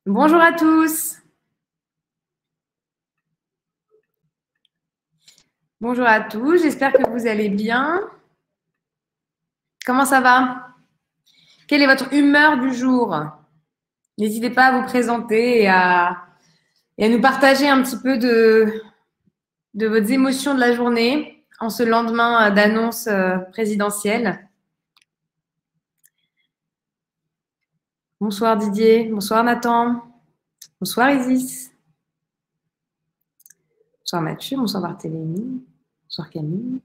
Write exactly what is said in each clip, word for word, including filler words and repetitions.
Bonjour à tous. Bonjour à tous, j'espère que vous allez bien. Comment ça va? Quelle est votre humeur du jour? N'hésitez pas à vous présenter et à, et à nous partager un petit peu de, de vos émotions de la journée en ce lendemain d'annonce euh, présidentielle. Bonsoir Didier, bonsoir Nathan, bonsoir Isis, bonsoir Mathieu, bonsoir Barthélémy, bonsoir Camille.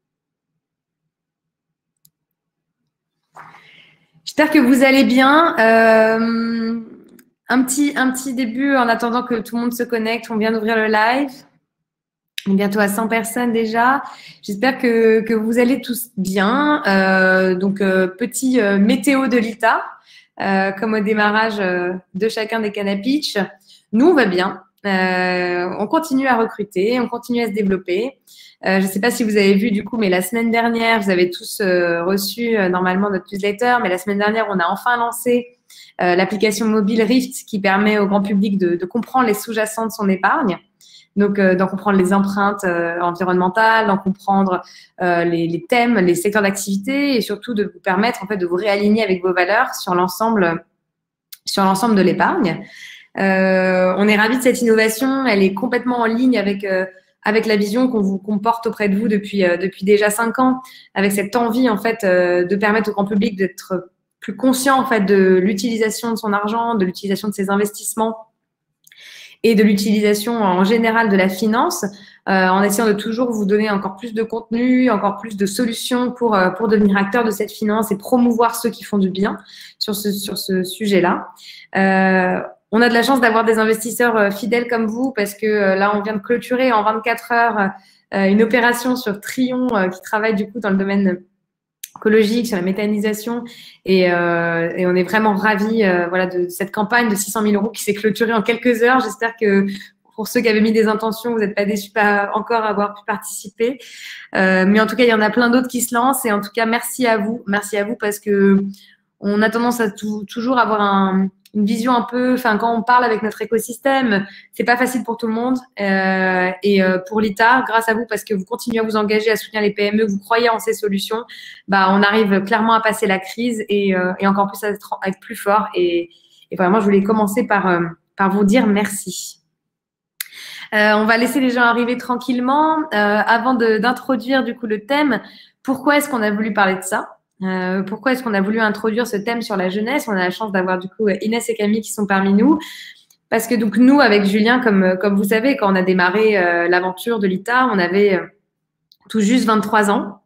J'espère que vous allez bien. Euh, un, petit, un petit début en attendant que tout le monde se connecte. On vient d'ouvrir le live. On est bientôt à cent personnes déjà. J'espère que, que vous allez tous bien. Euh, donc, euh, petit euh, météo de l'I T A, euh, comme au démarrage euh, de chacun des Canapitch. Nous, on va bien. Euh, on continue à recruter, on continue à se développer. Euh, je ne sais pas si vous avez vu du coup, mais la semaine dernière, vous avez tous euh, reçu euh, normalement notre newsletter, mais la semaine dernière, on a enfin lancé euh, l'application mobile Rift qui permet au grand public de, de comprendre les sous-jacents de son épargne. Donc, euh, d'en comprendre les empreintes euh, environnementales, d'en comprendre euh, les, les thèmes, les secteurs d'activité et surtout de vous permettre en fait de vous réaligner avec vos valeurs sur l'ensemble sur l'ensemble de l'épargne. Euh, on est ravis de cette innovation. Elle est complètement en ligne avec euh, avec la vision qu'on vous comporte auprès de vous depuis euh, depuis déjà cinq ans, avec cette envie en fait euh, de permettre au grand public d'être plus conscient en fait de l'utilisation de son argent, de l'utilisation de ses investissements et de l'utilisation en général de la finance, euh, en essayant de toujours vous donner encore plus de contenu, encore plus de solutions pour euh, pour devenir acteur de cette finance et promouvoir ceux qui font du bien sur ce sur ce sujet-là. Euh, on a de la chance d'avoir des investisseurs euh, fidèles comme vous parce que euh, là, on vient de clôturer en vingt-quatre heures euh, une opération sur Trion euh, qui travaille du coup dans le domaine écologique, sur la méthanisation et, euh, et on est vraiment ravis euh, voilà, de cette campagne de six cent mille euros qui s'est clôturée en quelques heures. J'espère que pour ceux qui avaient mis des intentions, vous n'êtes pas déçus pas encore avoir pu participer. Euh, mais en tout cas, il y en a plein d'autres qui se lancent et en tout cas, merci à vous. Merci à vous parce que on a tendance à tout, toujours avoir un, une vision un peu, enfin, quand on parle avec notre écosystème, c'est pas facile pour tout le monde. Euh, et euh, pour l'I T A, grâce à vous, parce que vous continuez à vous engager à soutenir les P M E, vous croyez en ces solutions, bah, on arrive clairement à passer la crise et, euh, et encore plus à être, à être plus fort. Et, et vraiment, je voulais commencer par, euh, par vous dire merci. Euh, on va laisser les gens arriver tranquillement. Euh, avant d'introduire du coup le thème, pourquoi est-ce qu'on a voulu parler de ça? Euh, pourquoi est-ce qu'on a voulu introduire ce thème sur la jeunesse? On a la chance d'avoir du coup Inès et Camille qui sont parmi nous. Parce que donc nous, avec Julien, comme, comme vous savez, quand on a démarré euh, l'aventure de l'I T A, on avait euh, tout juste vingt-trois ans.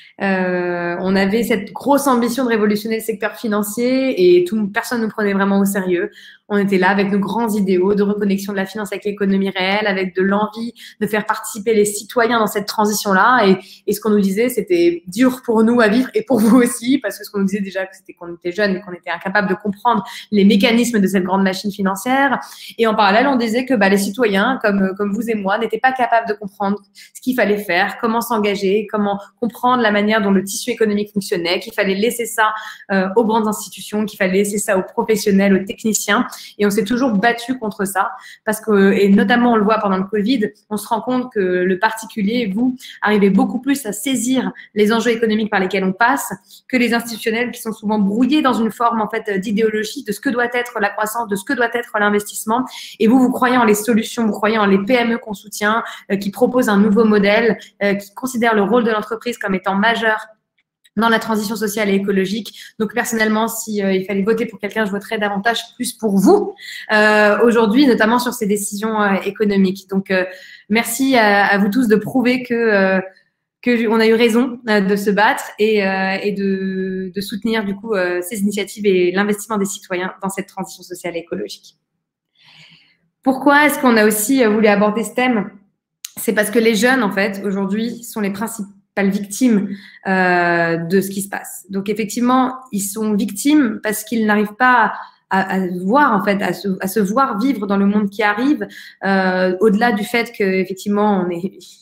Euh, on avait cette grosse ambition de révolutionner le secteur financier et tout, personne ne nous prenait vraiment au sérieux. On était là avec nos grands idéaux de reconnexion de la finance avec l'économie réelle, avec de l'envie de faire participer les citoyens dans cette transition-là. Et, et ce qu'on nous disait, c'était dur pour nous à vivre et pour vous aussi, parce que ce qu'on nous disait déjà, c'était qu'on était jeunes et qu'on était incapable de comprendre les mécanismes de cette grande machine financière. Et en parallèle, on disait que bah, les citoyens, comme, comme vous et moi, n'étaient pas capables de comprendre ce qu'il fallait faire, comment s'engager, comment comprendre la manière dont le tissu économique fonctionnait, qu'il fallait laisser ça euh, aux grandes institutions, qu'il fallait laisser ça aux professionnels, aux techniciens. Et on s'est toujours battu contre ça parce que, et notamment on le voit pendant le Covid, on se rend compte que le particulier, vous, arrivez beaucoup plus à saisir les enjeux économiques par lesquels on passe que les institutionnels qui sont souvent brouillés dans une forme en fait d'idéologie de ce que doit être la croissance, de ce que doit être l'investissement. Et vous, vous croyez en les solutions, vous croyez en les P M E qu'on soutient, euh, qui proposent un nouveau modèle, euh, qui considèrent le rôle de l'entreprise comme étant majeur dans la transition sociale et écologique. Donc, personnellement, si euh, il fallait voter pour quelqu'un, je voterais davantage plus pour vous euh, aujourd'hui, notamment sur ces décisions euh, économiques. Donc, euh, merci à, à vous tous de prouver que euh, que on a eu raison euh, de se battre et, euh, et de, de soutenir du coup euh, ces initiatives et l'investissement des citoyens dans cette transition sociale et écologique. Pourquoi est-ce qu'on a aussi voulu aborder ce thème? C'est parce que les jeunes, en fait, aujourd'hui, sont les principaux victimes euh, de ce qui se passe. Donc effectivement, ils sont victimes parce qu'ils n'arrivent pas à, à voir en fait, à se, à se voir vivre dans le monde qui arrive. Euh, au-delà du fait que effectivement, on est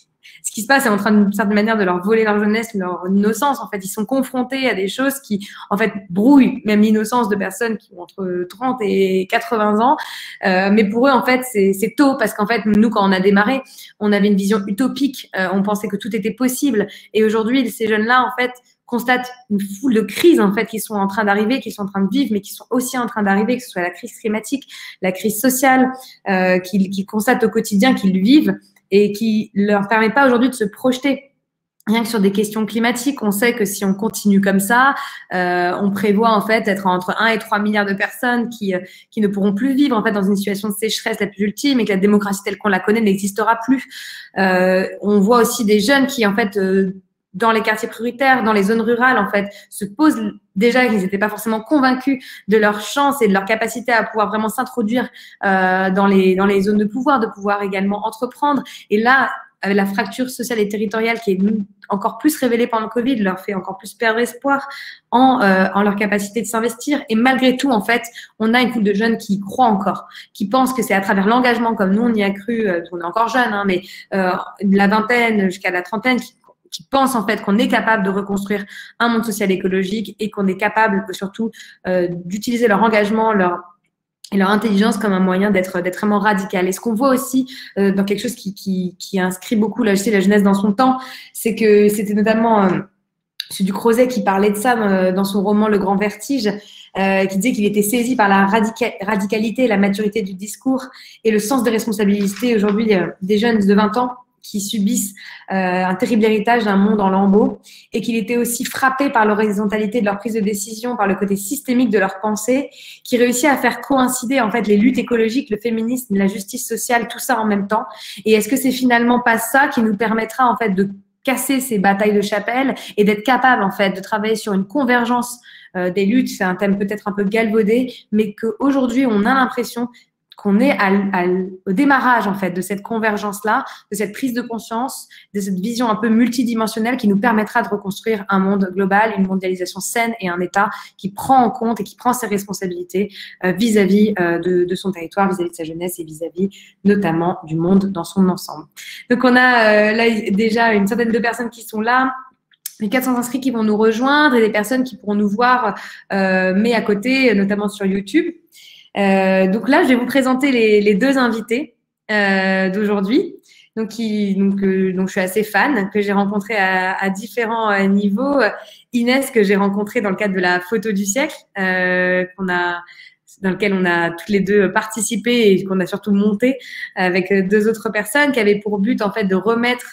ce qui se passe est en train d'une certaine manière de leur voler leur jeunesse, leur innocence. En fait, ils sont confrontés à des choses qui, en fait, brouillent même l'innocence de personnes qui ont entre trente et quatre-vingts ans. Euh, mais pour eux, en fait, c'est tôt parce qu'en fait, nous, quand on a démarré, on avait une vision utopique. Euh, on pensait que tout était possible. Et aujourd'hui, ces jeunes-là, en fait, constatent une foule de crises en fait qui sont en train d'arriver, qui sont en train de vivre, mais qui sont aussi en train d'arriver, que ce soit la crise climatique, la crise sociale, euh, qu'ils qu'ils constatent au quotidien, qu'ils vivent et qui leur permet pas aujourd'hui de se projeter. Rien que sur des questions climatiques, on sait que si on continue comme ça, euh, on prévoit en fait être entre un et trois milliards de personnes qui qui ne pourront plus vivre en fait dans une situation de sécheresse la plus ultime et que la démocratie telle qu'on la connaît n'existera plus. Euh, on voit aussi des jeunes qui en fait euh, dans les quartiers prioritaires, dans les zones rurales, en fait, se posent déjà qu'ils n'étaient pas forcément convaincus de leur chance et de leur capacité à pouvoir vraiment s'introduire euh, dans les dans les zones de pouvoir, de pouvoir également entreprendre. Et là, avec la fracture sociale et territoriale qui est encore plus révélée pendant le Covid, leur fait encore plus perdre espoir en, euh, en leur capacité de s'investir. Et malgré tout, en fait, on a une couple de jeunes qui y croient encore, qui pensent que c'est à travers l'engagement, comme nous, on y a cru, euh, on est encore jeunes, hein, mais euh, de la vingtaine jusqu'à la trentaine, qui qui pensent en fait qu'on est capable de reconstruire un monde social écologique et qu'on est capable surtout euh, d'utiliser leur engagement, leur et leur intelligence comme un moyen d'être d'être vraiment radical. Et ce qu'on voit aussi euh, dans quelque chose qui, qui, qui inscrit beaucoup la, la jeunesse dans son temps, c'est que c'était notamment euh, M. Ducrozet qui parlait de ça euh, dans son roman Le Grand Vertige, euh, qui disait qu'il était saisi par la radica radicalité, la maturité du discours et le sens de responsabilité aujourd'hui euh, des jeunes de vingt ans qui subissent euh, un terrible héritage d'un monde en lambeaux, et qu'il était aussi frappé par l'horizontalité de leur prise de décision, par le côté systémique de leur pensée, qui réussit à faire coïncider en fait les luttes écologiques, le féminisme, la justice sociale, tout ça en même temps. Et est-ce que c'est finalement pas ça qui nous permettra en fait de casser ces batailles de chapelle et d'être capable en fait de travailler sur une convergence euh, des luttes? C'est un thème peut-être un peu galvaudé, mais qu'aujourd'hui on a l'impression qu'on est à, à, au démarrage en fait de cette convergence-là, de cette prise de conscience, de cette vision un peu multidimensionnelle qui nous permettra de reconstruire un monde global, une mondialisation saine et un État qui prend en compte et qui prend ses responsabilités vis-à-vis euh, -vis, euh, de, de son territoire, vis-à-vis -vis de sa jeunesse et vis-à-vis -vis, notamment du monde dans son ensemble. Donc on a euh, là déjà une centaine de personnes qui sont là, les quatre cents inscrits qui vont nous rejoindre et des personnes qui pourront nous voir, euh, mais à côté, notamment sur YouTube. Euh, donc là, je vais vous présenter les, les deux invités euh, d'aujourd'hui. Donc, qui, donc, euh, donc, je suis assez fan, que j'ai rencontré à, à différents euh, niveaux. Inès, que j'ai rencontrée dans le cadre de la photo du siècle, euh, qu'on a, dans lequel on a toutes les deux participé et qu'on a surtout monté avec deux autres personnes, qui avaient pour but en fait de remettre,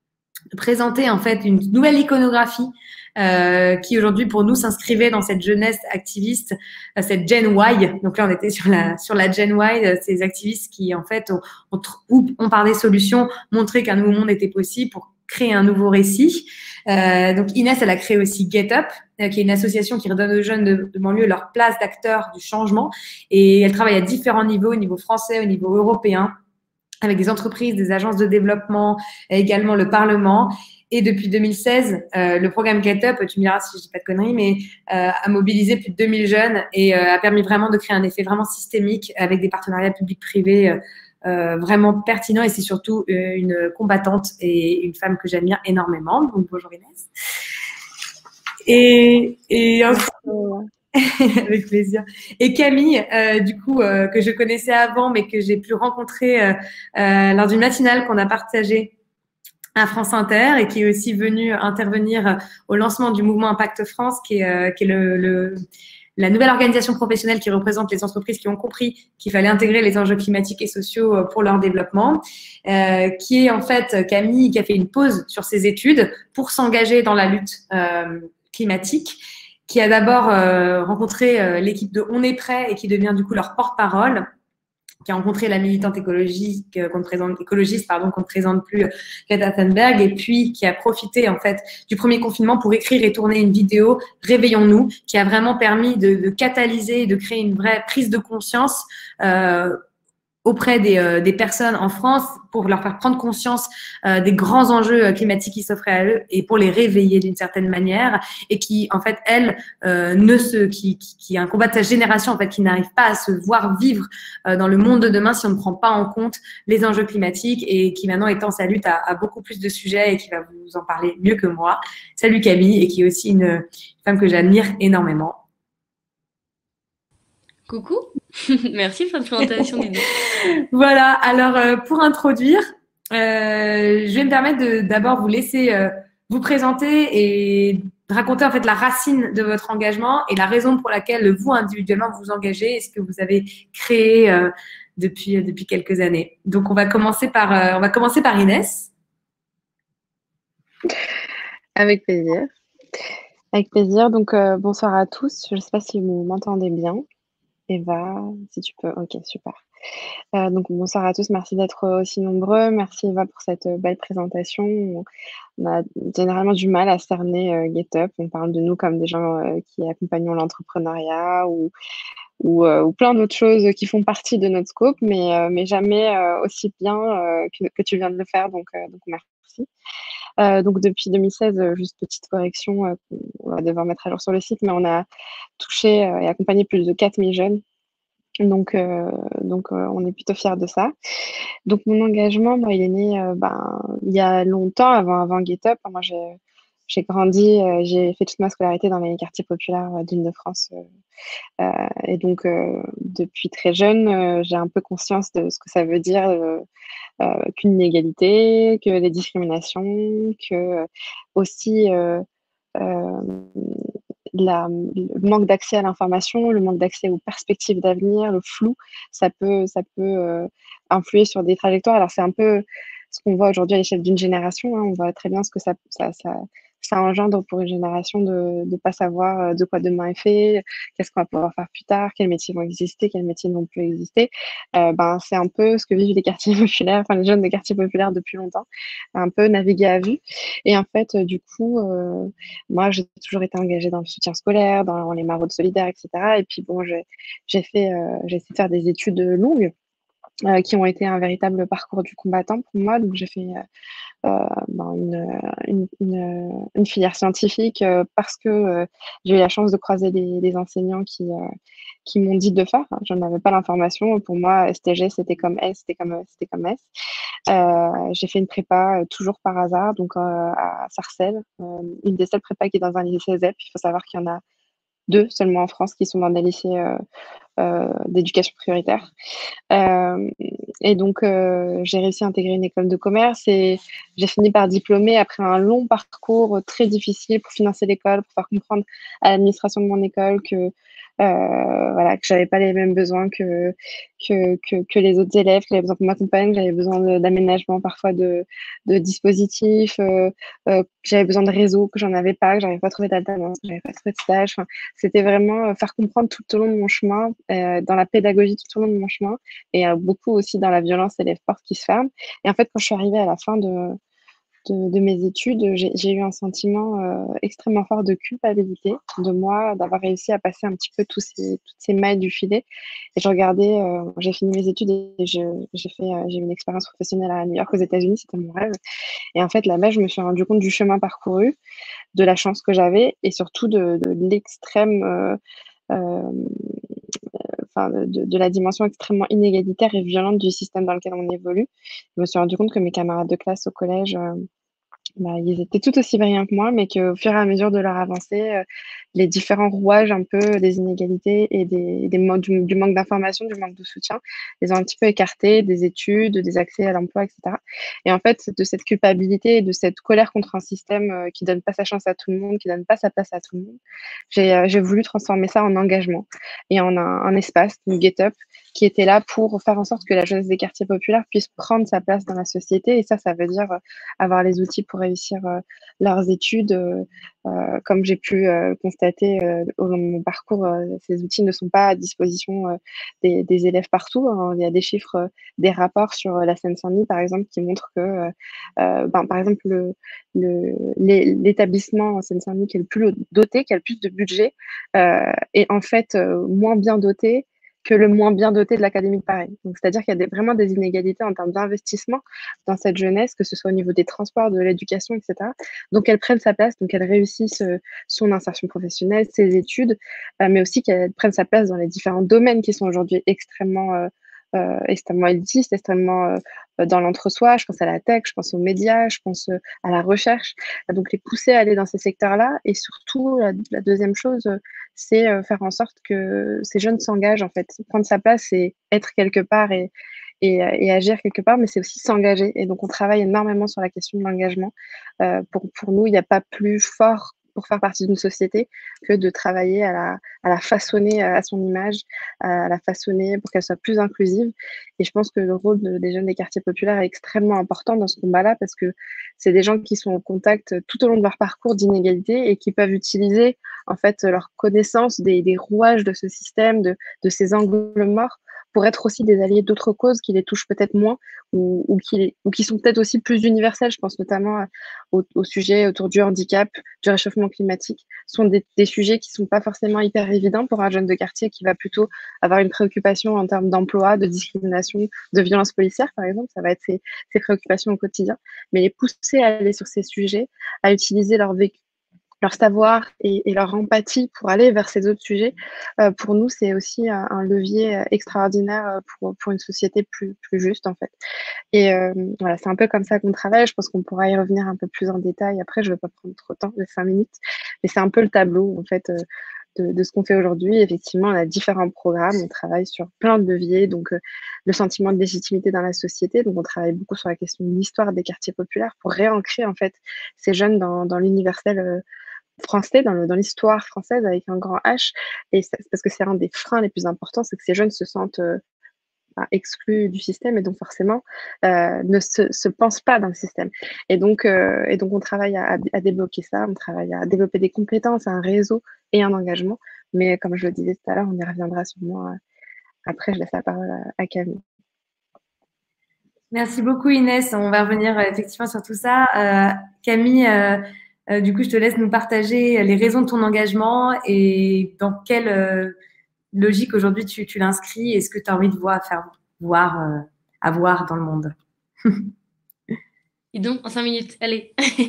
de présenter en fait une nouvelle iconographie. Euh, qui aujourd'hui pour nous s'inscrivait dans cette jeunesse activiste, euh, cette Gen Y. Donc là, on était sur la sur la Gen Y, euh, ces activistes qui en fait ont, ont, ont par des solutions montré qu'un nouveau monde était possible pour créer un nouveau récit. Euh, donc Inès, elle a créé aussi Get Up, euh, qui est une association qui redonne aux jeunes de, de banlieue leur place d'acteurs du changement. Et elle travaille à différents niveaux, au niveau français, au niveau européen, avec des entreprises, des agences de développement, et également le Parlement. Et depuis deux mille seize, euh, le programme Get Up, tu me diras si je dis pas de conneries, mais euh, a mobilisé plus de deux mille jeunes et euh, a permis vraiment de créer un effet vraiment systémique avec des partenariats publics-privés euh, euh, vraiment pertinents. Et c'est surtout euh, une combattante et une femme que j'admire énormément. Donc bonjour Inès. Et, et ensuite, avec plaisir. Et Camille, euh, du coup, euh, que je connaissais avant, mais que j'ai pu rencontrer euh, euh, lors d'une matinale qu'on a partagée à France Inter et qui est aussi venue intervenir au lancement du mouvement Impact France, qui est, euh, qui est le, le, la nouvelle organisation professionnelle qui représente les entreprises qui ont compris qu'il fallait intégrer les enjeux climatiques et sociaux pour leur développement, euh, qui est en fait Camille qui a fait une pause sur ses études pour s'engager dans la lutte euh, climatique, qui a d'abord euh, rencontré euh, l'équipe de On est prêt et qui devient du coup leur porte-parole, qui a rencontré la militante écologique qu'on ne présente, écologiste pardon, qu'on ne présente plus, Greta Thunberg, et puis qui a profité en fait du premier confinement pour écrire et tourner une vidéo Réveillons-nous, qui a vraiment permis de, de catalyser, de créer une vraie prise de conscience euh, auprès des, euh, des personnes en France pour leur faire prendre conscience euh, des grands enjeux euh, climatiques qui s'offraient à eux et pour les réveiller d'une certaine manière et qui, en fait, elles, euh, ne se, qui, qui, qui est un combat de sa génération, en fait, qui n'arrive pas à se voir vivre euh, dans le monde de demain si on ne prend pas en compte les enjeux climatiques et qui maintenant étend sa lutte à, à beaucoup plus de sujets et qui va vous en parler mieux que moi. Salut Camille, et qui est aussi une, une femme que j'admire énormément. Coucou, merci pour la présentation, Dino. Voilà, alors euh, pour introduire, euh, je vais me permettre de d'abord vous laisser euh, vous présenter et raconter en fait la racine de votre engagement et la raison pour laquelle vous individuellement vous engagez et ce que vous avez créé euh, depuis, depuis quelques années. Donc on va commencer par, euh, on va commencer par Inès. Avec plaisir. Avec plaisir. Donc euh, bonsoir à tous. Je ne sais pas si vous m'entendez bien. Eva, si tu peux. Ok, super. Euh, donc bonsoir à tous. Merci d'être aussi nombreux. Merci Eva pour cette belle présentation. On a généralement du mal à cerner euh, GetUp. On parle de nous comme des gens euh, qui accompagnent l'entrepreneuriat ou, ou, euh, ou plein d'autres choses qui font partie de notre scope, mais, euh, mais jamais euh, aussi bien euh, que, que tu viens de le faire. Donc, euh, donc merci. Euh, donc depuis deux mille seize, euh, juste petite correction, euh, on va devoir mettre à jour sur le site, mais on a touché euh, et accompagné plus de quatre mille jeunes. Donc, euh, donc euh, on est plutôt fiers de ça. Donc mon engagement, moi, il est né euh, ben, il y a longtemps, avant, avant GetUp. Moi, j'ai, j'ai grandi, euh, j'ai fait toute ma scolarité dans les quartiers populaires euh, d'Île-de-France. Euh, euh, et donc, euh, depuis très jeune, euh, j'ai un peu conscience de ce que ça veut dire euh, euh, qu'une inégalité, que les discriminations, que aussi euh, euh, la, le manque d'accès à l'information, le manque d'accès aux perspectives d'avenir, le flou, ça peut, ça peut euh, influer sur des trajectoires. Alors c'est un peu ce qu'on voit aujourd'hui à l'échelle d'une génération. Hein. On voit très bien ce que ça, ça, ça, ça engendre pour une génération de ne pas savoir de quoi demain est fait, qu'est-ce qu'on va pouvoir faire plus tard, quels métiers vont exister, quels métiers ne vont plus exister. Euh, ben, c'est un peu ce que vivent les quartiers populaires, enfin les jeunes des quartiers populaires depuis longtemps, un peu naviguer à vue. Et en fait, euh, du coup, euh, moi, j'ai toujours été engagée dans le soutien scolaire, dans les maraudes solidaires, et cetera. Et puis bon, j'ai, j'ai fait, euh, j'ai essayé de faire des études longues. Euh, qui ont été un véritable parcours du combattant pour moi. Donc, j'ai fait euh, ben, une, une, une, une filière scientifique euh, parce que euh, j'ai eu la chance de croiser des, des enseignants qui, euh, qui m'ont dit de faire. Je n'avais pas l'information. Pour moi, S T G, c'était comme S, c'était comme, c'était comme S. Euh, j'ai fait une prépa euh, toujours par hasard, donc euh, à Sarcelles, euh, une des seules prépas qui est dans un lycée Z E P. Il faut savoir qu'il y en a deux seulement en France qui sont dans des lycées euh, euh, d'éducation prioritaire. Euh, et donc, euh, j'ai réussi à intégrer une école de commerce et j'ai fini par diplômer après un long parcours très difficile pour financer l'école, pour faire comprendre à l'administration de mon école que euh, voilà, que j'avais pas les mêmes besoins que, que, que, que les autres élèves, que j'avais besoin qu'on m'accompagne, que j'avais besoin de, d'aménagement parfois de, de dispositifs, euh, euh, que j'avais besoin de réseau, que j'en avais pas, que j'avais pas trouvé d'alternance, que j'avais pas trouvé de stage. Enfin, c'était vraiment faire comprendre tout au long de mon chemin, euh, dans la pédagogie tout au long de mon chemin, et euh, beaucoup aussi dans la violence et les portes qui se ferment. Et en fait, quand je suis arrivée à la fin de, de, de mes études, j'ai, j'ai eu un sentiment euh, extrêmement fort de culpabilité de moi, d'avoir réussi à passer un petit peu tous ces, toutes ces mailles du filet. Et je regardais, euh, j'ai fini mes études et je, j'ai fait, euh, j'ai eu une expérience professionnelle à New York aux États-Unis, c'était mon rêve. Et en fait, là-bas, je me suis rendu compte du chemin parcouru, de la chance que j'avais et surtout de, de l'extrême euh, euh, enfin, de, de la dimension extrêmement inégalitaire et violente du système dans lequel on évolue. Je me suis rendu compte que mes camarades de classe au collège, euh, bah, ils étaient tout aussi brillants que moi, mais qu'au fur et à mesure de leur avancée, euh, les différents rouages un peu des inégalités et des, des mo- du, du manque d'information, du manque de soutien, les ont un petit peu écartés des études, des accès à l'emploi, et cetera. Et en fait, de cette culpabilité et de cette colère contre un système euh, qui donne pas sa chance à tout le monde, qui donne pas sa place à tout le monde, j'ai euh, j'ai voulu transformer ça en engagement et en un, un espace, une GetUp, qui était là pour faire en sorte que la jeunesse des quartiers populaires puisse prendre sa place dans la société. Et ça, ça veut dire euh, avoir les outils pour réussir euh, leurs études. Euh, euh, comme j'ai pu euh, constater euh, au long de mon parcours, euh, ces outils ne sont pas à disposition euh, des, des élèves partout. Hein. Il y a des chiffres, euh, des rapports sur la Seine-Saint-Denis, par exemple, qui montrent que, euh, euh, ben, par exemple, le, le, l'établissement en Seine-Saint-Denis qui est le plus doté, qui a le plus de budget, euh, est en fait euh, moins bien doté que le moins bien doté de l'académie de Paris. Donc, c'est-à-dire qu'il y a des, vraiment des inégalités en termes d'investissement dans cette jeunesse, que ce soit au niveau des transports, de l'éducation, et cetera. Donc, elle prenne sa place, donc elle réussisse euh, son insertion professionnelle, ses études, euh, mais aussi qu'elle prenne sa place dans les différents domaines qui sont aujourd'hui extrêmement, euh, euh, extrêmement élitistes, extrêmement euh, dans l'entre-soi. Je pense à la tech, je pense aux médias, je pense euh, à la recherche. Donc, les pousser à aller dans ces secteurs-là. Et surtout, la, la deuxième chose, c'est euh, faire en sorte que ces jeunes s'engagent, en fait. Prendre sa place et être quelque part et, et, et agir quelque part, mais c'est aussi s'engager. Et donc, on travaille énormément sur la question de l'engagement. Euh, pour, pour nous, il n'y a pas plus fort pour faire partie d'une société que de travailler à la, à la façonner à son image, à la façonner pour qu'elle soit plus inclusive. Et je pense que le rôle de, des jeunes des quartiers populaires est extrêmement important dans ce combat-là parce que c'est des gens qui sont en contact tout au long de leur parcours d'inégalité et qui peuvent utiliser en fait leur connaissance des, des rouages de ce système, de, de ces angles morts pour être aussi des alliés d'autres causes qui les touchent peut-être moins ou, ou, qui, ou qui sont peut-être aussi plus universelles. Je pense notamment au, au sujet autour du handicap, du réchauffement climatique. Ce sont des, des sujets qui ne sont pas forcément hyper évidents pour un jeune de quartier qui va plutôt avoir une préoccupation en termes d'emploi, de discrimination, de violence policière, par exemple. Ça va être ses, ses préoccupations au quotidien. Mais les pousser à aller sur ces sujets, à utiliser leur vécu, leur savoir et, et leur empathie pour aller vers ces autres sujets, euh, pour nous, c'est aussi un, un levier extraordinaire pour, pour une société plus, plus juste, en fait. Et euh, voilà, c'est un peu comme ça qu'on travaille. Je pense qu'on pourra y revenir un peu plus en détail. Après, je ne vais pas prendre trop de temps, les cinq minutes. Mais c'est un peu le tableau, en fait, euh, de, de ce qu'on fait aujourd'hui. Effectivement, on a différents programmes. On travaille sur plein de leviers. Donc, euh, le sentiment de légitimité dans la société. Donc, on travaille beaucoup sur la question de l'histoire des quartiers populaires pour réancrer, en fait, ces jeunes dans, dans l'universel euh, français, dans, le, dans l'histoire française avec un grand H. Et c'est parce que c'est un des freins les plus importants, c'est que ces jeunes se sentent euh, exclus du système et donc forcément euh, ne se, se pensent pas dans le système. Et donc, euh, et donc on travaille à, à débloquer ça, on travaille à développer des compétences, un réseau et un engagement. Mais comme je le disais tout à l'heure, on y reviendra sûrement euh, après. Je laisse la parole à, à Camille. Merci beaucoup Inès. On va revenir euh, effectivement sur tout ça. Euh, Camille, euh, euh, du coup, je te laisse nous partager les raisons de ton engagement et dans quelle euh, logique aujourd'hui tu, tu l'inscris et ce que tu as envie de voir, faire voir, euh, avoir dans le monde. Et donc, en cinq minutes, allez.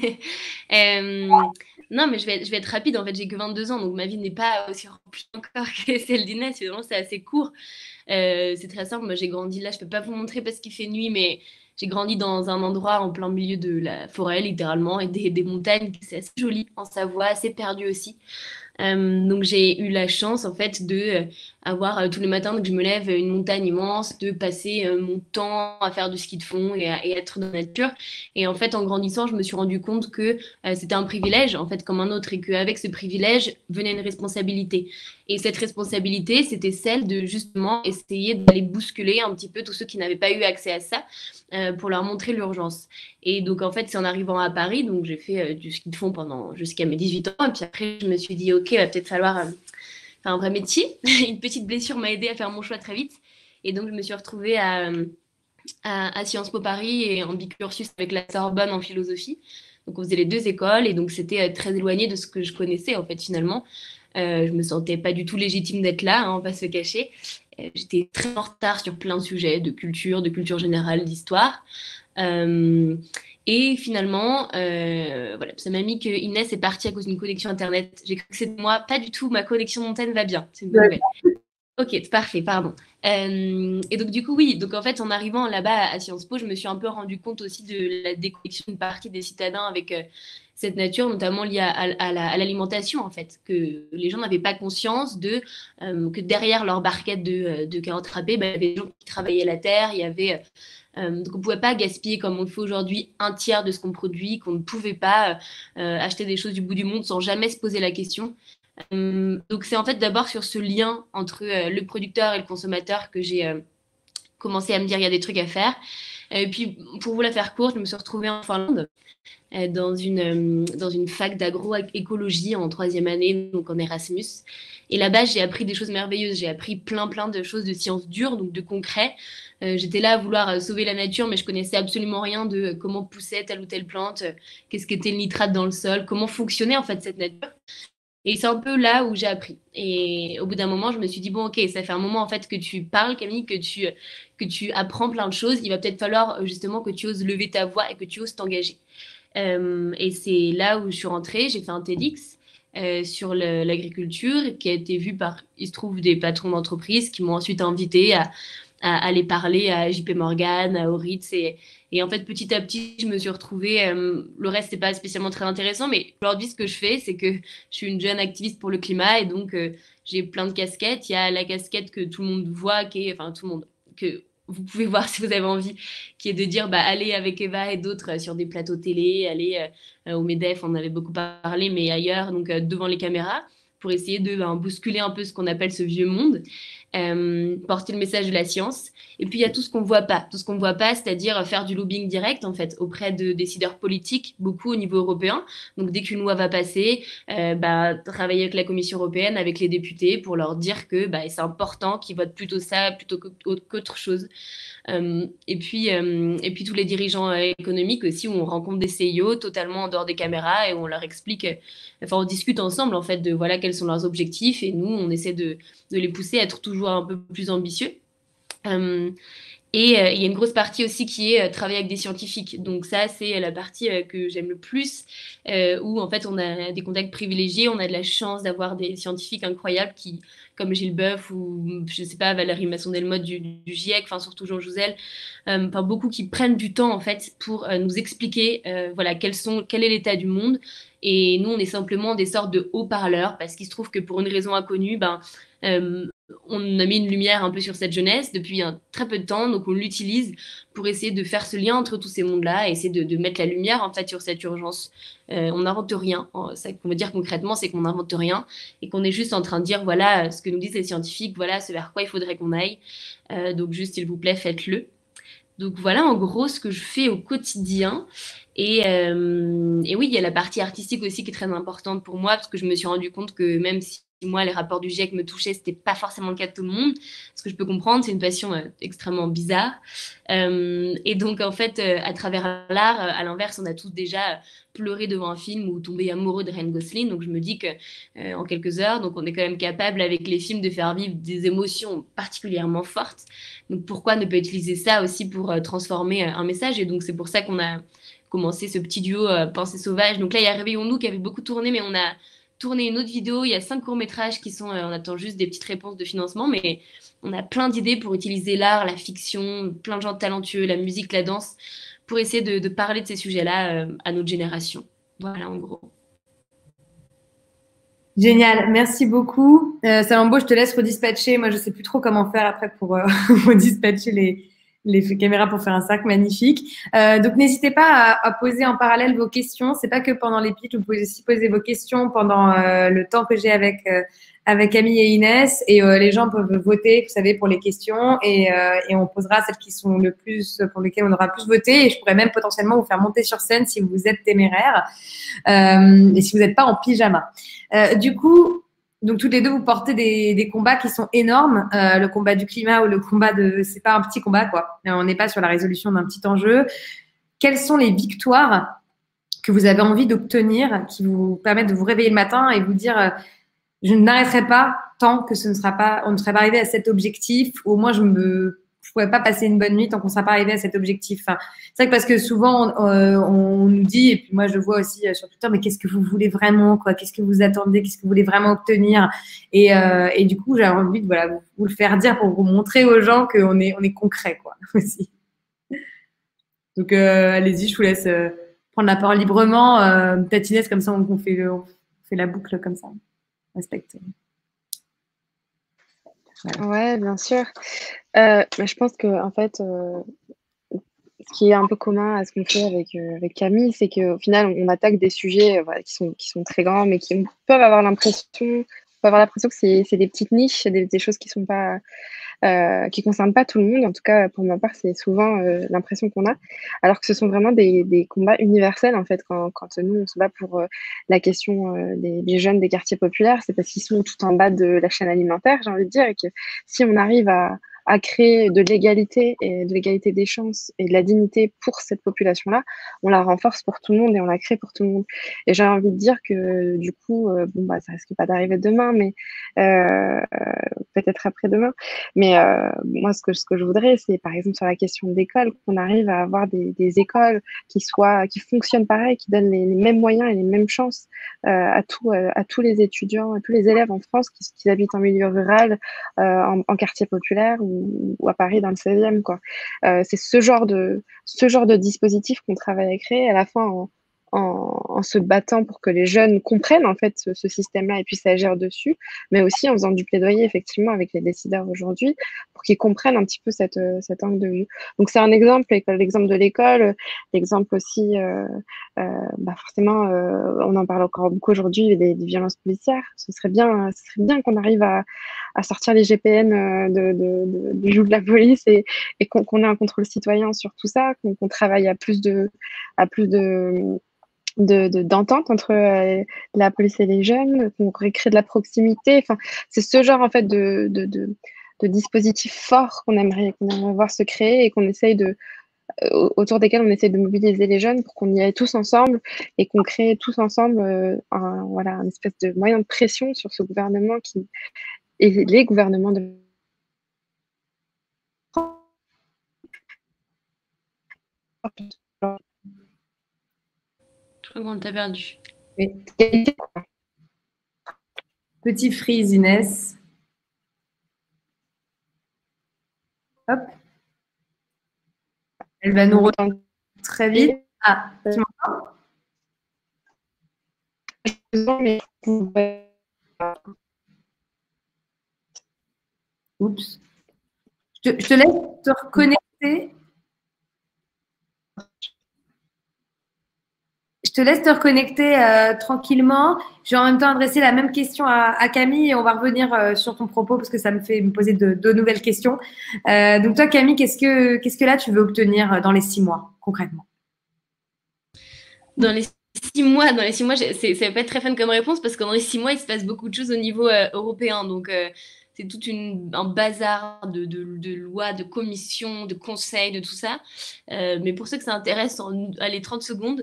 euh, non, mais je vais, je vais être rapide. En fait, j'ai que vingt-deux ans, donc ma vie n'est pas aussi remplie encore que celle d'Inès. Finalement, c'est assez court. Euh, c'est très simple. Moi, j'ai grandi là. Je peux pas vous montrer parce qu'il fait nuit, mais j'ai grandi dans un endroit en plein milieu de la forêt, littéralement, et des, des montagnes. C'est assez joli en Savoie, assez perdu aussi. Euh, donc j'ai eu la chance en fait de euh, avoir euh, tous les matins, donc je me lève une montagne immense, de passer euh, mon temps à faire du ski de fond et à et être dans la nature. Et en fait, en grandissant, je me suis rendu compte que euh, c'était un privilège, en fait, comme un autre, et qu'avec ce privilège venait une responsabilité. Et cette responsabilité, c'était celle de justement essayer d'aller bousculer un petit peu tous ceux qui n'avaient pas eu accès à ça euh, pour leur montrer l'urgence. Et donc, en fait, c'est en arrivant à Paris, donc j'ai fait euh, du ski de fond pendant jusqu'à mes dix-huit ans. Et puis après, je me suis dit, OK, il va peut-être falloir euh, faire un vrai métier. Une petite blessure m'a aidé à faire mon choix très vite. Et donc, je me suis retrouvée à, à, à Sciences Po Paris et en bicursus avec la Sorbonne en philosophie. Donc, on faisait les deux écoles et donc c'était euh, très éloigné de ce que je connaissais, en fait, finalement. Euh, je me sentais pas du tout légitime d'être là, hein, on va se cacher. Euh, j'étais très en retard sur plein de sujets, de culture, de culture générale, d'histoire. Euh, et finalement, euh, voilà, ça m'a mis que Inès est partie à cause d'une connexion Internet. J'ai cru que c'était moi, pas du tout, ma connexion montagne va bien, c'est une bonne nouvelle. Ok, parfait, pardon. Euh, et donc du coup, oui, donc en fait, en arrivant là-bas à Sciences Po, je me suis un peu rendu compte aussi de la déconnexion d'une partie des citadins avec euh, cette nature, notamment liée à, à, la, à l'alimentation, en fait, que les gens n'avaient pas conscience de euh, que derrière leur barquette de, de carottes râpées, bah, il y avait des gens qui travaillaient la terre, il y avait... Euh, donc on ne pouvait pas gaspiller comme on le fait aujourd'hui un tiers de ce qu'on produit, qu'on ne pouvait pas euh, acheter des choses du bout du monde sans jamais se poser la question. Euh, donc c'est en fait d'abord sur ce lien entre euh, le producteur et le consommateur que j'ai euh, commencé à me dire il y a des trucs à faire. Et puis pour vous la faire courte, je me suis retrouvée en Finlande euh, dans une, euh, dans une fac d'agroécologie en troisième année, donc en Erasmus. Et là-bas, j'ai appris des choses merveilleuses. J'ai appris plein, plein de choses de sciences dures, donc de concret. Euh, j'étais là à vouloir euh, sauver la nature, mais je connaissais absolument rien de euh, comment poussait telle ou telle plante, euh, qu'est-ce qu'était le nitrate dans le sol, comment fonctionnait en fait cette nature. Et c'est un peu là où j'ai appris. Et au bout d'un moment, je me suis dit, bon, ok, ça fait un moment en fait que tu parles, Camille, que tu, que tu apprends plein de choses. Il va peut-être falloir justement que tu oses lever ta voix et que tu oses t'engager. Euh, et c'est là où je suis rentrée. J'ai fait un TEDx euh, sur le- l'agriculture qui a été vu par, il se trouve, des patrons d'entreprise qui m'ont ensuite invité à, à aller parler à J P Morgan, à Oritz. Et, et en fait, petit à petit, je me suis retrouvée. Euh, le reste, c'est pas spécialement très intéressant, mais aujourd'hui, ce que je fais, c'est que je suis une jeune activiste pour le climat et donc euh, j'ai plein de casquettes. Il y a la casquette que tout le monde voit, qui est, enfin, tout le monde, que vous pouvez voir si vous avez envie, qui est de dire bah, allez avec Eva et d'autres euh, sur des plateaux télé, aller euh, au MEDEF, on en avait beaucoup parlé, mais ailleurs, donc euh, devant les caméras, pour essayer de ben, bousculer un peu ce qu'on appelle ce vieux monde, euh, porter le message de la science. Et puis il y a tout ce qu'on ne voit pas, tout ce qu'on ne voit pas, c'est-à-dire faire du lobbying direct en fait auprès de décideurs politiques, beaucoup au niveau européen. Donc dès qu'une loi va passer, euh, bah, travailler avec la Commission européenne, avec les députés pour leur dire que bah, c'est important qu'ils votent plutôt ça plutôt qu'autre chose. Euh, et, puis, euh, et puis tous les dirigeants euh, économiques aussi, où on rencontre des C E O totalement en dehors des caméras et on leur explique, euh, enfin on discute ensemble en fait de voilà quels sont leurs objectifs et nous on essaie de, de les pousser à être toujours un peu plus ambitieux. Euh, et euh, il y a une grosse partie aussi qui est euh, travailler avec des scientifiques. Donc ça, c'est la partie euh, que j'aime le plus, euh, où en fait on a des contacts privilégiés, on a de la chance d'avoir des scientifiques incroyables qui, comme Gilles Boeuf ou je sais pas Valérie Masson-Delmotte du, du GIEC, enfin surtout Jean Jouzel, euh, enfin beaucoup qui prennent du temps en fait pour euh, nous expliquer euh, voilà quels sont, quel est l'état du monde. Et nous, on est simplement des sortes de haut-parleurs parce qu'il se trouve que pour une raison inconnue, ben euh, on a mis une lumière un peu sur cette jeunesse depuis un très peu de temps, donc on l'utilise pour essayer de faire ce lien entre tous ces mondes-là et essayer de, de mettre la lumière en fait sur cette urgence. Euh, on n'invente rien. Ce qu'on veut dire concrètement, c'est qu'on n'invente rien et qu'on est juste en train de dire voilà ce que nous disent les scientifiques, voilà ce vers quoi il faudrait qu'on aille. Euh, donc juste s'il vous plaît, faites-le. Donc voilà en gros ce que je fais au quotidien. Et, euh, et oui, il y a la partie artistique aussi qui est très importante pour moi parce que je me suis rendu compte que même si moi les rapports du GIEC me touchaient, c'était pas forcément le cas de tout le monde. Ce que je peux comprendre, c'est une passion euh, extrêmement bizarre. Euh, et donc en fait, euh, à travers l'art, euh, à l'inverse, on a tous déjà pleuré devant un film ou tombé amoureux de Ryan Gosling. Donc je me dis que euh, en quelques heures, donc on est quand même capable avec les films de faire vivre des émotions particulièrement fortes. Donc pourquoi ne pas utiliser ça aussi pour euh, transformer euh, un message? Et donc c'est pour ça qu'on a commencé ce petit duo euh, Pensée sauvage. Donc là, il y a Réveillons-nous qui avait beaucoup tourné, mais on a tourné une autre vidéo. Il y a cinq courts-métrages qui sont, euh, on attend juste des petites réponses de financement, mais on a plein d'idées pour utiliser l'art, la fiction, plein de gens talentueux, la musique, la danse, pour essayer de, de parler de ces sujets-là euh, à notre génération. Voilà, en gros. Génial, merci beaucoup. Euh, Salambo, je te laisse redispatcher. Moi, je sais plus trop comment faire après pour euh, redispatcher les, les caméras pour faire un sac magnifique. Euh, donc, n'hésitez pas à, à poser en parallèle vos questions. C'est pas que pendant les pitchs, vous pouvez aussi poser vos questions pendant euh, le temps que j'ai avec euh, avec Camille et Inès. Et euh, les gens peuvent voter, vous savez, pour les questions. Et, euh, et on posera celles qui sont le plus, pour lesquelles on aura plus voté. Et je pourrais même potentiellement vous faire monter sur scène si vous êtes téméraire euh, et si vous n'êtes pas en pyjama. Euh, du coup, donc toutes les deux, vous portez des, des combats qui sont énormes. Euh, le combat du climat ou le combat de, c'est pas un petit combat quoi. On n'est pas sur la résolution d'un petit enjeu. Quelles sont les victoires que vous avez envie d'obtenir, qui vous permettent de vous réveiller le matin et vous dire, euh, je n'arrêterai pas tant que ce ne sera pas, on ne sera pas arrivé à cet objectif. Ou au moins, je me je pourrais pas passer une bonne nuit tant qu'on ne sera pas arrivé à cet objectif. Enfin, c'est vrai que parce que souvent, on, euh, on nous dit, et puis moi, je le vois aussi sur Twitter, mais qu'est-ce que vous voulez vraiment, quoi? Qu'est-ce que vous attendez? Qu'est-ce que vous voulez vraiment obtenir? Et, euh, et du coup, j'ai envie de voilà, vous, vous le faire dire pour vous montrer aux gens qu'on est, on est concret, quoi, aussi. Donc, euh, allez-y, je vous laisse euh, prendre la parole librement. Euh, peut-être Inès, comme ça, on, on, fait le, on fait la boucle comme ça. Respectez. Voilà. Ouais, bien sûr. Euh, je pense que en fait, euh, ce qui est un peu commun à ce qu'on fait avec, euh, avec Camille, c'est qu'au final, on attaque des sujets euh, voilà, qui, sont, qui sont très grands, mais qui peuvent avoir l'impression, peut avoir l'impression que c'est des petites niches, des, des choses qui sont pas, euh, qui concernent pas tout le monde. En tout cas, pour ma part, c'est souvent euh, l'impression qu'on a, alors que ce sont vraiment des, des combats universels en fait. Quand, quand nous on se bat pour euh, la question euh, des, des jeunes des quartiers populaires, c'est parce qu'ils sont tout en bas de la chaîne alimentaire, j'ai envie de dire, et que si on arrive à à créer de l'égalité et de l'égalité des chances et de la dignité pour cette population-là, on la renforce pour tout le monde et on la crée pour tout le monde. Et j'ai envie de dire que du coup, euh, bon, bah, ça risque pas d'arriver demain, mais euh, peut-être après-demain. Mais euh, moi, ce que, ce que je voudrais, c'est par exemple sur la question d'école, qu'on arrive à avoir des, des écoles qui soient, qui fonctionnent pareil, qui donnent les, les mêmes moyens et les mêmes chances euh, à, tout, euh, à tous les étudiants, à tous les élèves en France qui, qui habitent en milieu rural, euh, en, en quartier populaire ou, ou à Paris dans le seizième, quoi. Euh, c'est ce genre de, ce genre de dispositif qu'on travaille à créer à la fois en, en, en se battant pour que les jeunes comprennent en fait ce, ce système-là et puissent agir dessus, mais aussi en faisant du plaidoyer effectivement avec les décideurs aujourd'hui pour qu'ils comprennent un petit peu cette, cet angle de vue. Donc c'est un exemple, l'exemple de l'école, l'exemple aussi, euh, euh, bah forcément, euh, on en parle encore beaucoup aujourd'hui des, des violences policières. Ce serait bien, ce serait bien qu'on arrive à, à sortir les G P N de, de, de, du joug de la police et, et qu'on qu'on ait un contrôle citoyen sur tout ça, qu'on qu'on travaille à plus de, à plus de de, de, d'entente entre euh, la police et les jeunes, qu'on recrée de la proximité. Enfin, c'est ce genre en fait de, de, de, de dispositifs forts qu'on aimerait, qu'on aimerait voir se créer et qu'on essaye de, euh, autour desquels on essaie de mobiliser les jeunes pour qu'on y aille tous ensemble et qu'on crée tous ensemble euh, un, voilà, un espèce de moyen de pression sur ce gouvernement qui et les gouvernements de Je crois qu'on t'a perdu. Oui. Petit freeze, Inès. Hop. Elle va nous rejoindre très vite. Ah, tu m'entends? Oups. Je te, je te laisse te reconnecter. Je te laisse te reconnecter euh, tranquillement. Je vais en même temps adresser la même question à, à Camille et on va revenir euh, sur ton propos parce que ça me fait me poser de, de nouvelles questions. Euh, donc toi, Camille, qu'est-ce que, qu'est-ce que là tu veux obtenir dans les six mois concrètement? Dans les six mois, dans les six mois, c'est, ça va pas être très fun comme réponse parce que dans les six mois, il se passe beaucoup de choses au niveau euh, européen. Donc, euh, c'est tout une, un bazar de, de, de lois, de commissions, de conseils, de tout ça. Euh, mais pour ceux que ça intéresse, en allez, trente secondes,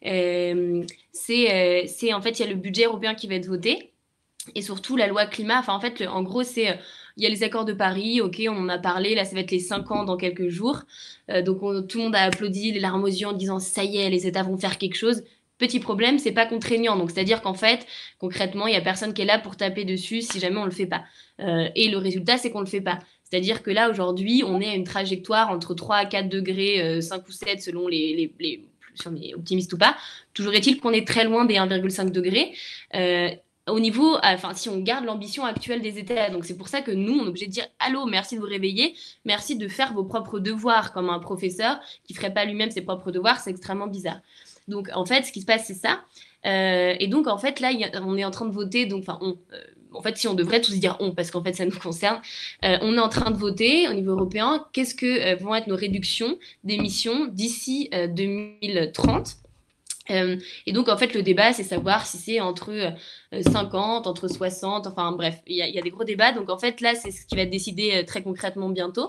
euh, c'est, euh, c'est en fait, il y a le budget européen qui va être voté. Et surtout, la loi climat, enfin, en fait, le, en gros, c'est, euh, il y a les accords de Paris, ok, on en a parlé, là, ça va être les cinq ans dans quelques jours. Euh, donc, on, tout le monde a applaudi, les larmes aux yeux en disant, ça y est, les États vont faire quelque chose. Petit problème, c'est pas contraignant. Donc, c'est-à-dire qu'en fait, concrètement, il y a personne qui est là pour taper dessus si jamais on le fait pas. Euh, et le résultat, c'est qu'on le fait pas. C'est-à-dire que là, aujourd'hui, on est à une trajectoire entre trois à quatre degrés, euh, cinq ou sept selon les, les, les, si on est optimiste ou pas. Toujours est-il qu'on est très loin des un virgule cinq degrés. Euh, au niveau, enfin, si on garde l'ambition actuelle des États. Donc, c'est pour ça que nous, on est obligé de dire « Allô, merci de vous réveiller, merci de faire vos propres devoirs » comme un professeur qui ne ferait pas lui-même ses propres devoirs, c'est extrêmement bizarre. Donc, en fait, ce qui se passe, c'est ça. Euh, et donc, en fait, là, y a, on est en train de voter, donc, enfin, on... Euh, en fait, si on devrait tous dire on, parce qu'en fait, ça nous concerne, euh, on est en train de voter au niveau européen qu'est-ce que euh, vont être nos réductions d'émissions d'ici euh, deux mille trente. Euh, et donc, en fait, le débat, c'est savoir si c'est entre euh, cinquante, entre soixante, enfin bref, il y, y a des gros débats. Donc, en fait, là, c'est ce qui va être décidé euh, très concrètement bientôt.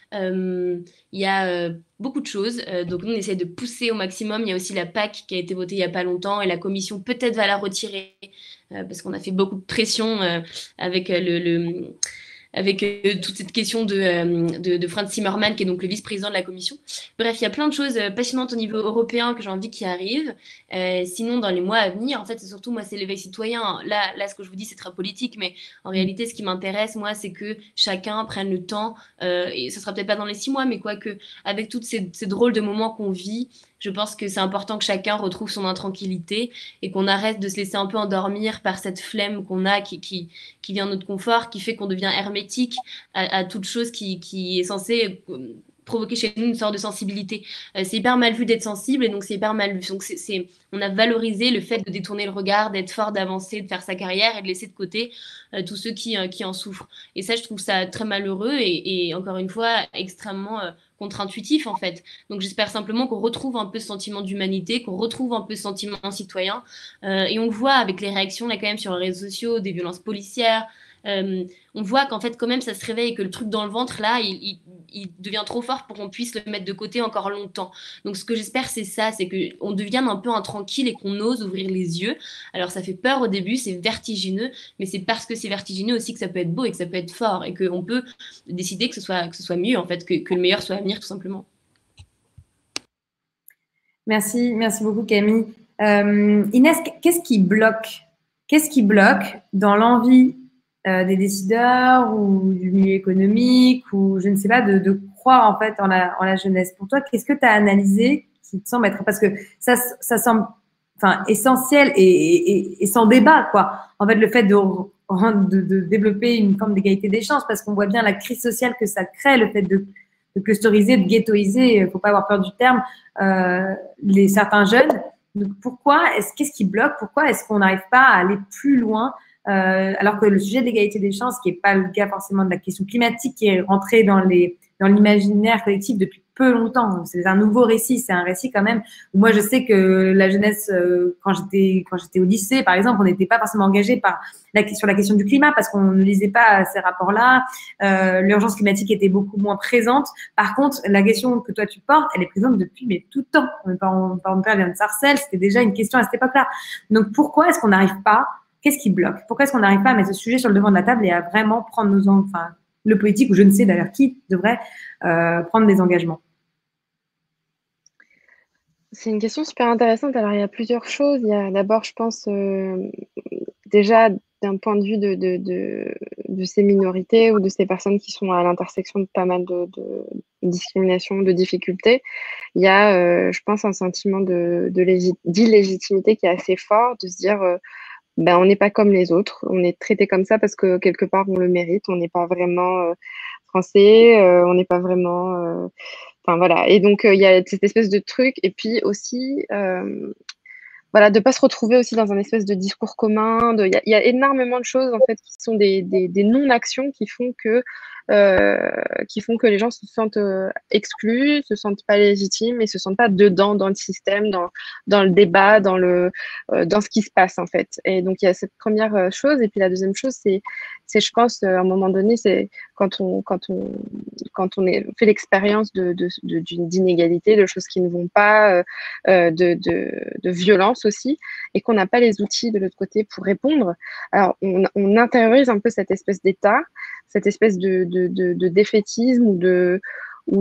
Euh, il y a euh, beaucoup de choses. Euh, donc, nous, on essaie de pousser au maximum. Il y a aussi la P A C qui a été votée il n'y a pas longtemps et la Commission peut-être va la retirer euh, parce qu'on a fait beaucoup de pression euh, avec euh, le... le avec euh, toute cette question de, euh, de, de Frans Timmermans, qui est donc le vice-président de la Commission. Bref, il y a plein de choses euh, passionnantes au niveau européen que j'ai envie qui arrivent. Euh, sinon, dans les mois à venir, en fait, c'est surtout, moi, c'est l'éveil citoyen. Là, là, ce que je vous dis, c'est très politique, mais en réalité, ce qui m'intéresse, moi, c'est que chacun prenne le temps, euh, et ce sera peut-être pas dans les six mois, mais quoique, avec toutes ces, ces drôles de moments qu'on vit, je pense que c'est important que chacun retrouve son intranquillité et qu'on arrête de se laisser un peu endormir par cette flemme qu'on a qui, qui, qui vient de notre confort, qui fait qu'on devient hermétique à, à toute chose qui, qui est censée provoquer chez nous une sorte de sensibilité. Euh, c'est hyper mal vu d'être sensible et donc c'est hyper mal vu. Donc c'est, c'est, on a valorisé le fait de détourner le regard, d'être fort, d'avancer, de faire sa carrière et de laisser de côté euh, tous ceux qui, euh, qui en souffrent. Et ça, je trouve ça très malheureux et, et encore une fois, extrêmement... Euh, contre-intuitif en fait. Donc j'espère simplement qu'on retrouve un peu ce sentiment d'humanité, qu'on retrouve un peu ce sentiment citoyen. Euh, et on le voit avec les réactions là quand même sur les réseaux sociaux, des violences policières, euh, on voit qu'en fait, quand même, ça se réveille et que le truc dans le ventre, là, il, il, il devient trop fort pour qu'on puisse le mettre de côté encore longtemps. Donc, ce que j'espère, c'est ça, c'est qu'on devienne un peu intranquille et qu'on ose ouvrir les yeux. Alors, ça fait peur au début, c'est vertigineux, mais c'est parce que c'est vertigineux aussi que ça peut être beau et que ça peut être fort et qu'on peut décider que ce soit, que ce soit mieux, en fait, que, que le meilleur soit à venir, tout simplement. Merci, merci beaucoup Camille. Euh, Inès, qu'est-ce qui bloque Qu'est-ce qui bloque dans l'envie euh, des décideurs ou du milieu économique ou je ne sais pas de, de croire en fait en la, en la jeunesse? Pour toi, qu'est-ce que tu as analysé qui te semble être parce que ça, ça semble enfin essentiel et, et, et sans débat quoi. En fait, le fait de de, de développer une forme d'égalité des chances parce qu'on voit bien la crise sociale que ça crée, le fait de de clusteriser, de ghettoiser, il ne faut pas avoir peur du terme, euh, les, certains jeunes. Donc, pourquoi, est-ce, qu'est-ce qui bloque? Pourquoi est-ce qu'on n'arrive pas à aller plus loin euh, alors que le sujet de l'égalité des chances, qui n'est pas le cas forcément de la question climatique, qui est rentré dans, les, dans l'imaginaire collectif depuis peu longtemps. C'est un nouveau récit, c'est un récit quand même. Où moi, je sais que la jeunesse, euh, quand j'étais quand j'étais au lycée, par exemple, on n'était pas forcément engagé par la, sur la question du climat parce qu'on ne lisait pas ces rapports-là. Euh, l'urgence climatique était beaucoup moins présente. Par contre, la question que toi tu portes, elle est présente depuis mais tout le temps. Mon père, mon père vient de Sarcelles, c'était déjà une question à cette époque-là. Donc pourquoi est-ce qu'on n'arrive pas? Qu'est-ce qui bloque? Pourquoi est-ce qu'on n'arrive pas à mettre ce sujet sur le devant de la table et à vraiment prendre nos, enfin, le politique ou je ne sais d'ailleurs qui devrait euh, prendre des engagements? C'est une question super intéressante. Alors, il y a plusieurs choses. Il y a d'abord, je pense, euh, déjà d'un point de vue de, de, de, de ces minorités ou de ces personnes qui sont à l'intersection de pas mal de, de discriminations, de difficultés, il y a, euh, je pense, un sentiment de, de légit- d'illégitimité qui est assez fort, de se dire, euh, ben, on n'est pas comme les autres, on est traité comme ça parce que quelque part, on le mérite, on n'est pas vraiment euh, français, euh, on n'est pas vraiment... euh, Enfin, voilà. Et donc, euh, il y a cette espèce de truc. Et puis aussi, euh, voilà, de ne pas se retrouver aussi dans un espèce de discours commun. de- Il y, a- il y a énormément de choses, en fait, qui sont des, des, des non-actions qui font que, euh, qui font que les gens se sentent euh, exclus, se sentent pas légitimes et se sentent pas dedans, dans le système, dans, dans le débat, dans, le, euh, dans ce qui se passe, en fait. Et donc, il y a cette première euh, chose. Et puis, la deuxième chose, c'est, c'est je pense, euh, à un moment donné, c'est quand on, quand on, quand on est, fait l'expérience de, de, de, d'une d'inégalité, de choses qui ne vont pas, euh, euh, de, de, de violence aussi, et qu'on n'a pas les outils de l'autre côté pour répondre. Alors, on, on intériorise un peu cette espèce d'état, cette espèce de, de, de, de défaitisme ou de, ou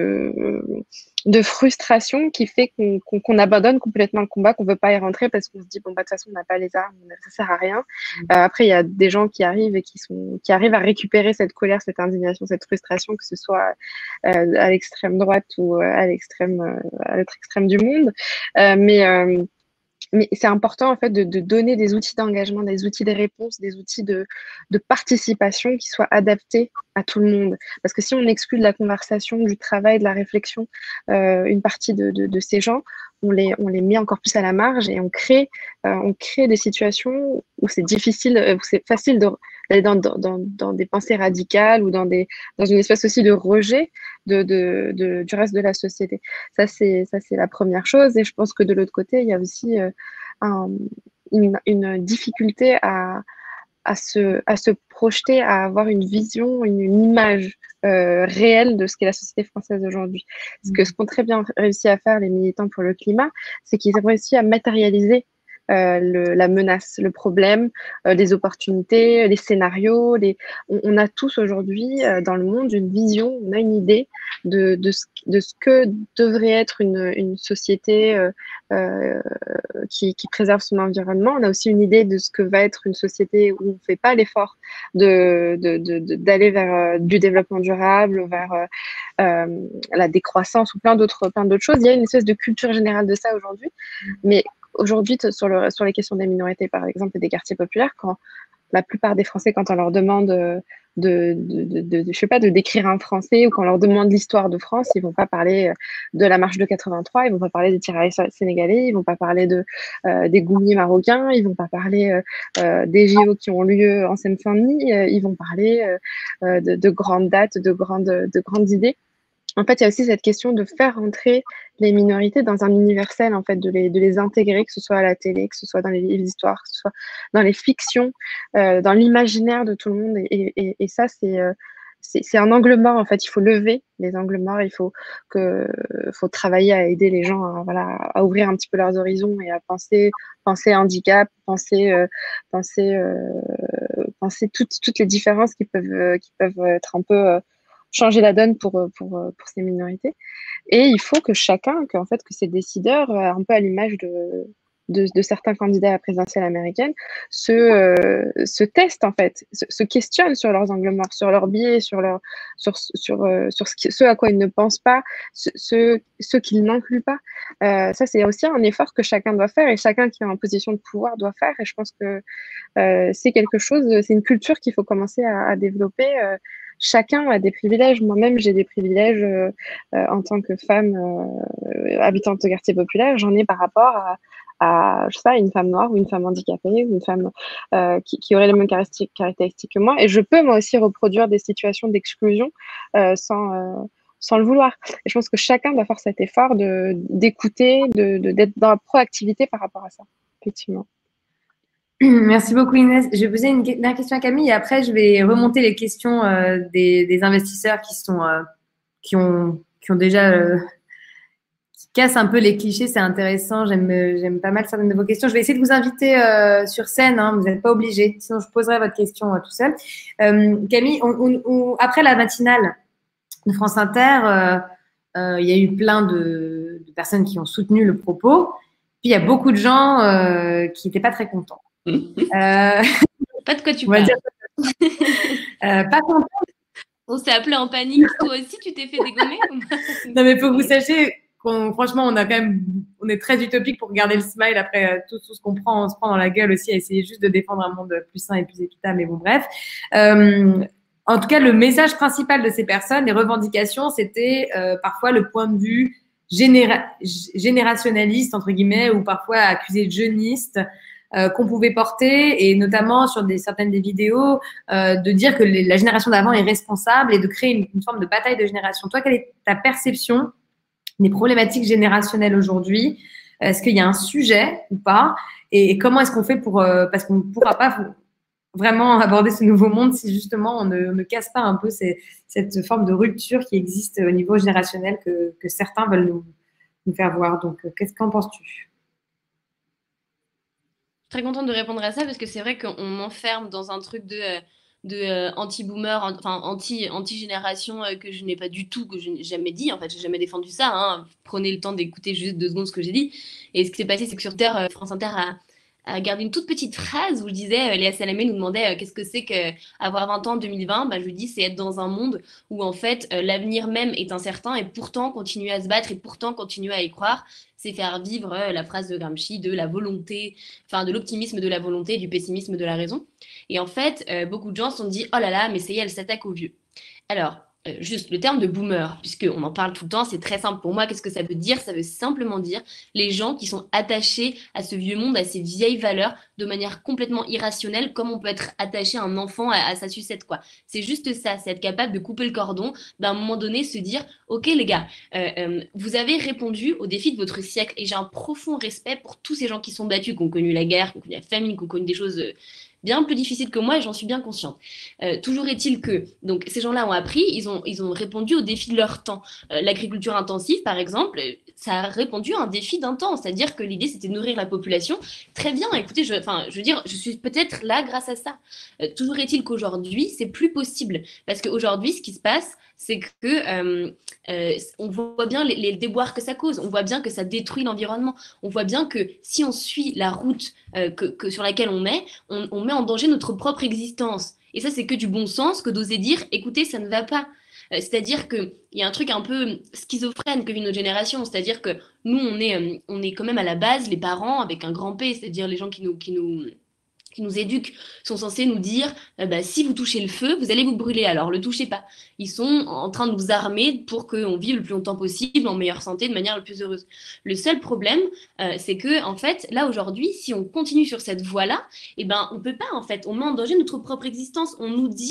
de, de frustration qui fait qu'on qu'on, qu'on abandonne complètement le combat, qu'on ne veut pas y rentrer parce qu'on se dit, bon, bah, de toute façon, on n'a pas les armes, ça ne sert à rien. Euh, après, il y a des gens qui arrivent et qui, sont, qui arrivent à récupérer cette colère, cette indignation, cette frustration, que ce soit euh, à l'extrême droite ou euh, à l'extrême, euh, à l'autre extrême du monde. Euh, mais euh, mais c'est important en fait de, de donner des outils d'engagement, des outils de réponse, des outils de, de participation qui soient adaptés à tout le monde. Parce que si on exclut de la conversation, du travail, de la réflexion, euh, une partie de, de, de ces gens, on les, on les met encore plus à la marge et on crée, euh, on crée des situations où c'est difficile, euh, où c'est facile de, d'aller dans, dans, dans, dans des pensées radicales ou dans, des, dans une espèce aussi de rejet de, de, de, du reste de la société. Ça, c'est, ça, c'est la première chose. Et je pense que de l'autre côté, il y a aussi euh, un, une, une difficulté à, à, se, à se projeter, à avoir une vision, une, une image euh, réelle de ce qu'est la société française aujourd'hui. Parce que ce qu'ont très bien réussi à faire les militants pour le climat, c'est qu'ils ont réussi à matérialiser euh, le, la menace, le problème, euh, les opportunités, les scénarios. Les... On, on a tous aujourd'hui euh, dans le monde une vision, on a une idée de, de, ce, de ce que devrait être une, une société euh, euh, qui, qui préserve son environnement. On a aussi une idée de ce que va être une société où on ne fait pas l'effort de, de, de, de, d'aller vers euh, du développement durable, vers euh, euh, la décroissance ou plein d'autres, plein d'autres choses. Il y a une espèce de culture générale de ça aujourd'hui. Mais aujourd'hui, sur, le, sur les questions des minorités, par exemple, et des quartiers populaires, quand la plupart des Français, quand on leur demande de, de, de, de, de je sais pas, de décrire un Français ou qu'on leur demande l'histoire de France, ils vont pas parler de la marche de quatre-vingt-trois, ils vont pas parler des tirailleurs sénégalais, ils vont pas parler de, euh, des Goumiers marocains, ils vont pas parler euh, des J O qui ont lieu en Seine-Saint-Denis, euh, ils vont parler euh, de, de grandes dates, de grandes, de grandes idées. en fait, il y a aussi cette question de faire entrer les minorités dans un universel, en fait, de les, de les intégrer, que ce soit à la télé, que ce soit dans les livres d'histoire, que ce soit dans les fictions, euh, dans l'imaginaire de tout le monde. Et, et, et ça, c'est euh, c'est c'est un angle mort, en fait. Il faut lever les angles morts. Il faut, que, faut travailler à aider les gens à, voilà, à ouvrir un petit peu leurs horizons et à penser, penser handicap, penser, euh, penser, euh, penser toutes, toutes les différences qui peuvent, qui peuvent être un peu... Euh, changer la donne pour, pour, pour ces minorités. Et il faut que chacun, que, en fait, que ces décideurs, un peu à l'image de, de, de certains candidats à la présidentielle américaine, se, euh, se testent, en fait, se, se questionnent sur leurs angles morts, sur leurs biais, sur, leur, sur, sur, euh, sur ce, qui, ce à quoi ils ne pensent pas, ce, ce, ce qu'ils n'incluent pas. Euh, ça, c'est aussi un effort que chacun doit faire et chacun qui est en position de pouvoir doit faire. Et je pense que euh, c'est quelque chose, c'est une culture qu'il faut commencer à, à développer. Euh, chacun a des privilèges. Moi-même, j'ai des privilèges euh, euh, en tant que femme euh, habitante de quartier populaire. J'en ai par rapport à, à, je sais pas, une femme noire ou une femme handicapée ou une femme euh, qui, qui aurait les mêmes caractéristiques, caractéristiques que moi. Et je peux moi aussi reproduire des situations d'exclusion euh, sans, euh, sans le vouloir. Et je pense que chacun doit faire cet effort de, d'écouter, de, de, d'être dans la proactivité par rapport à ça, effectivement. Merci beaucoup Inès. Je vais poser une dernière question à Camille et après je vais remonter les questions euh, des, des investisseurs qui sont euh, qui ont qui ont déjà euh, qui cassent un peu les clichés. C'est intéressant. J'aime j'aime pas mal certaines de vos questions. Je vais essayer de vous inviter euh, sur scène. Hein, vous n'êtes pas obligés. Sinon je poserai votre question euh, tout seul. Euh, Camille, on, on, on, après la matinale de France Inter, euh, euh, il y a eu plein de, de personnes qui ont soutenu le propos. Puis il y a beaucoup de gens euh, qui n'étaient pas très contents. euh... Pas de quoi tu parles. Dire... euh, pas content. On s'est appelé en panique. Toi aussi, tu t'es fait dégommer? Non, mais il faut que vous sachiez qu'on, franchement, on a quand même, on est très utopique pour garder le smile après tout, tout ce qu'on prend, on se prend dans la gueule aussi à essayer juste de défendre un monde plus sain et plus équitable. Mais bon, bref. Euh, en tout cas, le message principal de ces personnes, les revendications, c'était euh, parfois le point de vue généra- générationnaliste, entre guillemets, ou parfois accusé de jeuniste. Euh, qu'on pouvait porter, et notamment sur des, certaines des vidéos, euh, de dire que les, la génération d'avant est responsable et de créer une, une forme de bataille de génération. Toi, quelle est ta perception des problématiques générationnelles aujourd'hui? Est-ce qu'il y a un sujet ou pas? Et, et comment est-ce qu'on fait pour... Euh, parce qu'on ne pourra pas vraiment aborder ce nouveau monde si justement on ne, on ne casse pas un peu ces, cette forme de rupture qui existe au niveau générationnel que, que certains veulent nous, nous faire voir. Donc, qu'est-ce qu'en penses-tu? Très contente de répondre à ça parce que c'est vrai qu'on m'enferme dans un truc de, de euh, anti-boomer, enfin anti, anti-génération euh, que je n'ai pas du tout, que je n'ai jamais dit. En fait, j'ai jamais défendu ça. Hein. Prenez le temps d'écouter juste deux secondes ce que j'ai dit. Et ce qui s'est passé, c'est que sur Terre, euh, France Inter a, a gardé une toute petite phrase où je disais, euh, Léa Salamé nous demandait euh, qu'est-ce que c'est qu'avoir vingt ans en deux mille vingt. Bah, je lui dis, c'est être dans un monde où en fait euh, l'avenir même est incertain et pourtant continuer à se battre et pourtant continuer à y croire. C'est faire vivre euh, la phrase de Gramsci de la volonté, enfin de l'optimisme de la volonté et du pessimisme de la raison. Et en fait, euh, beaucoup de gens se sont dit, oh là là, mais ça y est, elle s'attaque aux vieux. Alors, euh, juste le terme de boomer, puisqu'on en parle tout le temps, c'est très simple pour moi. Qu'est-ce que ça veut dire? Ça veut simplement dire les gens qui sont attachés à ce vieux monde, à ces vieilles valeurs, de manière complètement irrationnelle, comme on peut être attaché à un enfant, à, à sa sucette, quoi. C'est juste ça, c'est être capable de couper le cordon, d'un moment donné, se dire, ok les gars, euh, euh, vous avez répondu au défi de votre siècle, et j'ai un profond respect pour tous ces gens qui sont battus, qui ont connu la guerre, qui ont connu la famine, qui ont connu des choses... Euh, bien plus difficile que moi et j'en suis bien consciente. Euh, toujours est-il que donc, ces gens-là ont appris, ils ont, ils ont répondu au défi de leur temps. Euh, l'agriculture intensive, par exemple, ça a répondu à un défi d'un temps, c'est-à-dire que l'idée, c'était de nourrir la population. Très bien, écoutez, je, je veux dire, je suis peut-être là grâce à ça. Euh, toujours est-il qu'aujourd'hui, c'est plus possible. Parce qu'aujourd'hui, ce qui se passe, c'est que euh, euh, on voit bien les, les déboires que ça cause, on voit bien que ça détruit l'environnement, on voit bien que si on suit la route euh, que, que sur laquelle on est, on, on met en danger notre propre existence. Et ça, c'est que du bon sens que d'oser dire, écoutez, ça ne va pas. Euh, c'est-à-dire qu'il y a un truc un peu schizophrène que vit notre génération, c'est-à-dire que nous, on est, euh, on est quand même à la base, les parents, avec un grand P, c'est-à-dire les gens qui nous... Qui nous qui nous éduquent, sont censés nous dire euh, bah, si vous touchez le feu, vous allez vous brûler, alors le touchez pas. Ils sont en train de nous armer pour qu'on vive le plus longtemps possible, en meilleure santé, de manière la plus heureuse. Le seul problème, euh, c'est que, en fait, là, aujourd'hui, si on continue sur cette voie-là, eh ben, on peut pas, en fait, on met en danger notre propre existence. On nous dit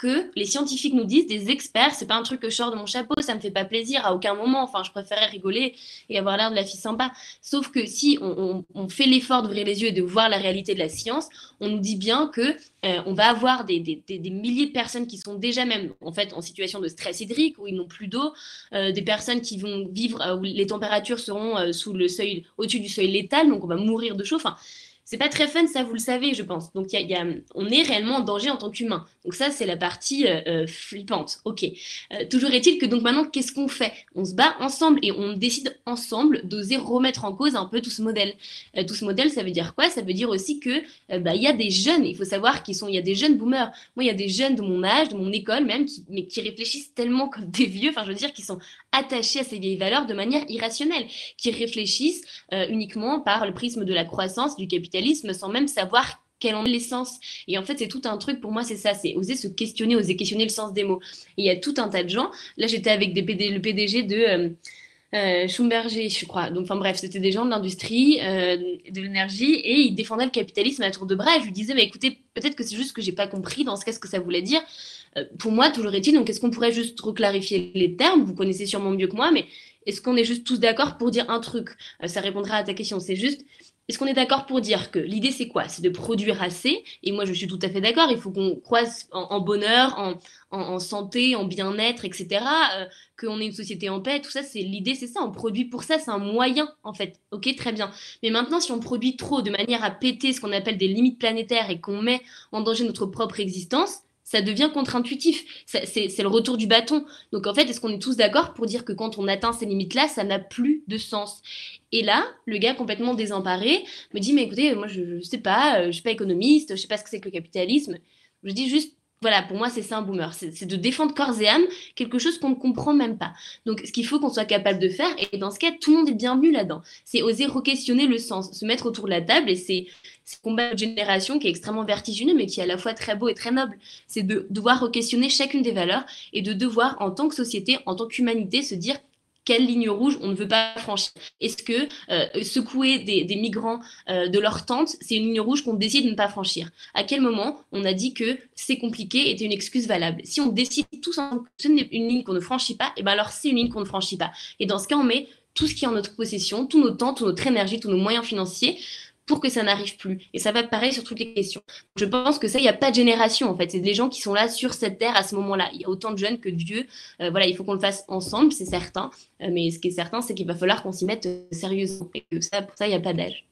que les scientifiques nous disent, des experts, c'est pas un truc que je sors de mon chapeau, ça me fait pas plaisir à aucun moment. Enfin, je préférais rigoler et avoir l'air de la fille sympa. Sauf que si on, on, on fait l'effort d'ouvrir les yeux et de voir la réalité de la science, on nous dit bien que euh, on va avoir des, des, des, des milliers de personnes qui sont déjà même en fait en situation de stress hydrique, où ils n'ont plus d'eau, euh, des personnes qui vont vivre euh, où les températures seront euh, sous le seuil, au-dessus du seuil létal, donc on va mourir de chaud. Enfin, c'est pas très fun, ça vous le savez, je pense. Donc y a, y a, on est réellement en danger en tant qu'humain. Donc ça, c'est la partie euh, flippante. Ok. Euh, toujours est-il que donc maintenant, qu'est-ce qu'on fait? On se bat ensemble et on décide ensemble d'oser remettre en cause un peu tout ce modèle. Euh, tout ce modèle, ça veut dire quoi? Ça veut dire aussi que euh, bah, y a des jeunes. Il faut savoir qu'ils sont, il y a des jeunes boomers. Moi, il y a des jeunes de mon âge, de mon école même, qui, mais qui réfléchissent tellement comme des vieux. Enfin, je veux dire, qui sont attachés à ces vieilles valeurs de manière irrationnelle, qui réfléchissent euh, uniquement par le prisme de la croissance, du capitalisme, sans même savoir quelle en est l'essence. Et en fait, c'est tout un truc, pour moi, c'est ça, c'est oser se questionner, oser questionner le sens des mots. Et il y a tout un tas de gens. Là, j'étais avec des P D, le P D G de euh, euh, Schlumberger, je crois. Donc, enfin bref, c'était des gens de l'industrie, euh, de l'énergie, et ils défendaient le capitalisme à tour de bras. Et je lui disais, bah, écoutez, peut-être que c'est juste que j'ai pas compris dans ce qu'est-ce que ça voulait dire. Euh, pour moi, toujours est-il, donc est-ce qu'on pourrait juste reclarifier les termes? Vous connaissez sûrement mieux que moi, mais est-ce qu'on est juste tous d'accord pour dire un truc? euh, Ça répondra à ta question. C'est juste, est-ce qu'on est d'accord pour dire que l'idée, c'est quoi? C'est de produire assez. Et moi, je suis tout à fait d'accord. Il faut qu'on croise en, en bonheur, en, en, en santé, en bien-être, et cetera. Euh, qu'on ait une société en paix. Tout ça, c'est l'idée, c'est ça. On produit pour ça. C'est un moyen, en fait. Ok, très bien. Mais maintenant, si on produit trop de manière à péter ce qu'on appelle des limites planétaires et qu'on met en danger notre propre existence, ça devient contre-intuitif. C'est, c'est le retour du bâton. Donc, en fait, est-ce qu'on est tous d'accord pour dire que quand on atteint ces limites-là, ça n'a plus de sens? Et là, le gars complètement désemparé me dit, mais écoutez, moi, je ne sais pas, je ne suis pas économiste, je ne sais pas ce que c'est que le capitalisme. Je dis juste, voilà, pour moi, c'est ça un boomer. C'est de défendre corps et âme quelque chose qu'on ne comprend même pas. Donc, ce qu'il faut qu'on soit capable de faire, et dans ce cas, tout le monde est bienvenu là-dedans, c'est oser re-questionner le sens, se mettre autour de la table, et c'est ce combat de génération qui est extrêmement vertigineux, mais qui est à la fois très beau et très noble. C'est de devoir re-questionner chacune des valeurs et de devoir, en tant que société, en tant qu'humanité, se dire quelle ligne rouge on ne veut pas franchir. Est-ce que euh, secouer des, des migrants euh, de leur tente, c'est une ligne rouge qu'on décide de ne pas franchir? À quel moment on a dit que c'est compliqué était une excuse valable? Si on décide tous ensemble que c'est une ligne qu'on ne franchit pas, et ben alors c'est une ligne qu'on ne franchit pas. Et dans ce cas, on met tout ce qui est en notre possession, tout notre temps, toute notre énergie, tous nos moyens financiers, pour que ça n'arrive plus. Et ça va pareil sur toutes les questions. Je pense que ça, il n'y a pas de génération, en fait. C'est des gens qui sont là sur cette terre à ce moment-là. Il y a autant de jeunes que de vieux. Euh, voilà, il faut qu'on le fasse ensemble, c'est certain. Euh, mais ce qui est certain, c'est qu'il va falloir qu'on s'y mette euh, sérieusement. Et que ça, pour ça, il n'y a pas d'âge.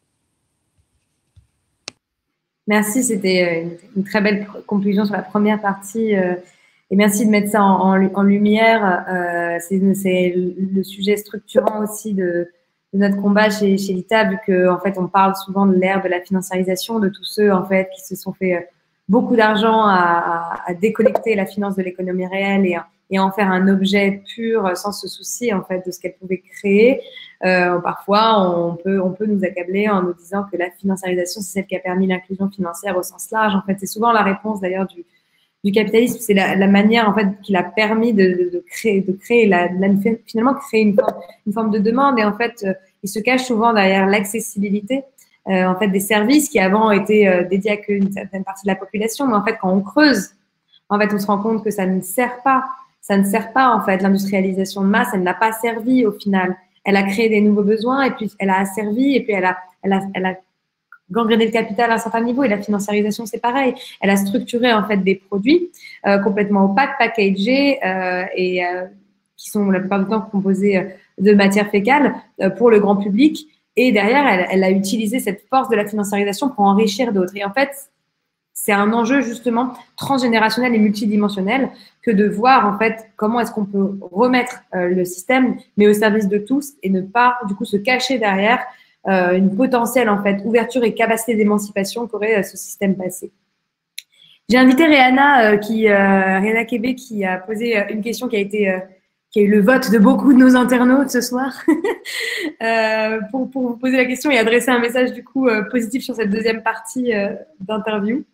Merci, c'était une, une très belle conclusion sur la première partie. Euh, et merci de mettre ça en, en, en lumière. Euh, c'est le sujet structurant aussi de de notre combat chez, chez l'I T A, vu qu'en fait, on parle souvent de l'ère de la financiarisation, de tous ceux en fait qui se sont fait beaucoup d'argent à, à, à déconnecter la finance de l'économie réelle et, et en faire un objet pur sans se soucier en fait de ce qu'elle pouvait créer. Euh, parfois, on peut, on peut nous accabler en nous disant que la financiarisation, c'est celle qui a permis l'inclusion financière au sens large. En fait, c'est souvent la réponse d'ailleurs du du capitalisme, c'est la, la manière en fait qu'il a permis de, de, de créer, de créer la, la, finalement créer une forme, une forme de demande. Et en fait, euh, il se cache souvent derrière l'accessibilité euh, en fait des services qui avant étaient euh, dédiés à qu'une certaine partie de la population. Mais en fait, quand on creuse, en fait, on se rend compte que ça ne sert pas. Ça ne sert pas en fait l'industrialisation de masse. Elle n'a pas servi au final. Elle a créé des nouveaux besoins et puis elle a asservi et puis elle a, elle a, elle a gangréner le capital à un certain niveau, et la financiarisation, c'est pareil. Elle a structuré en fait des produits euh, complètement opaques, packagés euh, et euh, qui sont la plupart du temps composés de matières fécales euh, pour le grand public. Et derrière, elle, elle a utilisé cette force de la financiarisation pour enrichir d'autres. Et en fait, c'est un enjeu justement transgénérationnel et multidimensionnel que de voir en fait comment est-ce qu'on peut remettre euh, le système, mais au service de tous, et ne pas du coup se cacher derrière Euh, une potentielle en fait ouverture et capacité d'émancipation qu'aurait euh, ce système passé. J'ai invité Rihanna euh, qui euh, Rihanna Kébé qui a posé euh, une question qui a été euh, qui a eu le vote de beaucoup de nos internautes ce soir euh, pour, pour vous poser la question et adresser un message du coup euh, positif sur cette deuxième partie euh, d'interview.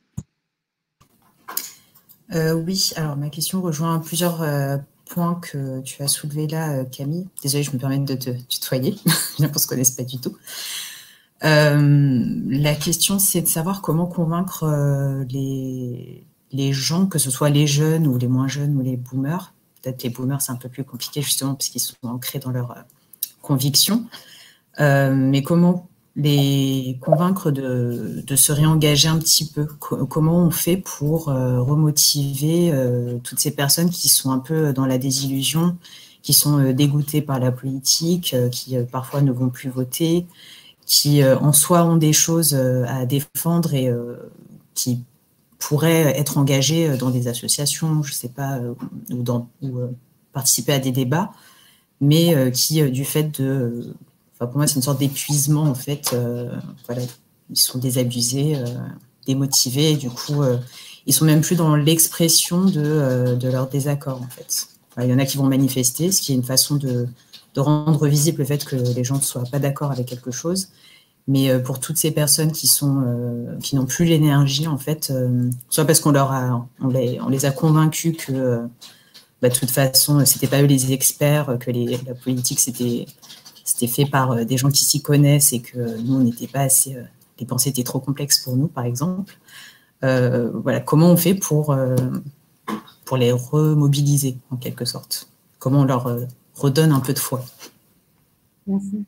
Euh, oui, alors ma question rejoint plusieurs euh, points que tu as soulevés là, Camille. Désolée, je me permets de te tutoyer, bien qu'on ne se connaisse pas du tout. Euh, la question, c'est de savoir comment convaincre euh, les, les gens, que ce soit les jeunes ou les moins jeunes ou les boomers, peut-être les boomers c'est un peu plus compliqué justement parce qu'ils sont ancrés dans leurs euh, convictions, euh, mais comment les convaincre de, de se réengager un petit peu? Co- comment on fait pour euh, remotiver euh, toutes ces personnes qui sont un peu dans la désillusion, qui sont euh, dégoûtées par la politique, euh, qui euh, parfois ne vont plus voter, qui euh, en soi ont des choses euh, à défendre et euh, qui pourraient être engagées dans des associations, je ne sais pas, euh, ou, dans, ou euh, participer à des débats, mais euh, qui, euh, du fait de... Enfin, pour moi, c'est une sorte d'épuisement, en fait. Euh, voilà, ils sont désabusés, euh, démotivés, et du coup, euh, ils sont même plus dans l'expression de, euh, de leur désaccord, en fait. Enfin, il y en a qui vont manifester, ce qui est une façon de, de rendre visible le fait que les gens ne soient pas d'accord avec quelque chose. Mais euh, pour toutes ces personnes qui sont euh, qui n'ont plus l'énergie, en fait, euh, soit parce qu'on leur a, on les, on les a convaincus que euh, bah, de toute façon, c'était pas eux les experts, que les, la politique c'était c'était fait par euh, des gens qui s'y connaissent et que nous on n'était pas assez, euh, les pensées étaient trop complexes pour nous, par exemple. Euh, voilà, comment on fait pour euh, pour les remobiliser en quelque sorte? Comment on leur euh, redonne un peu de foi? Merci.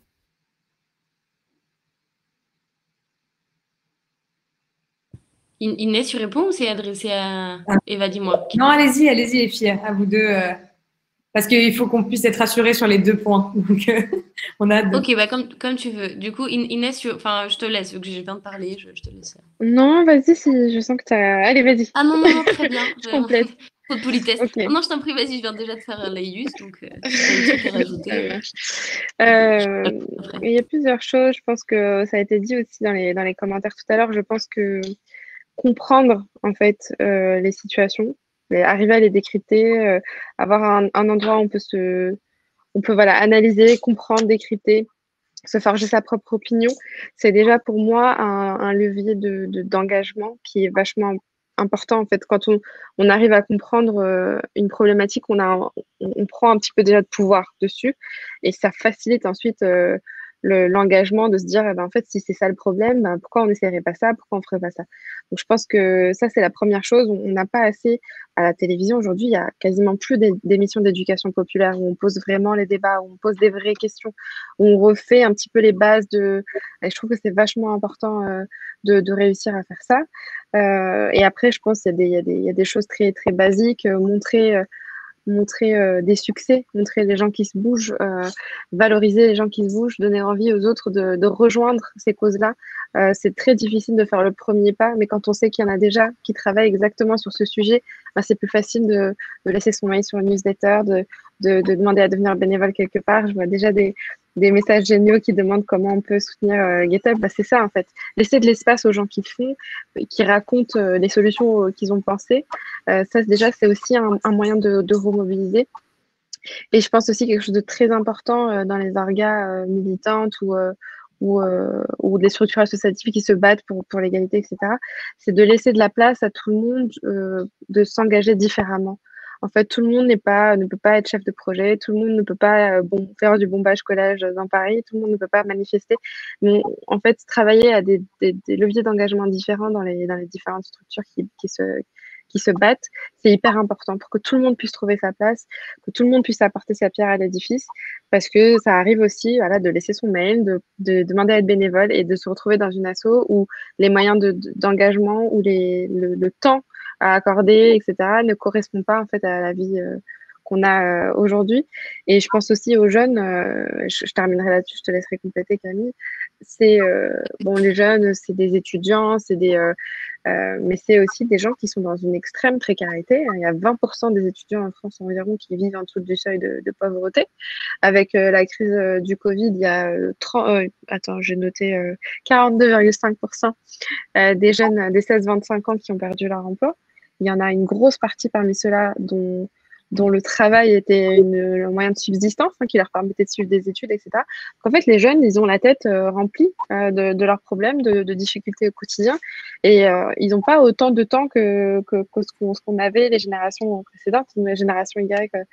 In- Inès, tu réponds ou c'est adressé à Ah. Eva, dis-moi. Non, allez-y, allez-y les filles, à vous deux. euh, parce qu'il faut qu'on puisse être rassurés sur les deux points. Donc, euh, on a hâte de... Ok, bah comme, comme tu veux. Du coup, In- Inès, tu- enfin, je te laisse, vu que je viens de parler, je, je te laisse. Non, vas-y, si je sens que t'as... Allez, vas-y. Ah non, non, non, très bien. Je complète. Trop de politesse. Ok, Oh non, je t'en prie, vas-y, je viens déjà de faire un laïus, donc euh, si t'as des trucs à ça rajouter, euh, marche. je Euh, suis après. il y a plusieurs choses. Je pense que ça a été dit aussi dans les, dans les commentaires tout à l'heure. Je pense que comprendre en fait euh, les situations, et arriver à les décrypter, euh, avoir un, un endroit où on peut se, on peut voilà analyser, comprendre, décrypter, se forger sa propre opinion, c'est déjà pour moi un, un levier de, de- d'engagement qui est vachement important en fait. Quand on, on arrive à comprendre euh, une problématique, on a, un- on, on prend un petit peu déjà de pouvoir dessus et ça facilite ensuite euh, le- l'engagement de se dire, eh ben, en fait, si c'est ça le problème, ben, pourquoi on n'essaierait pas ça, pourquoi on ferait pas ça. Donc je pense que ça c'est la première chose. On on n'a pas assez à la télévision aujourd'hui, il y a quasiment plus d'é- d'émissions d'éducation populaire où on pose vraiment les débats, où on pose des vraies questions, où on refait un petit peu les bases de. Et je trouve que c'est vachement important euh, de, de réussir à faire ça. Euh, et après, je pense qu'il y a des, il y a des, il y a des choses très, très basiques, euh, montrer, euh, montrer euh, des succès, montrer les gens qui se bougent, euh, valoriser les gens qui se bougent, donner envie aux autres de, de rejoindre ces causes-là. Euh, c'est très difficile de faire le premier pas, mais quand on sait qu'il y en a déjà qui travaillent exactement sur ce sujet, ben, c'est plus facile de, de laisser son mail sur une newsletter, de, de, de demander à devenir bénévole quelque part. Je vois déjà des, des messages géniaux qui demandent comment on peut soutenir euh, GitHub. Ben, c'est ça en fait. Laisser de l'espace aux gens qui font, qui racontent euh, les solutions euh, qu'ils ont pensées. Euh, ça, déjà, c'est aussi un, un moyen de, de remobiliser. Et je pense aussi quelque chose de très important euh, dans les orgas euh, militantes ou, euh, ou, euh, ou des structures associatives qui se battent pour, pour l'égalité, et cetera, c'est de laisser de la place à tout le monde euh, de s'engager différemment. En fait, tout le monde n'est pas, ne peut pas être chef de projet, tout le monde ne peut pas euh, bon, faire du bombage-collage dans Paris, tout le monde ne peut pas manifester. Mais en fait, travailler à des, des, des leviers d'engagement différents dans les, dans les différentes structures qui, qui, se, qui se battent, c'est hyper important pour que tout le monde puisse trouver sa place, que tout le monde puisse apporter sa pierre à l'édifice, parce que ça arrive aussi voilà, de laisser son mail, de, de demander à être bénévole et de se retrouver dans une asso où les moyens de, de, d'engagement ou les, le, le temps à accorder, et cetera, ne correspondent pas en fait à la vie euh, qu'on a euh, aujourd'hui. Et je pense aussi aux jeunes, euh, je, je terminerai là-dessus, je te laisserai compléter Camille, c'est, euh, bon, les jeunes, c'est des étudiants, c'est des... Euh, euh, mais c'est aussi des gens qui sont dans une extrême précarité. Il y a vingt pour cent des étudiants en France environ qui vivent en dessous du seuil de, de pauvreté. Avec euh, la crise euh, du Covid, il y a euh, trente, euh, attends, j'ai noté euh, quarante-deux virgule cinq pour cent euh, des jeunes des seize vingt-cinq ans qui ont perdu leur emploi. Il y en a une grosse partie parmi ceux-là dont dont le travail était une, un moyen de subsistance, hein, qui leur permettait de suivre des études, et cetera. Donc, en fait, les jeunes, ils ont la tête euh, remplie euh, de, de leurs problèmes, de, de difficultés au quotidien, et euh, ils n'ont pas autant de temps que, que, que ce qu'on ce qu'on avait les générations précédentes, les générations Y, euh,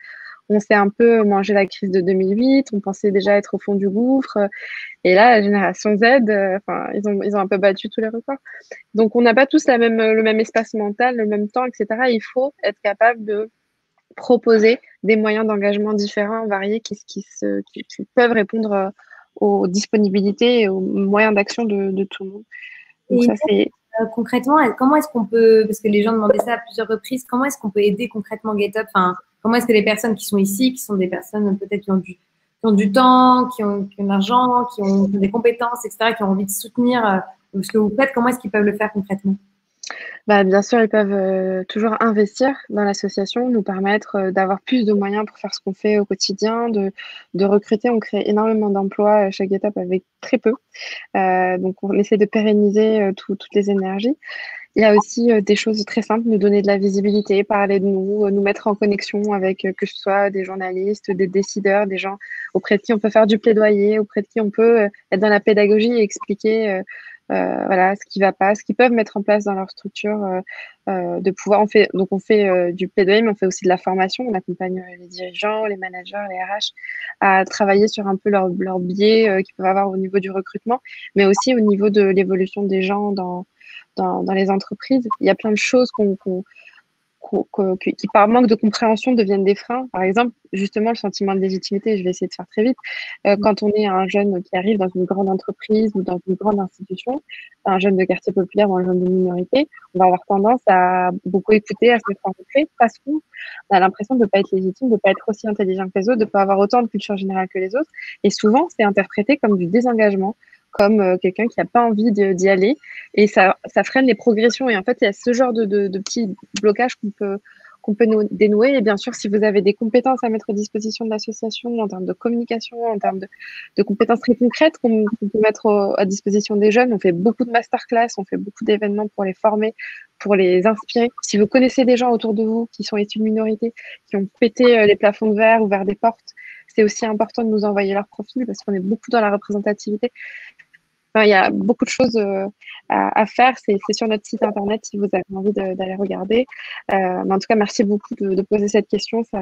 on s'est un peu mangé la crise de deux mille huit, on pensait déjà être au fond du gouffre. Et là, la génération Z, euh, enfin, ils ont, ils ont un peu battu tous les records. Donc, on n'a pas tous la même, le même espace mental, le même temps, et cetera. Il faut être capable de proposer des moyens d'engagement différents, variés, qui, qui, se, qui, qui peuvent répondre aux disponibilités et aux moyens d'action de, de tout le monde. Donc, et ça, c'est... Euh, concrètement, comment est-ce qu'on peut, parce que les gens demandaient ça à plusieurs reprises, comment est-ce qu'on peut aider concrètement GetUp, enfin, comment est-ce que les personnes qui sont ici, qui sont des personnes peut-être qui ont du, qui ont du temps, qui ont, qui ont de l'argent, qui ont, qui ont des compétences, et cetera, qui ont envie de soutenir euh, ce que vous faites, comment est-ce qu'ils peuvent le faire concrètement? Bah, bien sûr, ils peuvent euh, toujours investir dans l'association, nous permettre euh, d'avoir plus de moyens pour faire ce qu'on fait au quotidien, de, de recruter. On crée énormément d'emplois chez GetUp avec très peu. Euh, donc, on essaie de pérenniser euh, tout, toutes les énergies. Il y a aussi euh, des choses très simples, nous donner de la visibilité, parler de nous, euh, nous mettre en connexion avec euh, que ce soit des journalistes, des décideurs, des gens auprès de qui on peut faire du plaidoyer, auprès de qui on peut euh, être dans la pédagogie et expliquer euh, euh, voilà, ce qui ne va pas, ce qu'ils peuvent mettre en place dans leur structure, euh, euh, de pouvoir. On fait, donc, on fait euh, du plaidoyer, mais on fait aussi de la formation. On accompagne euh, les dirigeants, les managers, les R H à travailler sur un peu leur, leur biais euh, qu'ils peuvent avoir au niveau du recrutement, mais aussi au niveau de l'évolution des gens dans Dans, dans les entreprises. Il y a plein de choses qu'on, qu'on, qu'on, qu'on, qui, par manque de compréhension, deviennent des freins. Par exemple, justement, le sentiment de légitimité, je vais essayer de faire très vite. Euh, quand on est un jeune qui arrive dans une grande entreprise ou dans une grande institution, un jeune de quartier populaire ou un jeune de minorité, on va avoir tendance à beaucoup écouter, à se mettre en retrait, parce qu'on a l'impression de ne pas être légitime, de ne pas être aussi intelligent que les autres, de ne pas avoir autant de culture générale que les autres. Et souvent, c'est interprété comme du désengagement, comme euh, quelqu'un qui n'a pas envie de, d'y aller. Et ça, ça freine les progressions. Et en fait, il y a ce genre de, de, de petits blocages qu'on peut, qu'on peut nous dénouer. Et bien sûr, si vous avez des compétences à mettre à disposition de l'association en termes de communication, en termes de, de compétences très concrètes qu'on, qu'on peut mettre au, à disposition des jeunes, on fait beaucoup de masterclass, on fait beaucoup d'événements pour les former, pour les inspirer. Si vous connaissez des gens autour de vous qui sont issus de minorités, qui ont pété les plafonds de verre, ouvert des portes, c'est aussi important de nous envoyer leur profil parce qu'on est beaucoup dans la représentativité. Enfin, il y a beaucoup de choses euh, à, à faire. C'est, c'est sur notre site internet si vous avez envie de, d'aller regarder. Euh, mais en tout cas, merci beaucoup de, de poser cette question. Ça,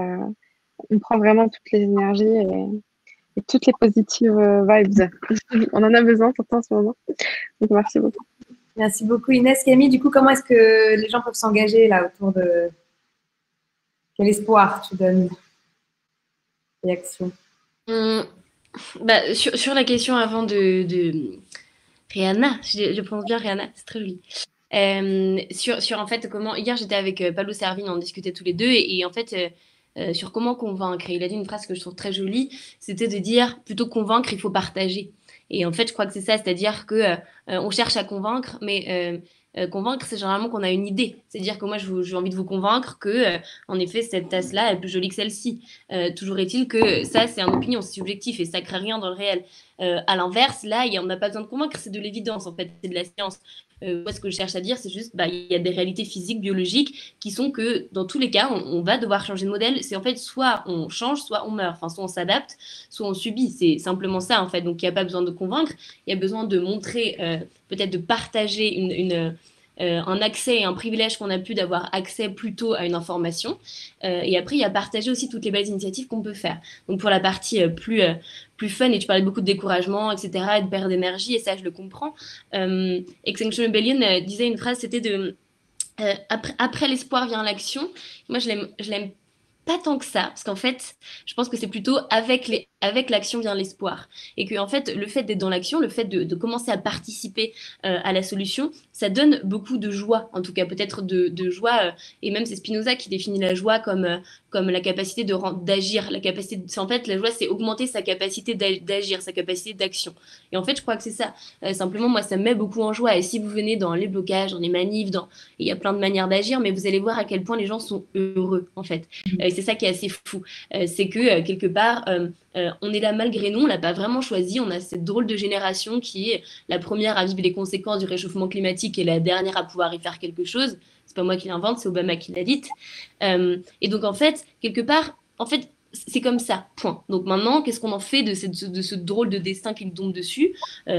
on prend vraiment toutes les énergies et, et toutes les positives vibes. On en a besoin surtout en ce moment. Donc, merci beaucoup. Merci beaucoup Inès. Camille, du coup, comment est-ce que les gens peuvent s'engager là autour de... Quel espoir tu donnes et action? Hum, bah, sur, sur la question avant de... de... Rihanna, je, je prononce bien Rihanna, c'est très joli. Euh, sur, sur en fait comment hier j'étais avec euh, Pablo Servigne, on discutait tous les deux et, et en fait euh, euh, sur comment convaincre. Et il a dit une phrase que je trouve très jolie, c'était de dire plutôt que convaincre, il faut partager. Et en fait, je crois que c'est ça, c'est-à-dire que euh, on cherche à convaincre, mais euh, euh, convaincre, c'est généralement qu'on a une idée. C'est-à-dire que moi, je vous- j'ai envie de vous convaincre que, euh, en effet, cette tasse-là est plus jolie que celle-ci. Euh, toujours est-il que ça, c'est une opinion, c'est subjectif et ça crée rien dans le réel. Euh, à l'inverse, là, y a- on n'a pas besoin de convaincre, c'est de l'évidence, en fait, c'est de la science. Euh, moi, ce que je cherche à dire, c'est juste, bah, il y a des réalités physiques, biologiques, qui sont que, dans tous les cas, on, on va devoir changer de modèle. C'est en fait, soit on change, soit on meurt. Enfin, soit on s'adapte, soit on subit. C'est simplement ça, en fait. Donc, il n'y a pas besoin de convaincre, il y a besoin de montrer, euh, peut-être de partager une, une, euh, un accès et un privilège qu'on a pu d'avoir accès plus tôt à une information. Euh, et après, il y a partager aussi toutes les belles initiatives qu'on peut faire. Donc, pour la partie euh, plus, euh, plus fun, et tu parlais beaucoup de découragement, et cetera, et de perte d'énergie, et ça, je le comprends. Euh, Extinction Rebellion euh, disait une phrase, c'était de euh, après, après l'espoir vient l'action. Moi, je l'aime, je l'aime pas tant que ça, parce qu'en fait, je pense que c'est plutôt avec, les, avec l'action vient l'espoir. Et que, en fait, le fait d'être dans l'action, le fait de, de commencer à participer euh, à la solution, ça donne beaucoup de joie, en tout cas, peut-être de, de joie. Euh, et même, c'est Spinoza qui définit la joie comme, euh, comme la capacité de, d'agir. La capacité de, c'est, en fait, la joie, c'est augmenter sa capacité d'agir, sa capacité d'action. Et en fait, je crois que c'est ça. Euh, simplement, moi, ça me met beaucoup en joie. Et si vous venez dans les blocages, dans les manifs, dans... il y a plein de manières d'agir, mais vous allez voir à quel point les gens sont heureux, en fait. Euh, c'est ça qui est assez fou. Euh, c'est que, euh, quelque part, euh, euh, on est là malgré nous, on l'a pas vraiment choisi. On a cette drôle de génération qui est la première à vivre les conséquences du réchauffement climatique et la dernière à pouvoir y faire quelque chose. C'est pas moi qui l'invente, c'est Obama qui l'a dit. Euh, et donc, en fait, quelque part, en fait, c'est comme ça, point. Donc maintenant, qu'est-ce qu'on en fait de, cette, de ce drôle de destin qui nous tombe dessus? euh,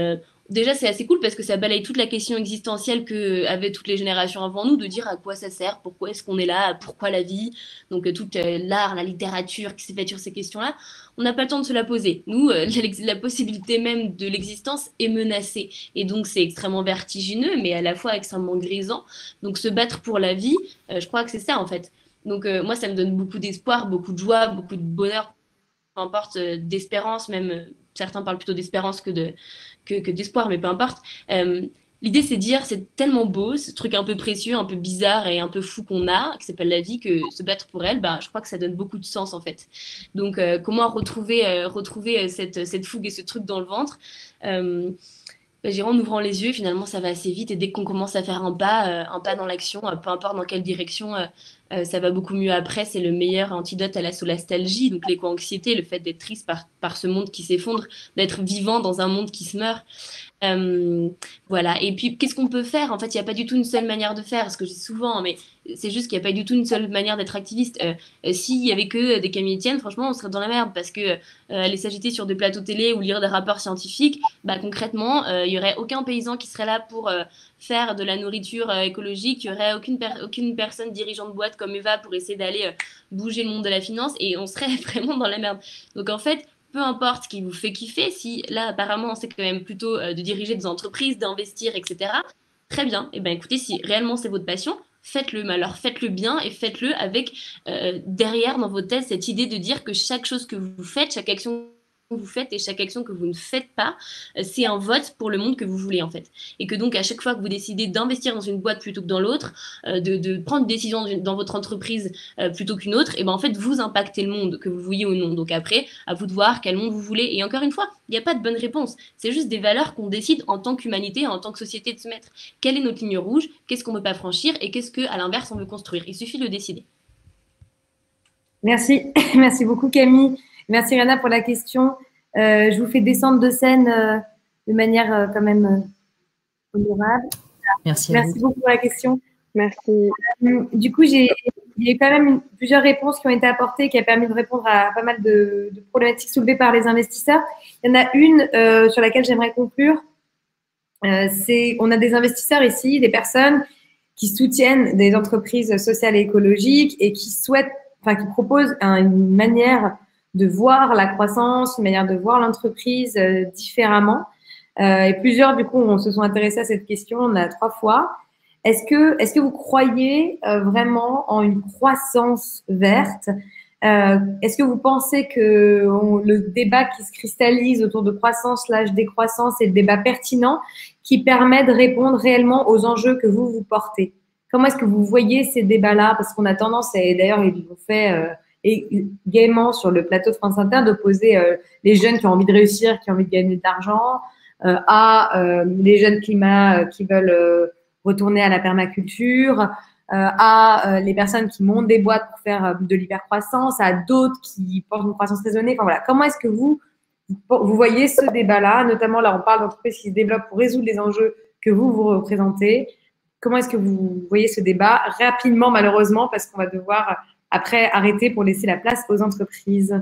déjà, c'est assez cool parce que ça balaye toute la question existentielle que avaient toutes les générations avant nous, de dire à quoi ça sert, pourquoi est-ce qu'on est là, pourquoi la vie, donc euh, tout euh, l'art, la littérature qui s'est faite sur ces questions-là, on n'a pas le temps de se la poser. Nous, euh, la, la possibilité même de l'existence est menacée, et donc c'est extrêmement vertigineux, mais à la fois extrêmement grisant. Donc se battre pour la vie, euh, je crois que c'est ça en fait. Donc euh, moi, ça me donne beaucoup d'espoir, beaucoup de joie, beaucoup de bonheur, peu importe, euh, d'espérance, même euh, certains parlent plutôt d'espérance que de que, que d'espoir, mais peu importe. Euh, L'idée, c'est de dire, c'est tellement beau, ce truc un peu précieux, un peu bizarre et un peu fou qu'on a, qui s'appelle la vie, que se battre pour elle, bah, je crois que ça donne beaucoup de sens, en fait. Donc, euh, comment retrouver, euh, retrouver cette, cette fougue et ce truc dans le ventre euh, bah, en ouvrant les yeux, finalement, ça va assez vite. Et dès qu'on commence à faire un pas, euh, un pas dans l'action, euh, peu importe dans quelle direction, euh, euh, ça va beaucoup mieux après. C'est le meilleur antidote à la solastalgie, donc l'éco-anxiété, le fait d'être triste par, par ce monde qui s'effondre, d'être vivant dans un monde qui se meurt. Euh, voilà. Et puis, qu'est-ce qu'on peut faire? En fait, il n'y a pas du tout une seule manière de faire, ce que je dis souvent, mais c'est juste qu'il n'y a pas du tout une seule manière d'être activiste. Euh, euh, S'il n'y avait que des Camille Etienne, franchement, on serait dans la merde parce que euh, aller s'agiter sur des plateaux télé ou lire des rapports scientifiques, bah, concrètement, euh, il n'y aurait aucun paysan qui serait là pour euh, faire de la nourriture euh, écologique. Il n'y aurait aucune, per aucune personne dirigeante de boîte comme Eva pour essayer d'aller euh, bouger le monde de la finance et on serait vraiment dans la merde. Donc, en fait, peu importe ce qui vous fait kiffer, si là, apparemment, c'est quand même plutôt euh, de diriger des entreprises, d'investir, et cetera. Très bien. Et bien, écoutez, si réellement c'est votre passion, faites-le. Mais alors, faites-le bien et faites-le avec euh, derrière dans votre tête cette idée de dire que chaque chose que vous faites, chaque action que vous faites et chaque action que vous ne faites pas, euh, c'est un vote pour le monde que vous voulez en fait. Et que donc à chaque fois que vous décidez d'investir dans une boîte plutôt que dans l'autre, euh, de, de prendre une décision dans votre entreprise euh, plutôt qu'une autre, et ben en fait vous impactez le monde, que vous vouliez ou non. Donc après, à vous de voir quel monde vous voulez. Et encore une fois, il n'y a pas de bonne réponse. C'est juste des valeurs qu'on décide en tant qu'humanité, en tant que société de se mettre. Quelle est notre ligne rouge? Qu'est-ce qu'on ne peut pas franchir? Et qu'est-ce qu'à l'inverse on veut construire? Il suffit de le décider. Merci. Merci beaucoup Camille. Merci Rana pour la question. Euh, je vous fais descendre de scène euh, de manière euh, quand même euh, honorable. Merci, Merci beaucoup pour la question. Merci. Euh, du coup, j'ai il y a eu quand même une, plusieurs réponses qui ont été apportées, qui a permis de répondre à pas mal de, de problématiques soulevées par les investisseurs. Il y en a une euh, sur laquelle j'aimerais conclure. Euh, c'est, on a des investisseurs ici, des personnes qui soutiennent des entreprises sociales et écologiques et qui souhaitent, enfin, qui proposent un, une manière de voir la croissance, une manière de voir l'entreprise euh, différemment. Euh, et plusieurs, du coup, on se sont intéressés à cette question. On a trois fois. Est-ce que, est-ce que vous croyez euh, vraiment en une croissance verte? euh, Est-ce que vous pensez que on, le débat qui se cristallise autour de croissance, slash décroissance, est le débat pertinent qui permet de répondre réellement aux enjeux que vous vous portez? Comment est-ce que vous voyez ces débats-là? Parce qu'on a tendance, et d'ailleurs ils l'ont fait euh, et gaiement sur le plateau de France Inter, d'opposer euh, les jeunes qui ont envie de réussir, qui ont envie de gagner de l'argent, euh, à euh, les jeunes climats euh, qui veulent euh, retourner à la permaculture, euh, à euh, les personnes qui montent des boîtes pour faire euh, de l'hypercroissance, à d'autres qui portent une croissance raisonnée. Enfin voilà, comment est-ce que vous, vous voyez ce débat-là? Notamment là, on parle d'entreprises qui se développent pour résoudre les enjeux que vous, vous représentez. Comment est-ce que vous voyez ce débat? Rapidement, malheureusement, parce qu'on va devoir après arrêter pour laisser la place aux entreprises.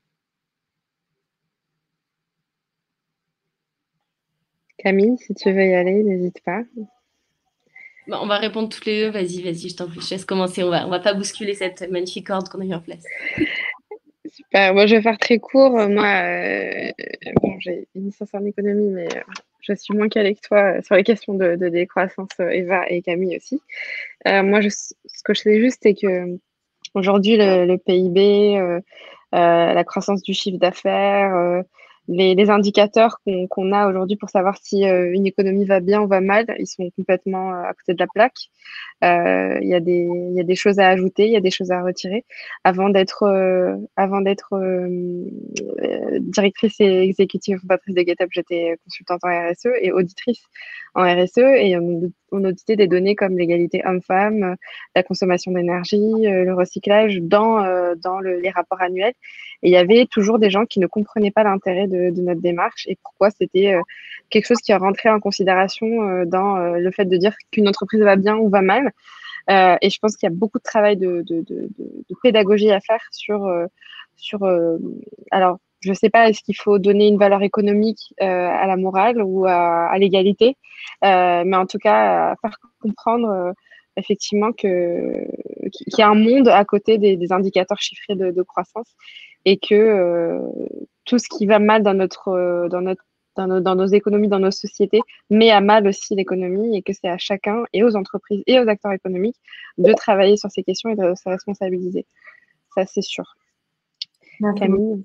Camille, si tu veux y aller, n'hésite pas. Bon, on va répondre toutes les deux. Vas-y, vas-y, je t'en prie, je laisse commencer. On va, on va pas bousculer cette magnifique ordre qu'on a mis en place. Super. Moi, je vais faire très court. Moi, euh, bon, j'ai une licence en économie, mais euh, je suis moins calée que toi sur les questions de, de décroissance, Eva et Camille aussi. Euh, moi, je, ce que je sais juste, c'est que aujourd'hui, le, le P I B, euh, euh, la croissance du chiffre d'affaires, euh, les, les indicateurs qu'on qu'on a aujourd'hui pour savoir si euh, une économie va bien ou va mal, ils sont complètement à côté de la plaque. Euh, Il y a des, il y a des choses à ajouter, il y a des choses à retirer. Avant d'être, euh, avant d'être euh, euh, directrice et exécutive fondatrice de GetUp, j'étais consultante en R S E et auditrice en R S E et on, on auditait des données comme l'égalité homme-femme, la consommation d'énergie, euh, le recyclage dans, euh, dans le, les rapports annuels. Et il y avait toujours des gens qui ne comprenaient pas l'intérêt de, de notre démarche et pourquoi c'était euh, quelque chose qui rentrait en considération euh, dans euh, le fait de dire qu'une entreprise va bien ou va mal. Euh, et je pense qu'il y a beaucoup de travail de, de, de, de, de pédagogie à faire sur, euh, sur euh, alors, je ne sais pas, est-ce qu'il faut donner une valeur économique euh, à la morale ou à, à l'égalité, euh, mais en tout cas, faire comprendre euh, effectivement que, qu'il y a un monde à côté des, des indicateurs chiffrés de, de croissance et que euh, tout ce qui va mal dans, notre, dans, notre, dans, nos, dans nos économies, dans nos sociétés, met à mal aussi l'économie et que c'est à chacun et aux entreprises et aux acteurs économiques de travailler sur ces questions et de se responsabiliser. Ça, c'est sûr. Merci. Camille.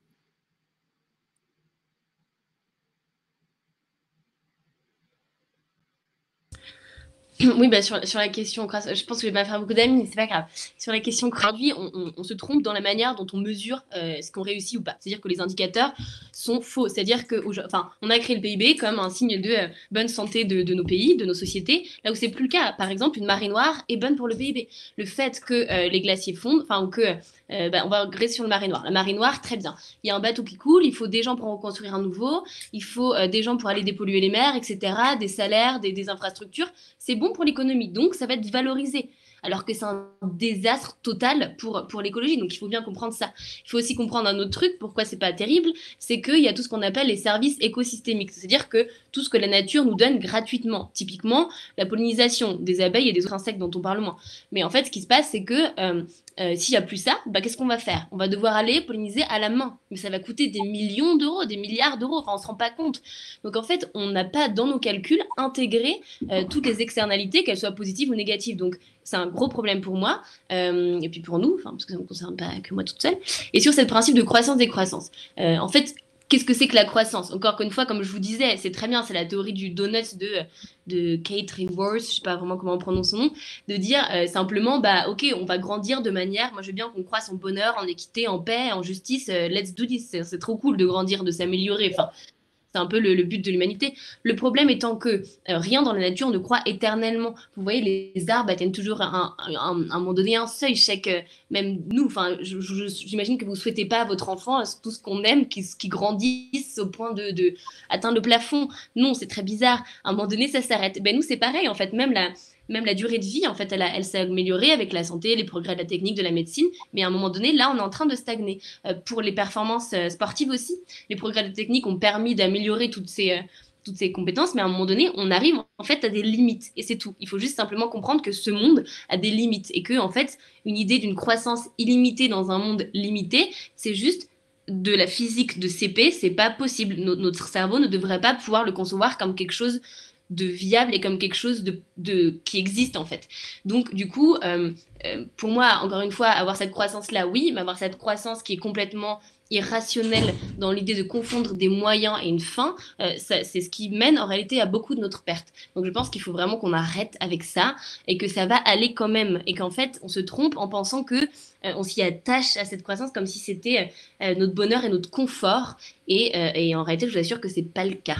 Oui, bah sur, sur la question, je pense que je vais pas faire beaucoup d'amis, mais c'est pas grave. Sur la question aujourd'hui, on, on, on se trompe dans la manière dont on mesure euh, ce qu'on réussit ou pas. C'est-à-dire que les indicateurs sont faux. C'est-à-dire que, enfin, on a créé le P I B comme un signe de euh, bonne santé de, de nos pays, de nos sociétés, là où c'est plus le cas. Par exemple, une marée noire est bonne pour le P I B. Le fait que euh, les glaciers fondent, enfin, ou que euh, bah, on va rester sur le marée noire. La marée noire, très bien. Il y a un bateau qui coule, il faut des gens pour en construire un nouveau, il faut euh, des gens pour aller dépolluer les mers, et cetera, des salaires, des, des infrastructures. C'est bon pour l'économie, donc ça va être valorisé. Alors que c'est un désastre total pour, pour l'écologie. Donc il faut bien comprendre ça. Il faut aussi comprendre un autre truc, pourquoi c'est pas terrible, c'est qu'il y a tout ce qu'on appelle les services écosystémiques. C'est-à-dire que tout ce que la nature nous donne gratuitement. Typiquement, la pollinisation des abeilles et des autres insectes dont on parle moins. Mais en fait, ce qui se passe, c'est que euh, euh, s'il n'y a plus ça, bah, qu'est-ce qu'on va faire? On va devoir aller polliniser à la main. Mais ça va coûter des millions d'euros, des milliards d'euros. Enfin, on ne se rend pas compte. Donc en fait, on n'a pas dans nos calculs intégré euh, toutes les externalités, qu'elles soient positives ou négatives. Donc c'est un gros problème pour moi, euh, et puis pour nous, parce que ça ne me concerne pas que moi toute seule. Et sur ce principe de croissance-décroissance, euh, en fait, qu'est-ce que c'est que la croissance? Encore une fois, comme je vous disais, c'est très bien, c'est la théorie du donut de, de Kate Raworth, je ne sais pas vraiment comment on prononce son nom, de dire euh, simplement, bah, ok, on va grandir de manière, moi je veux bien qu'on croisse en bonheur, en équité, en paix, en justice, euh, let's do this, c'est, c'est trop cool de grandir, de s'améliorer, enfin... C'est un peu le, le but de l'humanité. Le problème étant que euh, rien dans la nature ne croît éternellement. Vous voyez, les, les arbres atteignent toujours un, un, un, à un moment donné un seuil. Chaque, euh, même nous, enfin, j'imagine que vous ne souhaitez pas à votre enfant tout ce qu'on aime, qui, qui grandisse au point de, de atteindre le plafond. Non, c'est très bizarre. À un moment donné, ça s'arrête. Ben, nous, c'est pareil, en fait. Même la, même la durée de vie, en fait, elle, a, elle s'est améliorée avec la santé, les progrès de la technique, de la médecine. Mais à un moment donné, là, on est en train de stagner. Euh, pour les performances euh, sportives aussi, les progrès de la technique ont permis d'améliorer toutes ces, euh, toutes ces compétences, mais à un moment donné, on arrive en fait à des limites. Et c'est tout. Il faut juste simplement comprendre que ce monde a des limites et que, en fait, une idée d'une croissance illimitée dans un monde limité, c'est juste de la physique de C P, c'est pas possible. No- notre cerveau ne devrait pas pouvoir le concevoir comme quelque chose de viable et comme quelque chose de, de qui existe en fait. Donc du coup, euh, euh, pour moi, encore une fois, avoir cette croissance-là, oui, mais avoir cette croissance qui est complètement irrationnelle dans l'idée de confondre des moyens et une fin, euh, ça, c'est ce qui mène en réalité à beaucoup de notre perte. Donc je pense qu'il faut vraiment qu'on arrête avec ça et que ça va aller quand même et qu'en fait, on se trompe en pensant que euh, on s'y attache à cette croissance comme si c'était euh, notre bonheur et notre confort et, euh, et en réalité, je vous assure que c'est pas le cas.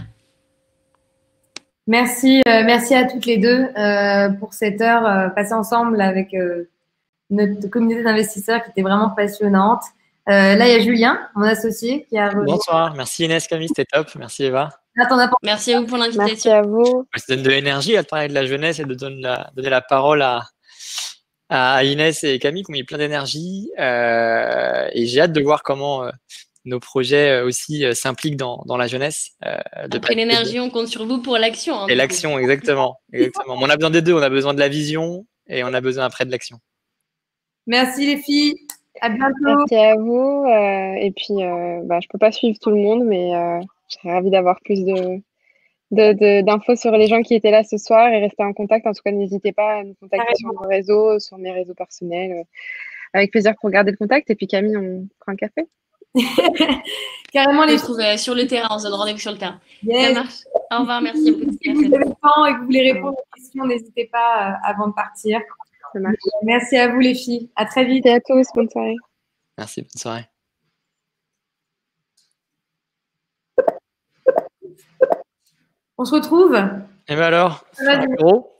Merci, euh, merci à toutes les deux euh, pour cette heure euh, passée ensemble avec euh, notre communauté d'investisseurs qui était vraiment passionnante. Euh, là, il y a Julien, mon associé, qui a rejoint. Bonsoir, merci Inès, Camille, c'était top. Merci Eva. Attends, merci à vous pour l'invitation. Merci à vous. Ça donne de l'énergie à parler de la jeunesse et de donner la, donner la parole à, à Inès et Camille qui ont mis plein d'énergie. Euh, et j'ai hâte de voir comment euh, nos projets aussi euh, s'impliquent dans, dans la jeunesse. Euh, de Après l'énergie, on compte sur vous pour l'action. Hein, et l'action, exactement, exactement. On a besoin des deux, on a besoin de la vision et on a besoin après de l'action. Merci les filles, à bientôt. Merci à vous. Euh, et puis, euh, bah, je ne peux pas suivre tout le monde, mais euh, je serais ravie d'avoir plus de, de, de, d'infos sur les gens qui étaient là ce soir et rester en contact. En tout cas, n'hésitez pas à nous contacter Carrément. Sur nos réseaux, sur mes réseaux personnels. Avec plaisir pour garder le contact. Et puis Camille, on prend un café. Carrément, les filles. On se retrouve sur le terrain, on se donne rendez-vous sur le terrain. Yes. Ça marche. Au revoir, merci à vous. Si vous avez le temps et que vous voulez répondre aux questions, n'hésitez pas euh, avant de partir. Ça marche. Merci à vous les filles. À très vite. Et à tous, bonne soirée. Merci, bonne soirée. On se retrouve. Et bien alors, ça gros.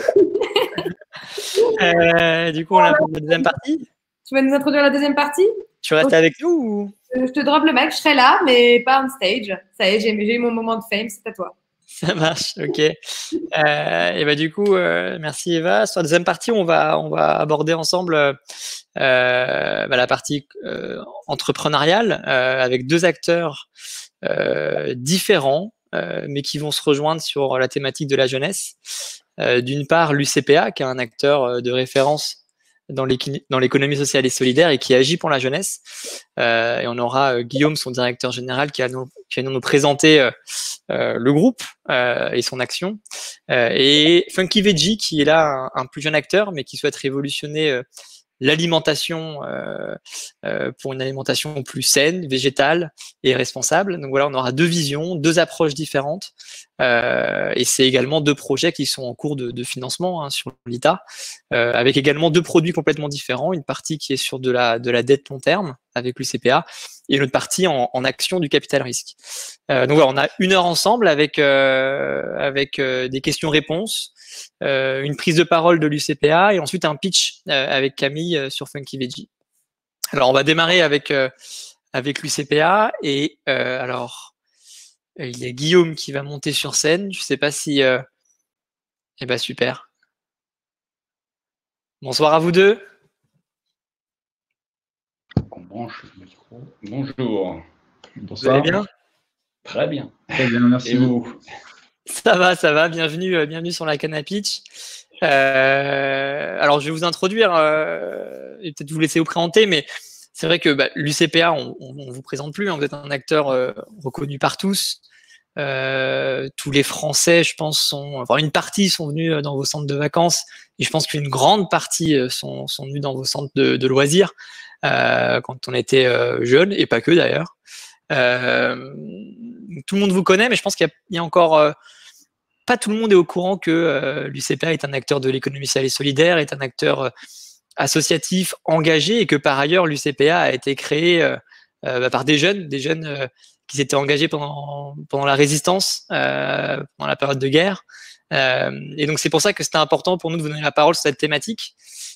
euh, du coup, on a la deuxième partie. Tu vas nous introduire la deuxième partie? Tu restes okay. avec nous ou... Je te drop le mec, je serai là, mais pas on stage. Ça y est, j'ai eu mon moment de fame, c'est à toi. Ça marche, ok. Euh, et bah, du coup, euh, merci Eva. Sur la deuxième partie, on va, on va aborder ensemble euh, bah, la partie euh, entrepreneuriale euh, avec deux acteurs euh, différents, euh, mais qui vont se rejoindre sur la thématique de la jeunesse. Euh, D'une part, l'U C P A, qui est un acteur de référence dans l'économie sociale et solidaire et qui agit pour la jeunesse. Euh, et on aura euh, Guillaume, son directeur général, qui va nous, qui va nous présenter euh, euh, le groupe euh, et son action. Euh, et Funky Veggie, qui est là un, un plus jeune acteur, mais qui souhaite révolutionner euh, l'alimentation euh, euh, pour une alimentation plus saine, végétale et responsable. Donc voilà, on aura deux visions, deux approches différentes. Euh, et c'est également deux projets qui sont en cours de, de financement hein, sur l'I T A, euh, avec également deux produits complètement différents. Une partie qui est sur de la, de la dette long terme avec l'U C P A et une autre partie en, en action du capital risque. Euh, donc voilà, on a une heure ensemble avec, euh, avec euh, des questions-réponses, euh, une prise de parole de l'U C P A et ensuite un pitch euh, avec Camille euh, sur Funky Veggie. Alors on va démarrer avec, euh, avec l'U C P A et euh, alors il y a Guillaume qui va monter sur scène. Je ne sais pas si... Euh... Eh bien, super. Bonsoir à vous deux. On branche le micro. Bonjour. Bonsoir. Vous allez bien? Très bien. Très bien, merci. Et vous? Ça va, ça va. Bienvenue, euh, bienvenue sur la canne à pitch. Euh, alors, je vais vous introduire euh, et peut-être vous laisser vous présenter, mais c'est vrai que bah, l'U C P A, on ne vous présente plus. Hein, vous êtes un acteur euh, reconnu par tous. Euh, tous les Français, je pense, sont, enfin une partie sont venus dans vos centres de vacances et je pense qu'une grande partie sont, sont venus dans vos centres de, de loisirs euh, quand on était euh, jeune et pas que d'ailleurs. Euh, tout le monde vous connaît, mais je pense qu'il y, y a encore euh, pas tout le monde est au courant que euh, l'U C P A est un acteur de l'économie sociale et solidaire, est un acteur euh, associatif engagé et que par ailleurs l'U C P A a été créé euh, euh, bah, par des jeunes, des jeunes euh, qui s'étaient engagés pendant, pendant la résistance, euh, pendant la période de guerre. Euh, et donc, c'est pour ça que c'était important pour nous de vous donner la parole sur cette thématique.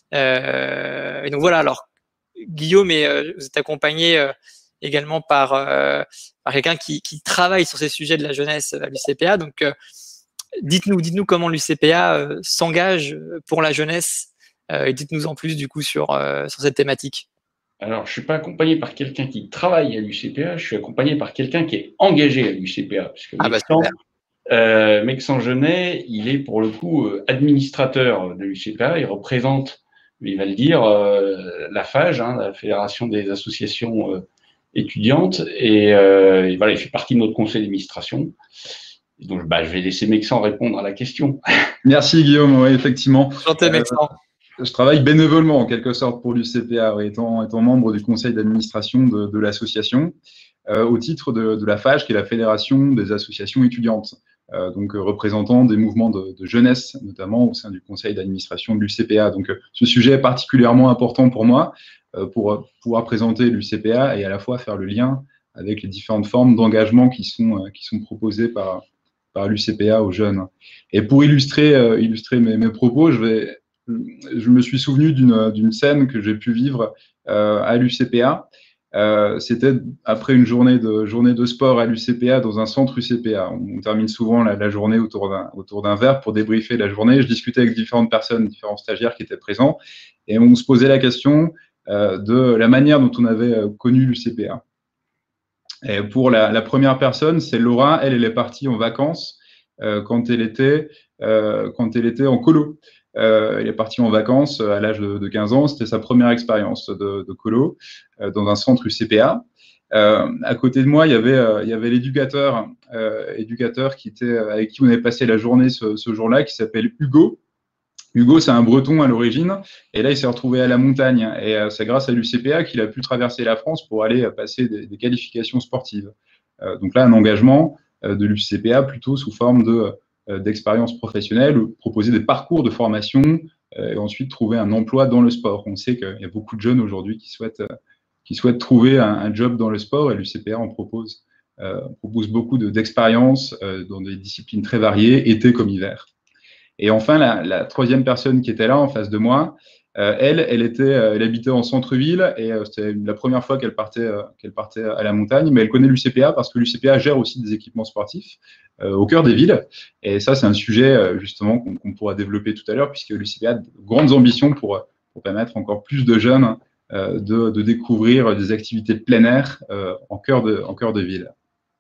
Euh, et donc, voilà. Alors, Guillaume, est, euh, vous êtes accompagné euh, également par, euh, par quelqu'un qui, qui travaille sur ces sujets de la jeunesse à l'U C P A. Donc, euh, dites-nous, dites-nous comment l'U C P A euh, s'engage pour la jeunesse euh, et dites-nous en plus, du coup, sur, euh, sur cette thématique. Alors, je ne suis pas accompagné par quelqu'un qui travaille à l'U C P A, je suis accompagné par quelqu'un qui est engagé à l'U C P A. Parce que ah bah, euh, Mexan Genet, il est pour le coup euh, administrateur de l'U C P A, il représente, il va le dire, euh, la FAGE, hein, la Fédération des associations euh, étudiantes, et, euh, et voilà, il fait partie de notre conseil d'administration. Donc, bah, je vais laisser Mexan répondre à la question. Merci Guillaume, oui, effectivement. Enchanté, Mexan. Je travaille bénévolement en quelque sorte pour l'U C P A, étant, étant membre du conseil d'administration de, de l'association, euh, au titre de, de la FAGE, qui est la Fédération des associations étudiantes, euh, donc euh, représentant des mouvements de, de jeunesse, notamment au sein du conseil d'administration de l'U C P A. Donc euh, ce sujet est particulièrement important pour moi, euh, pour euh, pouvoir présenter l'U C P A et à la fois faire le lien avec les différentes formes d'engagement qui sont, euh, qui sont proposées par, par l'U C P A aux jeunes. Et pour illustrer, euh, illustrer mes, mes propos, je vais... Je me suis souvenu d'une scène que j'ai pu vivre euh, à l'U C P A. Euh, C'était après une journée de, journée de sport à l'U C P A dans un centre U C P A. On, on termine souvent la, la journée autour d'un autour d'un verre pour débriefer la journée. Je discutais avec différentes personnes, différents stagiaires qui étaient présents et on se posait la question euh, de la manière dont on avait connu l'U C P A. Et pour la, la première personne, c'est Laura. Elle, elle est partie en vacances euh, quand elle était, euh, quand elle était en colo. Euh, elle est partie en vacances à l'âge de, de quinze ans. C'était sa première expérience de, de colo euh, dans un centre U C P A. Euh, à côté de moi, il y avait, euh, il y avait l'éducateur, euh, éducateur qui était avec qui on avait passé la journée ce, ce jour-là, qui s'appelle Hugo. Hugo, c'est un Breton à l'origine, et là, il s'est retrouvé à la montagne. Et euh, c'est grâce à l'U C P A qu'il a pu traverser la France pour aller passer des, des qualifications sportives. Euh, donc là, un engagement euh, de l'U C P A plutôt sous forme de d'expérience professionnelle, proposer des parcours de formation euh, et ensuite trouver un emploi dans le sport. On sait qu'il y a beaucoup de jeunes aujourd'hui qui souhaitent, euh, qui souhaitent trouver un, un job dans le sport et l'U C P A en propose, euh, propose beaucoup d'expériences euh, dans des disciplines très variées, été comme hiver. Et enfin, la, la troisième personne qui était là en face de moi, Euh, elle, elle, était, elle habitait en centre-ville et euh, c'était la première fois qu'elle partait, euh, qu'elle partait à la montagne, mais elle connaît l'U C P A parce que l'U C P A gère aussi des équipements sportifs euh, au cœur des villes. Et ça, c'est un sujet euh, justement qu'on qu'on pourra développer tout à l'heure, puisque l'U C P A a de grandes ambitions pour, pour permettre encore plus de jeunes euh, de, de découvrir des activités de plein air euh, en cœur de, en cœur de ville.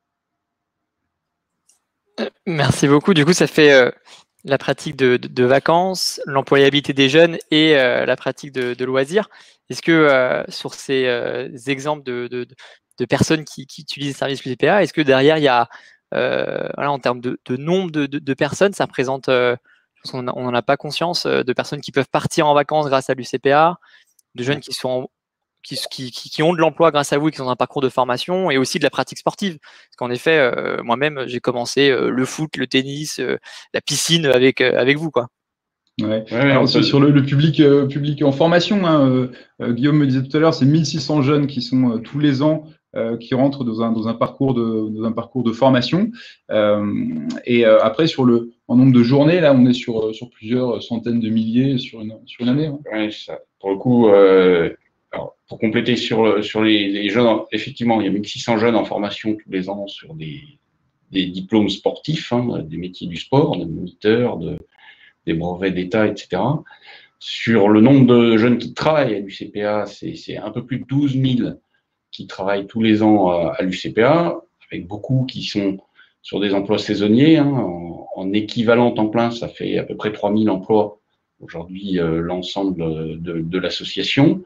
Merci beaucoup. Du coup, ça fait euh, la pratique de, de, de vacances, l'employabilité des jeunes et euh, la pratique de, de loisirs. Est-ce que euh, sur ces euh, exemples de, de, de personnes qui, qui utilisent les services U C P A, est-ce que derrière, il y a, euh, voilà, en termes de, de nombre de, de, de personnes, ça représente, euh, on n'en a pas conscience, euh, de personnes qui peuvent partir en vacances grâce à l'U C P A, de jeunes qui sont en, Qui, qui, qui ont de l'emploi grâce à vous et qui sont dans un parcours de formation, et aussi de la pratique sportive. Parce qu'en effet, euh, moi-même, j'ai commencé euh, le foot, le tennis, euh, la piscine avec, euh, avec vous, quoi. Ouais. Ouais, Alors, peut... sur le, le public, euh, public en formation, hein, euh, euh, Guillaume me disait tout à l'heure, c'est mille six cents jeunes qui sont euh, tous les ans euh, qui rentrent dans un, dans un parcours de, dans un parcours de formation. Euh, et euh, après, sur le en nombre de journées, là, on est sur, sur plusieurs centaines de milliers sur une, sur une année. Hein. Ouais, ça. Pour le coup, euh, alors, pour compléter sur, sur les, les jeunes, effectivement, il y a mille six cents jeunes en formation tous les ans sur des, des diplômes sportifs, hein, des métiers du sport, des moniteurs, de, des brevets d'État, et cetera. Sur le nombre de jeunes qui travaillent à l'U C P A, c'est un peu plus de douze mille qui travaillent tous les ans à, à l'U C P A, avec beaucoup qui sont sur des emplois saisonniers. Hein, en, en équivalent temps plein, ça fait à peu près trois mille emplois aujourd'hui, euh, l'ensemble de, de l'association.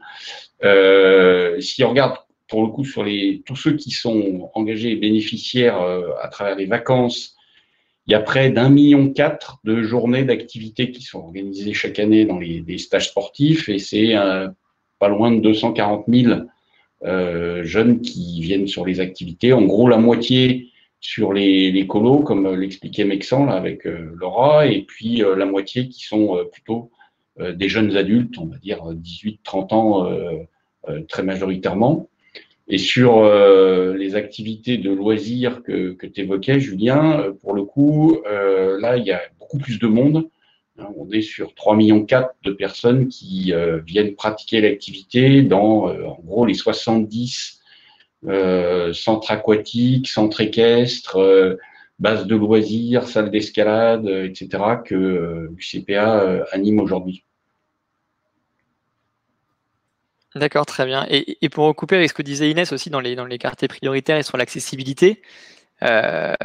Euh, si on regarde pour le coup sur les, tous ceux qui sont engagés et bénéficiaires euh, à travers les vacances, il y a près d'un million quatre de journées d'activités qui sont organisées chaque année dans les, les stages sportifs, et c'est euh, pas loin de deux cent quarante mille euh, jeunes qui viennent sur les activités. En gros, la moitié sur les, les colos, comme l'expliquait Mexan là, avec euh, Laura, et puis euh, la moitié qui sont euh, plutôt euh, des jeunes adultes, on va dire dix-huit trente ans euh, euh, très majoritairement. Et sur euh, les activités de loisirs que, que tu évoquais, Julien, pour le coup, euh, là, il y a beaucoup plus de monde. Hein, on est sur trois virgule quatre millions de personnes qui euh, viennent pratiquer l'activité dans, euh, en gros, les soixante-dix euh, centres aquatiques, centres équestres, euh, bases de loisirs, salles d'escalade, euh, et cetera, que euh, l'U C P A euh, anime aujourd'hui. D'accord, très bien. Et, et pour recouper avec ce que disait Inès aussi dans les, dans les quartiers prioritaires et sur l'accessibilité, euh,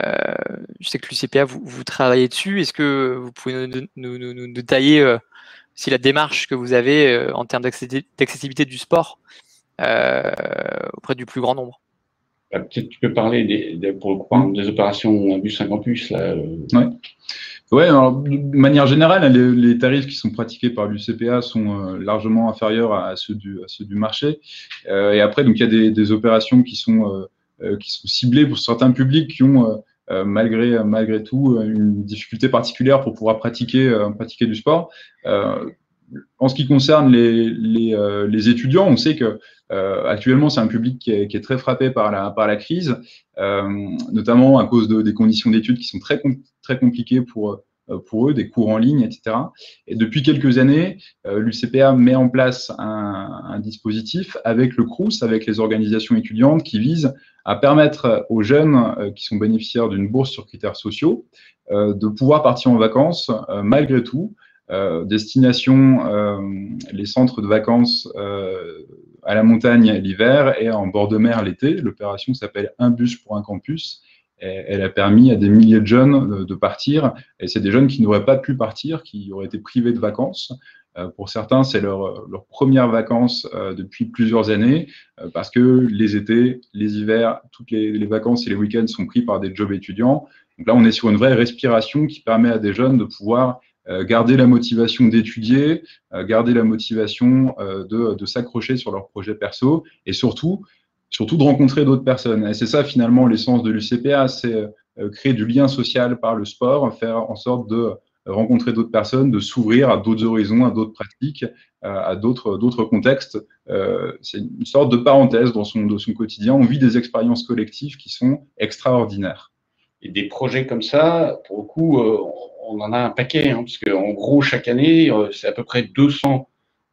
je sais que l'U C P A, vous, vous travaillez dessus. Est-ce que vous pouvez nous, nous, nous, nous détailler euh, aussi la démarche que vous avez euh, en termes d'accessibilité du sport euh, auprès du plus grand nombre? Peut-être tu peux parler des, des, pour le coup, des opérations un bus, un campus. Là, euh... Ouais. Ouais, alors, de manière générale, les, les tarifs qui sont pratiqués par l'U C P A sont euh, largement inférieurs à ceux du, à ceux du marché. Euh, et après, donc, il y a des, des opérations qui sont, euh, euh, qui sont ciblées pour certains publics qui ont, euh, malgré, malgré tout, une difficulté particulière pour pouvoir pratiquer, euh, pratiquer du sport. Euh, en ce qui concerne les, les, euh, les étudiants, on sait que euh, actuellement, c'est un public qui est, qui est très frappé par la, par la crise, euh, notamment à cause de, des conditions d'études qui sont très, très compliquées pour, pour eux, des cours en ligne, et cetera. Et depuis quelques années, euh, l'U C P A met en place un, un dispositif avec le Crous, avec les organisations étudiantes, qui vise à permettre aux jeunes euh, qui sont bénéficiaires d'une bourse sur critères sociaux euh, de pouvoir partir en vacances euh, malgré tout. Euh, destination euh, les centres de vacances euh, à la montagne l'hiver et en bord de mer l'été. L'opération s'appelle Un bus pour un campus. Et elle a permis à des milliers de jeunes de, de partir. Et c'est des jeunes qui n'auraient pas pu partir, qui auraient été privés de vacances. Euh, pour certains, c'est leur, leur première vacances euh, depuis plusieurs années euh, parce que les étés, les hivers, toutes les, les vacances et les week-ends sont pris par des jobs étudiants. Donc là, on est sur une vraie respiration qui permet à des jeunes de pouvoir Euh, garder la motivation d'étudier, euh, garder la motivation euh, de, de s'accrocher sur leur projet perso et surtout, surtout de rencontrer d'autres personnes. Et c'est ça finalement l'essence de l'U C P A, c'est euh, créer du lien social par le sport, faire en sorte de rencontrer d'autres personnes, de s'ouvrir à d'autres horizons, à d'autres pratiques, euh, à d'autres d'autres contextes. Euh, c'est une sorte de parenthèse dans son, de son quotidien. On vit des expériences collectives qui sont extraordinaires. Et des projets comme ça, pour le coup, euh, on en a un paquet, hein, parce qu'en gros, chaque année, euh, c'est à peu près deux cents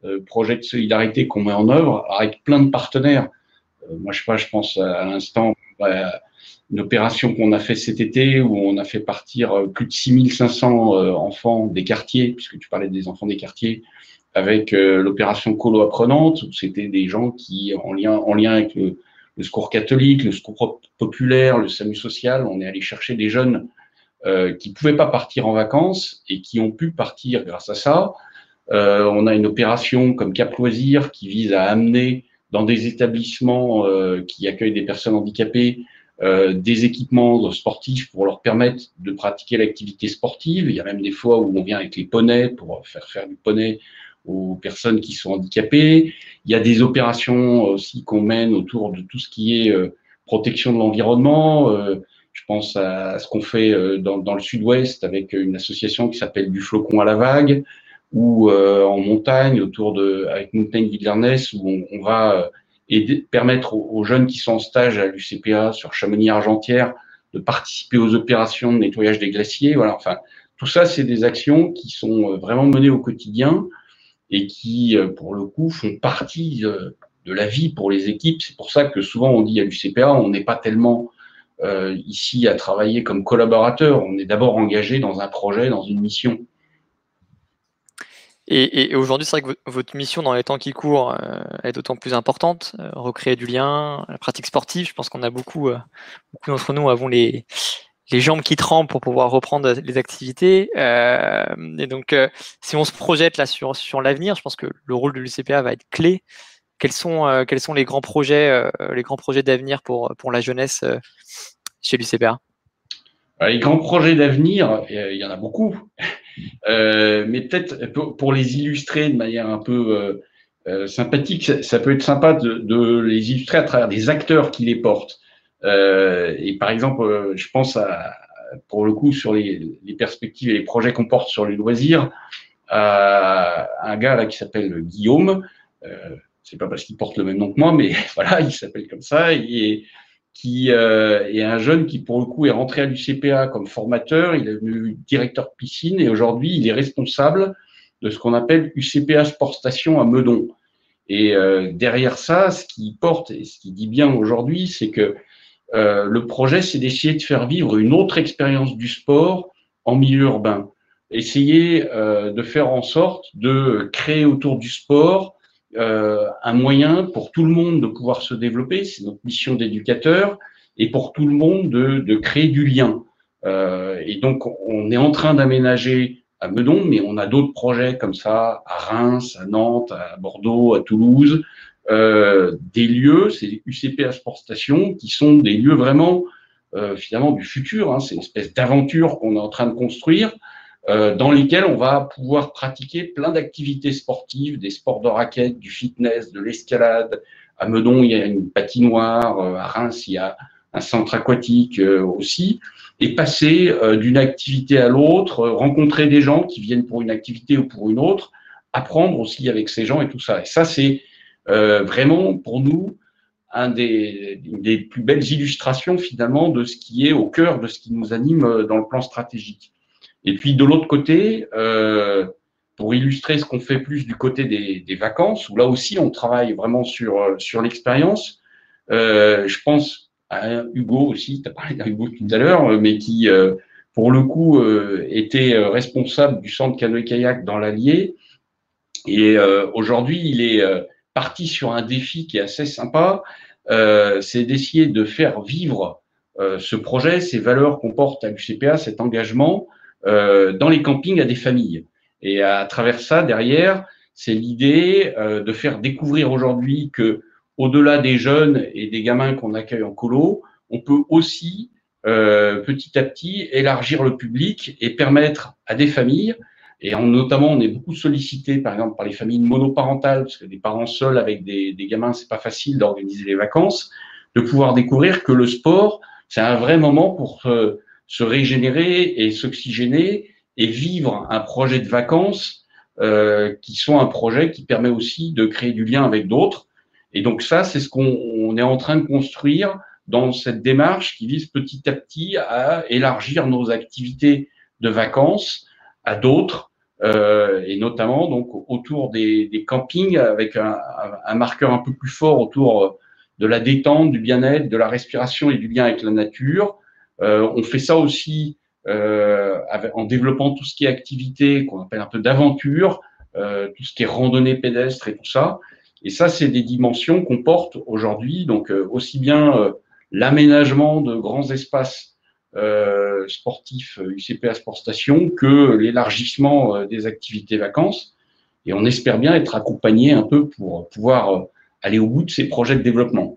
euh, projet de solidarité qu'on met en œuvre avec plein de partenaires. Euh, moi, je sais pas, je pense à, à l'instant à une opération qu'on a fait cet été où on a fait partir plus de six mille cinq cents euh, enfants des quartiers, puisque tu parlais des enfants des quartiers, avec euh, l'opération Colo Apprenante, où c'était des gens qui, en lien, en lien avec le, le secours catholique, le secours populaire, le SAMU social, on est allé chercher des jeunes euh, qui pouvaient pas partir en vacances et qui ont pu partir grâce à ça. Euh, on a une opération comme Cap Loisirs qui vise à amener dans des établissements euh, qui accueillent des personnes handicapées euh, des équipements sportifs pour leur permettre de pratiquer l'activité sportive. Il y a même des fois où on vient avec les poneys pour faire faire du poney aux personnes qui sont handicapées. Il y a des opérations aussi qu'on mène autour de tout ce qui est euh, protection de l'environnement. Euh, je pense à ce qu'on fait euh, dans, dans le sud-ouest avec une association qui s'appelle Du Flocon à la Vague, ou euh, en montagne autour de avec Mountain Wilderness, où on, on va aider, permettre aux, aux jeunes qui sont en stage à l'U C P A sur Chamonix-Argentière de participer aux opérations de nettoyage des glaciers. Voilà, enfin, tout ça, c'est des actions qui sont vraiment menées au quotidien et qui, pour le coup, font partie de, de la vie pour les équipes. C'est pour ça que souvent on dit à l'U C P A, on n'est pas tellement euh, ici à travailler comme collaborateur, on est d'abord engagé dans un projet, dans une mission. Et, et aujourd'hui, c'est vrai que votre mission dans les temps qui courent euh, est d'autant plus importante. Euh, recréer du lien, la pratique sportive. Je pense qu'on a beaucoup, euh, beaucoup d'entre nous avons les, les jambes qui tremblent pour pouvoir reprendre les activités. Euh, et donc, euh, si on se projette là sur, sur l'avenir, je pense que le rôle de l'U C P A va être clé. Quels sont, euh, quels sont les grands projets, euh, les grands projets d'avenir pour, pour la jeunesse euh, chez l'U C P A? Les grands projets d'avenir, il y en a beaucoup. Euh, mais peut-être pour, pour les illustrer de manière un peu euh, euh, sympathique, ça, ça peut être sympa de, de les illustrer à travers des acteurs qui les portent. Euh, et par exemple, euh, je pense à, pour le coup, sur les, les perspectives et les projets qu'on porte sur les loisirs, à un gars là qui s'appelle Guillaume. Euh, c'est pas parce qu'il porte le même nom que moi, mais voilà, il s'appelle comme ça. Et qui euh, est un jeune qui, pour le coup, est rentré à l'U C P A comme formateur. Il est devenu directeur de piscine et aujourd'hui, il est responsable de ce qu'on appelle U C P A Sport Station à Meudon. Et euh, derrière ça, ce qui porte et ce qui dit bien aujourd'hui, c'est que euh, le projet, c'est d'essayer de faire vivre une autre expérience du sport en milieu urbain. Essayer euh, de faire en sorte de créer autour du sport Euh, un moyen pour tout le monde de pouvoir se développer, c'est notre mission d'éducateur, et pour tout le monde de, de créer du lien. Euh, et donc, on est en train d'aménager à Meudon, mais on a d'autres projets comme ça à Reims, à Nantes, à Bordeaux, à Toulouse, euh, des lieux, c'est U C P A Sport Station, qui sont des lieux vraiment, euh, finalement, du futur. Hein, c'est une espèce d'aventure qu'on est en train de construire, Euh, dans lesquels on va pouvoir pratiquer plein d'activités sportives, des sports de raquettes, du fitness, de l'escalade. À Meudon, il y a une patinoire. À Reims, il y a un centre aquatique euh, aussi. Et passer euh, d'une activité à l'autre, euh, rencontrer des gens qui viennent pour une activité ou pour une autre, apprendre aussi avec ces gens et tout ça. Et ça, c'est euh, vraiment pour nous un des, des plus belles illustrations finalement de ce qui est au cœur de ce qui nous anime dans le plan stratégique. Et puis de l'autre côté, euh, pour illustrer ce qu'on fait plus du côté des, des vacances, où là aussi on travaille vraiment sur, sur l'expérience, euh, je pense à Hugo aussi, tu as parlé d'Hugo tout à l'heure, mais qui, euh, pour le coup, euh, était responsable du centre canoë-kayak dans l'Allier. Et euh, aujourd'hui, il est euh, parti sur un défi qui est assez sympa, euh, c'est d'essayer de faire vivre euh, ce projet, ces valeurs qu'on porte à l'U C P A, cet engagement, Euh, dans les campings à des familles. Et à travers ça, derrière, c'est l'idée euh, de faire découvrir aujourd'hui que, au-delà des jeunes et des gamins qu'on accueille en colo, on peut aussi euh, petit à petit élargir le public et permettre à des familles, et en, notamment on est beaucoup sollicité par exemple par les familles monoparentales, parce que des parents seuls avec des, des gamins, c'est pas facile d'organiser les vacances, de pouvoir découvrir que le sport, c'est un vrai moment pour euh, se régénérer et s'oxygéner et vivre un projet de vacances euh, qui sont un projet qui permet aussi de créer du lien avec d'autres. Et donc ça, c'est ce qu'on est en train de construire dans cette démarche qui vise petit à petit à élargir nos activités de vacances à d'autres, euh, et notamment donc autour des, des campings avec un, un marqueur un peu plus fort autour de la détente, du bien-être, de la respiration et du lien avec la nature. Euh, on fait ça aussi euh, avec, en développant tout ce qui est activité qu'on appelle un peu d'aventure, euh, tout ce qui est randonnée pédestre et tout ça. Et ça, c'est des dimensions qu'on porte aujourd'hui, donc euh, aussi bien euh, l'aménagement de grands espaces euh, sportifs U C P A Sport Station que l'élargissement euh, des activités vacances. Et on espère bien être accompagné un peu pour pouvoir euh, aller au bout de ces projets de développement.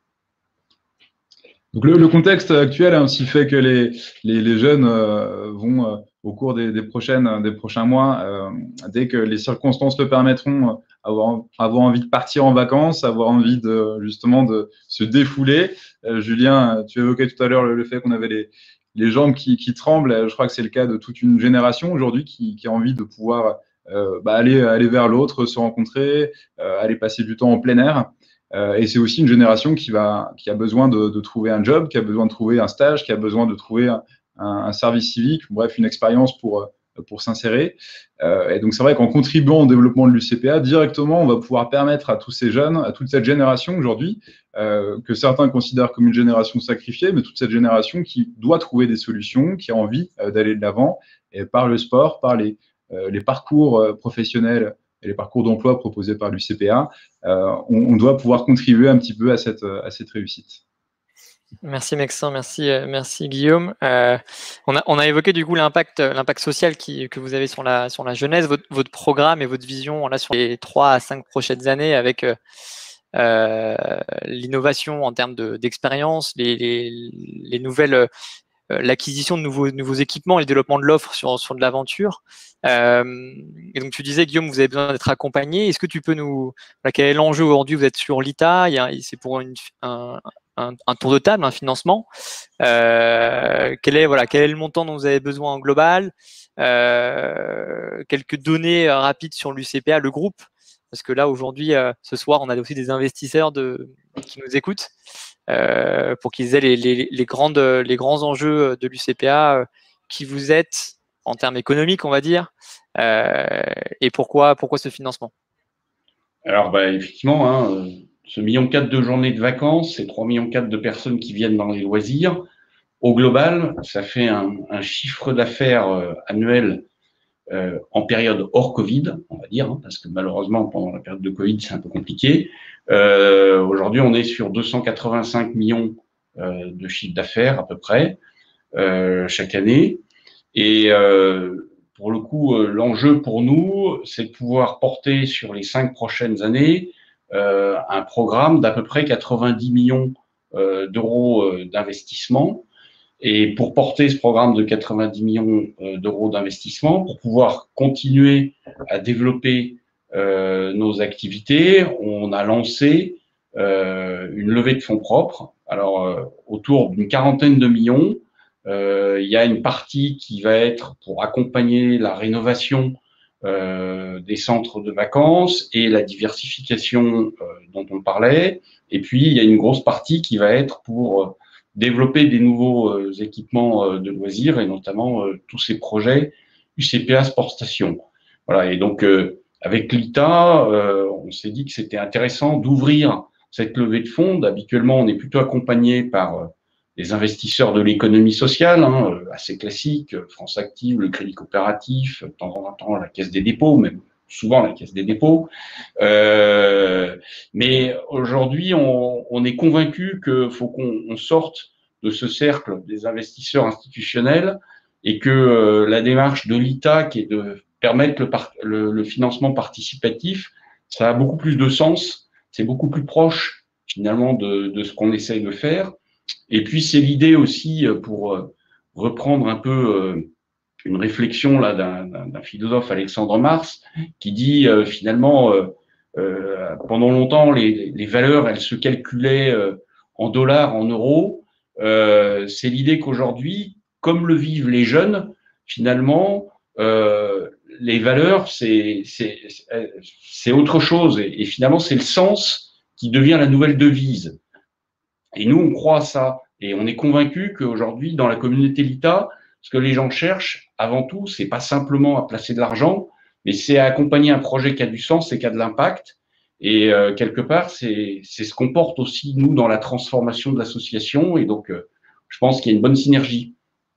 Donc le, le contexte actuel a aussi fait que les, les, les jeunes euh, vont, euh, au cours des, des, prochaines, des prochains mois, euh, dès que les circonstances le permettront, avoir, avoir envie de partir en vacances, avoir envie de, justement de se défouler. Euh, Julien, tu évoquais tout à l'heure le, le fait qu'on avait les, les jambes qui, qui tremblent. Je crois que c'est le cas de toute une génération aujourd'hui qui, qui a envie de pouvoir euh, bah, aller, aller vers l'autre, se rencontrer, euh, aller passer du temps en plein air. Euh, et c'est aussi une génération qui, va, qui a besoin de, de trouver un job, qui a besoin de trouver un stage, qui a besoin de trouver un, un, un service civique, bref, une expérience pour, pour s'insérer. Euh, et donc, c'est vrai qu'en contribuant au développement de l'U C P A, directement, on va pouvoir permettre à tous ces jeunes, à toute cette génération aujourd'hui, euh, que certains considèrent comme une génération sacrifiée, mais toute cette génération qui doit trouver des solutions, qui a envie euh, d'aller de l'avant, et par le sport, par les, euh, les parcours euh, professionnels et les parcours d'emploi proposés par l'U C P A, euh, on, on doit pouvoir contribuer un petit peu à cette, à cette réussite. Merci Maxence, merci, merci Guillaume. Euh, on, a, on a évoqué du coup l'impact, l'impact social qui, que vous avez sur la, sur la jeunesse, votre, votre programme et votre vision là, sur les trois à cinq prochaines années avec euh, l'innovation en termes de, d'expérience, les, les, les nouvelles, l'acquisition de nouveaux, nouveaux équipements et le développement de l'offre sur, sur de l'aventure. Euh, et donc tu disais Guillaume, vous avez besoin d'être accompagné. Est-ce que tu peux nous, voilà, quel est l'enjeu aujourd'hui? Vous êtes sur l'I T A, il y a, c'est pour une, un, un, un tour de table, un financement. Euh, quel est voilà, quel est le montant dont vous avez besoin en global? Euh, quelques données rapides sur l'U C P A, le groupe, parce que là aujourd'hui, euh, ce soir, on a aussi des investisseurs de, qui nous écoutent. Euh, pour qu'ils aient les, les, les, grandes, les grands enjeux de l'U C P A, euh, qui vous êtes en termes économiques, on va dire, euh, et pourquoi, pourquoi ce financement? Alors, bah, effectivement, hein, ce million quatre de journées de vacances, c'est trois millions quatre de personnes qui viennent dans les loisirs. Au global, ça fait un, un chiffre d'affaires euh, annuel euh, en période hors Covid, on va dire, hein, parce que malheureusement, pendant la période de Covid, c'est un peu compliqué. Euh, aujourd'hui, on est sur deux cent quatre-vingt-cinq millions euh, de chiffre d'affaires à peu près euh, chaque année. Et euh, pour le coup, euh, l'enjeu pour nous, c'est de pouvoir porter sur les cinq prochaines années euh, un programme d'à peu près quatre-vingt-dix millions euh, d'euros euh, d'investissement. Et pour porter ce programme de quatre-vingt-dix millions euh, d'euros d'investissement, pour pouvoir continuer à développer Euh, nos activités, on a lancé euh, une levée de fonds propres. Alors, euh, autour d'une quarantaine de millions, euh, il y a une partie qui va être pour accompagner la rénovation euh, des centres de vacances et la diversification euh, dont on parlait. Et puis, il y a une grosse partie qui va être pour euh, développer des nouveaux euh, équipements euh, de loisirs et notamment euh, tous ces projets U C P A Sport Station. Voilà, et donc, euh, avec l'I T A, euh, on s'est dit que c'était intéressant d'ouvrir cette levée de fonds. Habituellement, on est plutôt accompagné par euh, les investisseurs de l'économie sociale, hein, euh, assez classiques, France Active, le Crédit Coopératif, de temps en temps la Caisse des dépôts, même souvent la Caisse des dépôts. Euh, mais aujourd'hui, on, on est convaincu qu'il faut qu'on on sorte de ce cercle des investisseurs institutionnels et que euh, la démarche de l'I T A, qui est de permettre le, le, le financement participatif, ça a beaucoup plus de sens, c'est beaucoup plus proche finalement de, de ce qu'on essaye de faire. Et puis c'est l'idée aussi, pour reprendre un peu une réflexion là d'un, d'un philosophe, Alexandre Mars, qui dit euh, finalement euh, euh, pendant longtemps les, les valeurs elles se calculaient euh, en dollars, en euros. Euh, c'est l'idée qu'aujourd'hui, comme le vivent les jeunes, finalement euh, les valeurs, c'est, c'est, c'est autre chose. Et, et finalement, c'est le sens qui devient la nouvelle devise. Et nous, on croit à ça. Et on est convaincu qu'aujourd'hui, dans la communauté L I T A, ce que les gens cherchent, avant tout, c'est pas simplement à placer de l'argent, mais c'est accompagner un projet qui a du sens et qui a de l'impact. Et euh, quelque part, c'est ce qu'on porte aussi, nous, dans la transformation de l'association. Et donc, euh, je pense qu'il y a une bonne synergie.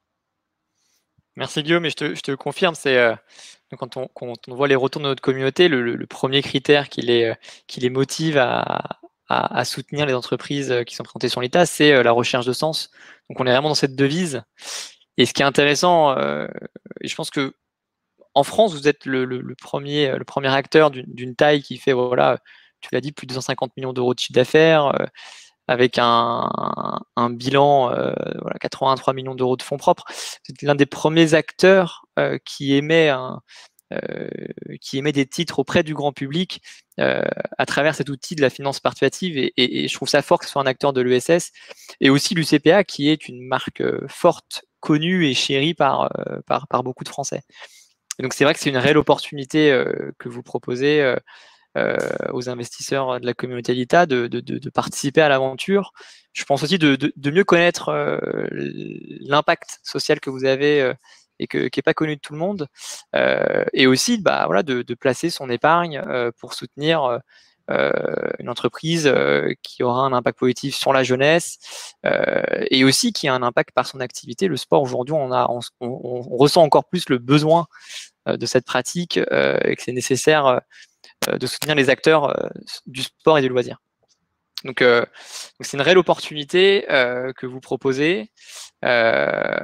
Merci Guillaume, et je te, je te confirme, c'est euh, quand, on, quand on voit les retours de notre communauté, le, le, le premier critère qui les, qui les motive à, à, à soutenir les entreprises qui sont présentées sur l'I T A, c'est euh, la recherche de sens. Donc on est vraiment dans cette devise. Et ce qui est intéressant, euh, et je pense que en France, vous êtes le, le, le, premier, le premier acteur d'une taille qui fait, voilà, tu l'as dit, plus de deux cent cinquante millions d'euros de chiffre d'affaires, euh, avec un, un bilan, euh, voilà, quatre-vingt-trois millions d'euros de fonds propres. C'est l'un des premiers acteurs euh, qui, émet un, euh, qui émet des titres auprès du grand public euh, à travers cet outil de la finance participative. Et, et, et je trouve ça fort que ce soit un acteur de l'E S S. Et aussi l'U C P A, qui est une marque euh, forte, connue et chérie par, euh, par, par beaucoup de Français. Et donc, c'est vrai que c'est une réelle opportunité euh, que vous proposez euh, euh, aux investisseurs de la communauté l'I T A de, de, de, de participer à l'aventure. Je pense aussi de, de, de mieux connaître euh, l'impact social que vous avez euh, et que, qui n'est pas connu de tout le monde. Euh, et aussi bah, voilà, de, de placer son épargne euh, pour soutenir euh, une entreprise euh, qui aura un impact positif sur la jeunesse euh, et aussi qui a un impact par son activité. Le sport, aujourd'hui, on, a, on, on, on ressent encore plus le besoin euh, de cette pratique euh, et que c'est nécessaire euh, de soutenir les acteurs euh, du sport et du loisir. Donc, euh, donc c'est une réelle opportunité euh, que vous proposez euh,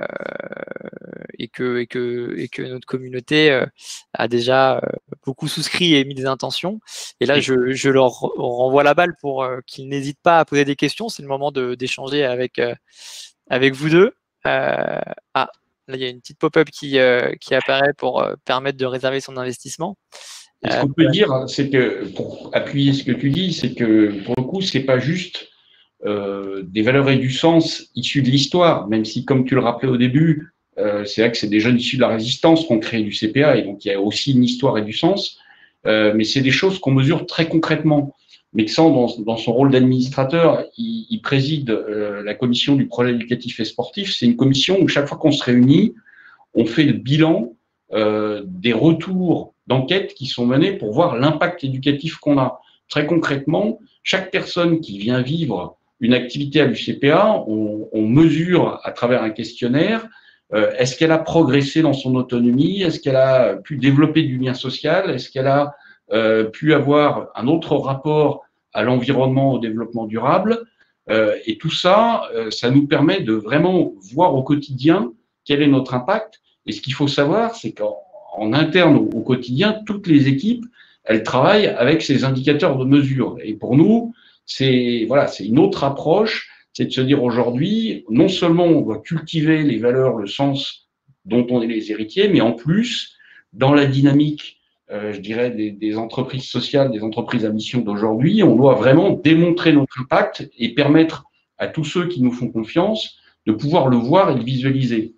et, que, et, que, et que notre communauté euh, a déjà euh, beaucoup souscrit et mis des intentions. Et là, je, je leur renvoie la balle pour euh, qu'ils n'hésitent pas à poser des questions. C'est le moment d'échanger avec, euh, avec vous deux. Euh, ah, là, il y a une petite pop-up qui, euh, qui apparaît pour euh, permettre de réserver son investissement. Et ce qu'on peut dire, c'est que, pour appuyer ce que tu dis, c'est que, pour le coup, c'est pas juste euh, des valeurs et du sens issus de l'histoire, même si, comme tu le rappelais au début, euh, c'est vrai que c'est des jeunes issus de la résistance qui ont créé du C P A, et donc il y a aussi une histoire et du sens, euh, mais c'est des choses qu'on mesure très concrètement. Mexan, dans, dans son rôle d'administrateur, il, il préside euh, la commission du projet éducatif et sportif. C'est une commission où chaque fois qu'on se réunit, on fait le bilan euh, des retours d'enquêtes qui sont menées pour voir l'impact éducatif qu'on a. Très concrètement, chaque personne qui vient vivre une activité à l'U C P A, on, on mesure à travers un questionnaire, euh, est-ce qu'elle a progressé dans son autonomie, est-ce qu'elle a pu développer du lien social, est-ce qu'elle a euh, pu avoir un autre rapport à l'environnement, au développement durable, euh, et tout ça, euh, ça nous permet de vraiment voir au quotidien quel est notre impact. Et ce qu'il faut savoir, c'est qu'en en interne au, au quotidien, toutes les équipes, elles travaillent avec ces indicateurs de mesure. Et pour nous, c'est voilà, c'est une autre approche, c'est de se dire aujourd'hui, non seulement on doit cultiver les valeurs, le sens dont on est les héritiers, mais en plus, dans la dynamique, euh, je dirais, des, des entreprises sociales, des entreprises à mission d'aujourd'hui, on doit vraiment démontrer notre impact et permettre à tous ceux qui nous font confiance de pouvoir le voir et le visualiser.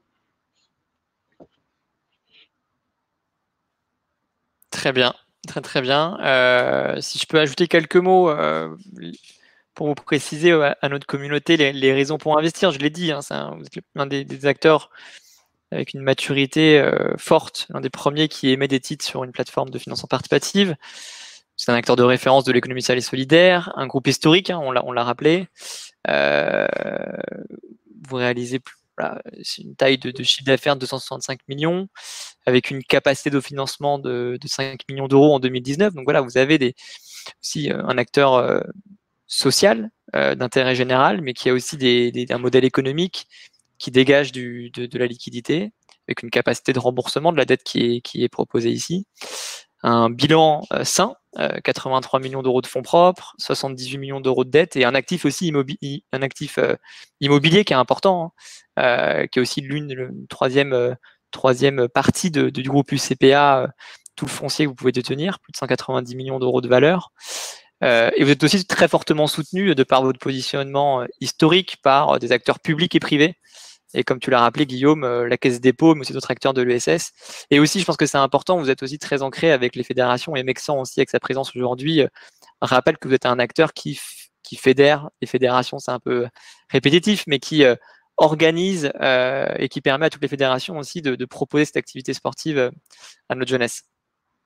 Très bien, très très bien. Euh, si je peux ajouter quelques mots euh, pour vous préciser à, à notre communauté les, les raisons pour investir, je l'ai dit, hein, c'est un, vous êtes l'un des, des acteurs avec une maturité euh, forte, l'un des premiers qui émet des titres sur une plateforme de financement participative. C'est un acteur de référence de l'économie sociale et solidaire, un groupe historique, hein, on l'a rappelé. Euh, vous réalisez plus Voilà, c'est une taille de, de chiffre d'affaires de deux cent soixante-cinq millions, avec une capacité de financement de, de cinq millions d'euros en deux mille dix-neuf. Donc voilà, vous avez des, aussi euh, un acteur euh, social euh, d'intérêt général, mais qui a aussi des, des, un modèle économique qui dégage du, de, de la liquidité, avec une capacité de remboursement de la dette qui est, qui est proposée ici. Un bilan euh, sain, euh, quatre-vingt-trois millions d'euros de fonds propres, soixante-dix-huit millions d'euros de dette et un actif aussi immobilier, un actif euh, immobilier qui est important, hein, euh, qui est aussi l'une, le troisième, euh, troisième partie de, de, du groupe U C P A, euh, tout le foncier que vous pouvez détenir, plus de cent quatre-vingt-dix millions d'euros de valeur. Euh, et vous êtes aussi très fortement soutenu de par votre positionnement euh, historique par euh, des acteurs publics et privés. Et comme tu l'as rappelé, Guillaume, euh, la Caisse des dépôts, mais aussi d'autres acteurs de l'U S S. Et aussi, je pense que c'est important, vous êtes aussi très ancré avec les fédérations et Mexan aussi, avec sa présence aujourd'hui, euh, rappelle que vous êtes un acteur qui, qui fédère. Les fédérations, c'est un peu répétitif, mais qui euh, organise euh, et qui permet à toutes les fédérations aussi de, de proposer cette activité sportive euh, à notre jeunesse.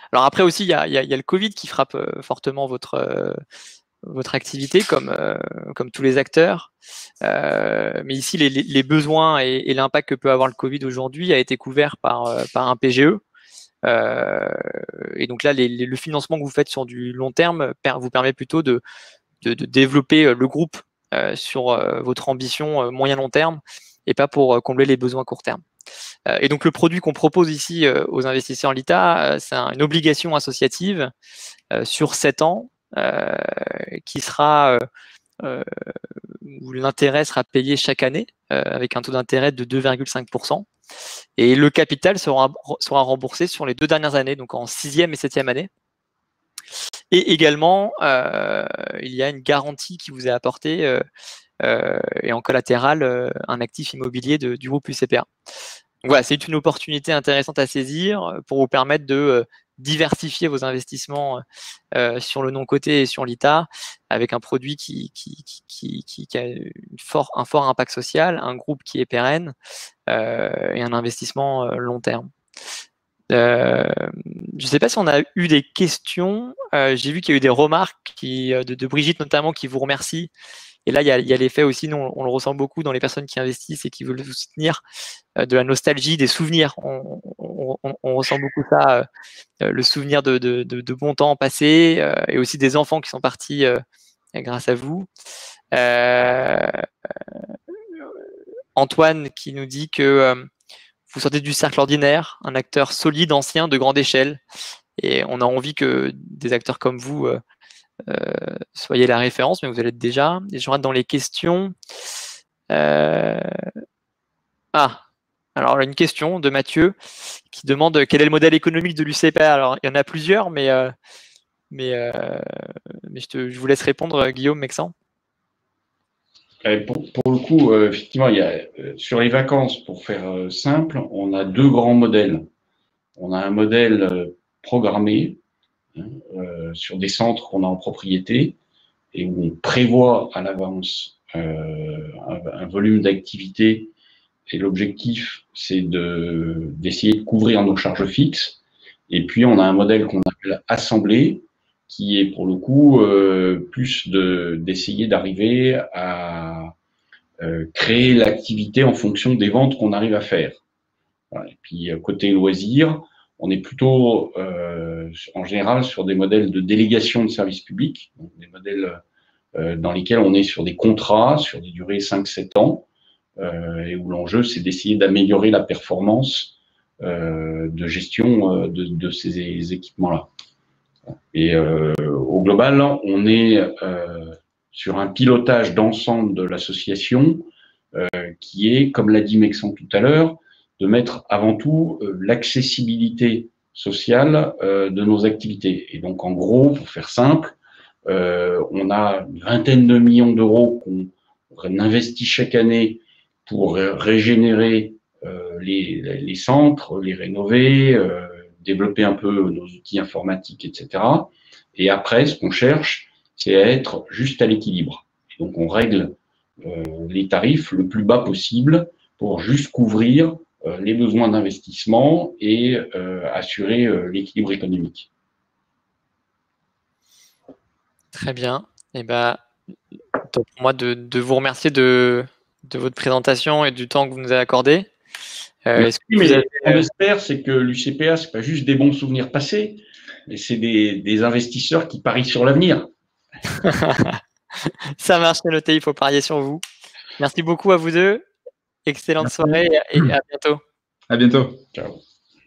Alors après aussi, il y a, y a, y a le Covid qui frappe euh, fortement votre, euh, votre activité, comme, euh, comme tous les acteurs. Euh, mais ici, les, les besoins et, et l'impact que peut avoir le Covid aujourd'hui a été couvert par, euh, par un P G E. Euh, et donc là, les, les, le financement que vous faites sur du long terme per, vous permet plutôt de, de, de développer le groupe euh, sur euh, votre ambition euh, moyen-long terme et pas pour euh, combler les besoins court terme. Euh, et donc le produit qu'on propose ici euh, aux investisseurs L I T A, euh, c'est un, une obligation associative euh, sur sept ans euh, qui sera euh, euh, où l'intérêt sera payé chaque année euh, avec un taux d'intérêt de deux virgule cinq pour cent. Et le capital sera, sera remboursé sur les deux dernières années, donc en sixième et septième année. Et également, euh, il y a une garantie qui vous est apportée euh, euh, et en collatéral, euh, un actif immobilier de, du groupe U C P A. Donc voilà, c'est une opportunité intéressante à saisir pour vous permettre de euh, diversifier vos investissements euh, sur le non-coté et sur l'I T A avec un produit qui, qui, qui, qui, qui a une fort, un fort impact social, un groupe qui est pérenne euh, et un investissement euh, long terme. Euh, je ne sais pas si on a eu des questions. Euh, j'ai vu qu'il y a eu des remarques qui, de, de Brigitte notamment qui vous remercie. Et là, il y a, il y a l'effet aussi, nous, on, on le ressent beaucoup dans les personnes qui investissent et qui veulent vous soutenir, euh, de la nostalgie, des souvenirs. On, on, on, on ressent beaucoup ça, euh, le souvenir de, de, de, de bons temps passés euh, et aussi des enfants qui sont partis euh, grâce à vous. Euh, Antoine qui nous dit que euh, vous sortez du cercle ordinaire, un acteur solide, ancien, de grande échelle. Et on a envie que des acteurs comme vous euh, euh, soyez la référence, mais vous allez être déjà. Et je rentre dans les questions. Euh... Ah, alors une question de Mathieu qui demande quel est le modèle économique de l'U C P A. Alors, il y en a plusieurs, mais, euh, mais, euh, mais je, te, je vous laisse répondre, Guillaume Mexan. Pour, pour le coup, euh, effectivement, il y a, euh, sur les vacances, pour faire euh, simple, on a deux grands modèles. On a un modèle euh, programmé hein, euh, sur des centres qu'on a en propriété et où on prévoit à l'avance euh, un, un volume d'activité et l'objectif, c'est de, d'essayer de couvrir nos charges fixes. Et puis, on a un modèle qu'on appelle assemblé, qui est pour le coup euh, plus de, d'essayer d'arriver à euh, créer l'activité en fonction des ventes qu'on arrive à faire. Voilà. Et puis côté loisirs, on est plutôt euh, en général sur des modèles de délégation de services publics, donc des modèles euh, dans lesquels on est sur des contrats sur des durées cinq sept ans, euh, et où l'enjeu c'est d'essayer d'améliorer la performance euh, de gestion euh, de, de ces équipements-là. Et euh, au global, on est euh, sur un pilotage d'ensemble de l'association euh, qui est, comme l'a dit Mexan tout à l'heure, de mettre avant tout euh, l'accessibilité sociale euh, de nos activités. Et donc, en gros, pour faire simple, euh, on a une vingtaine de millions d'euros qu'on investit chaque année pour régénérer euh, les, les centres, les rénover, euh, développer un peu nos outils informatiques, et cetera. Et après, ce qu'on cherche, c'est à être juste à l'équilibre. Donc, on règle euh, les tarifs le plus bas possible pour juste couvrir euh, les besoins d'investissement et euh, assurer euh, l'équilibre économique. Très bien. Et ben, pour moi de, de vous remercier de, de votre présentation et du temps que vous nous avez accordé. Euh, Merci, que mais avez... ce qu'on espère, c'est que l'U C P A, c'est pas juste des bons souvenirs passés, mais c'est des, des investisseurs qui parient sur l'avenir. Ça marche, c'est noté, il faut parier sur vous. Merci beaucoup à vous deux. Excellente Merci. Soirée et à bientôt. À bientôt. Ciao.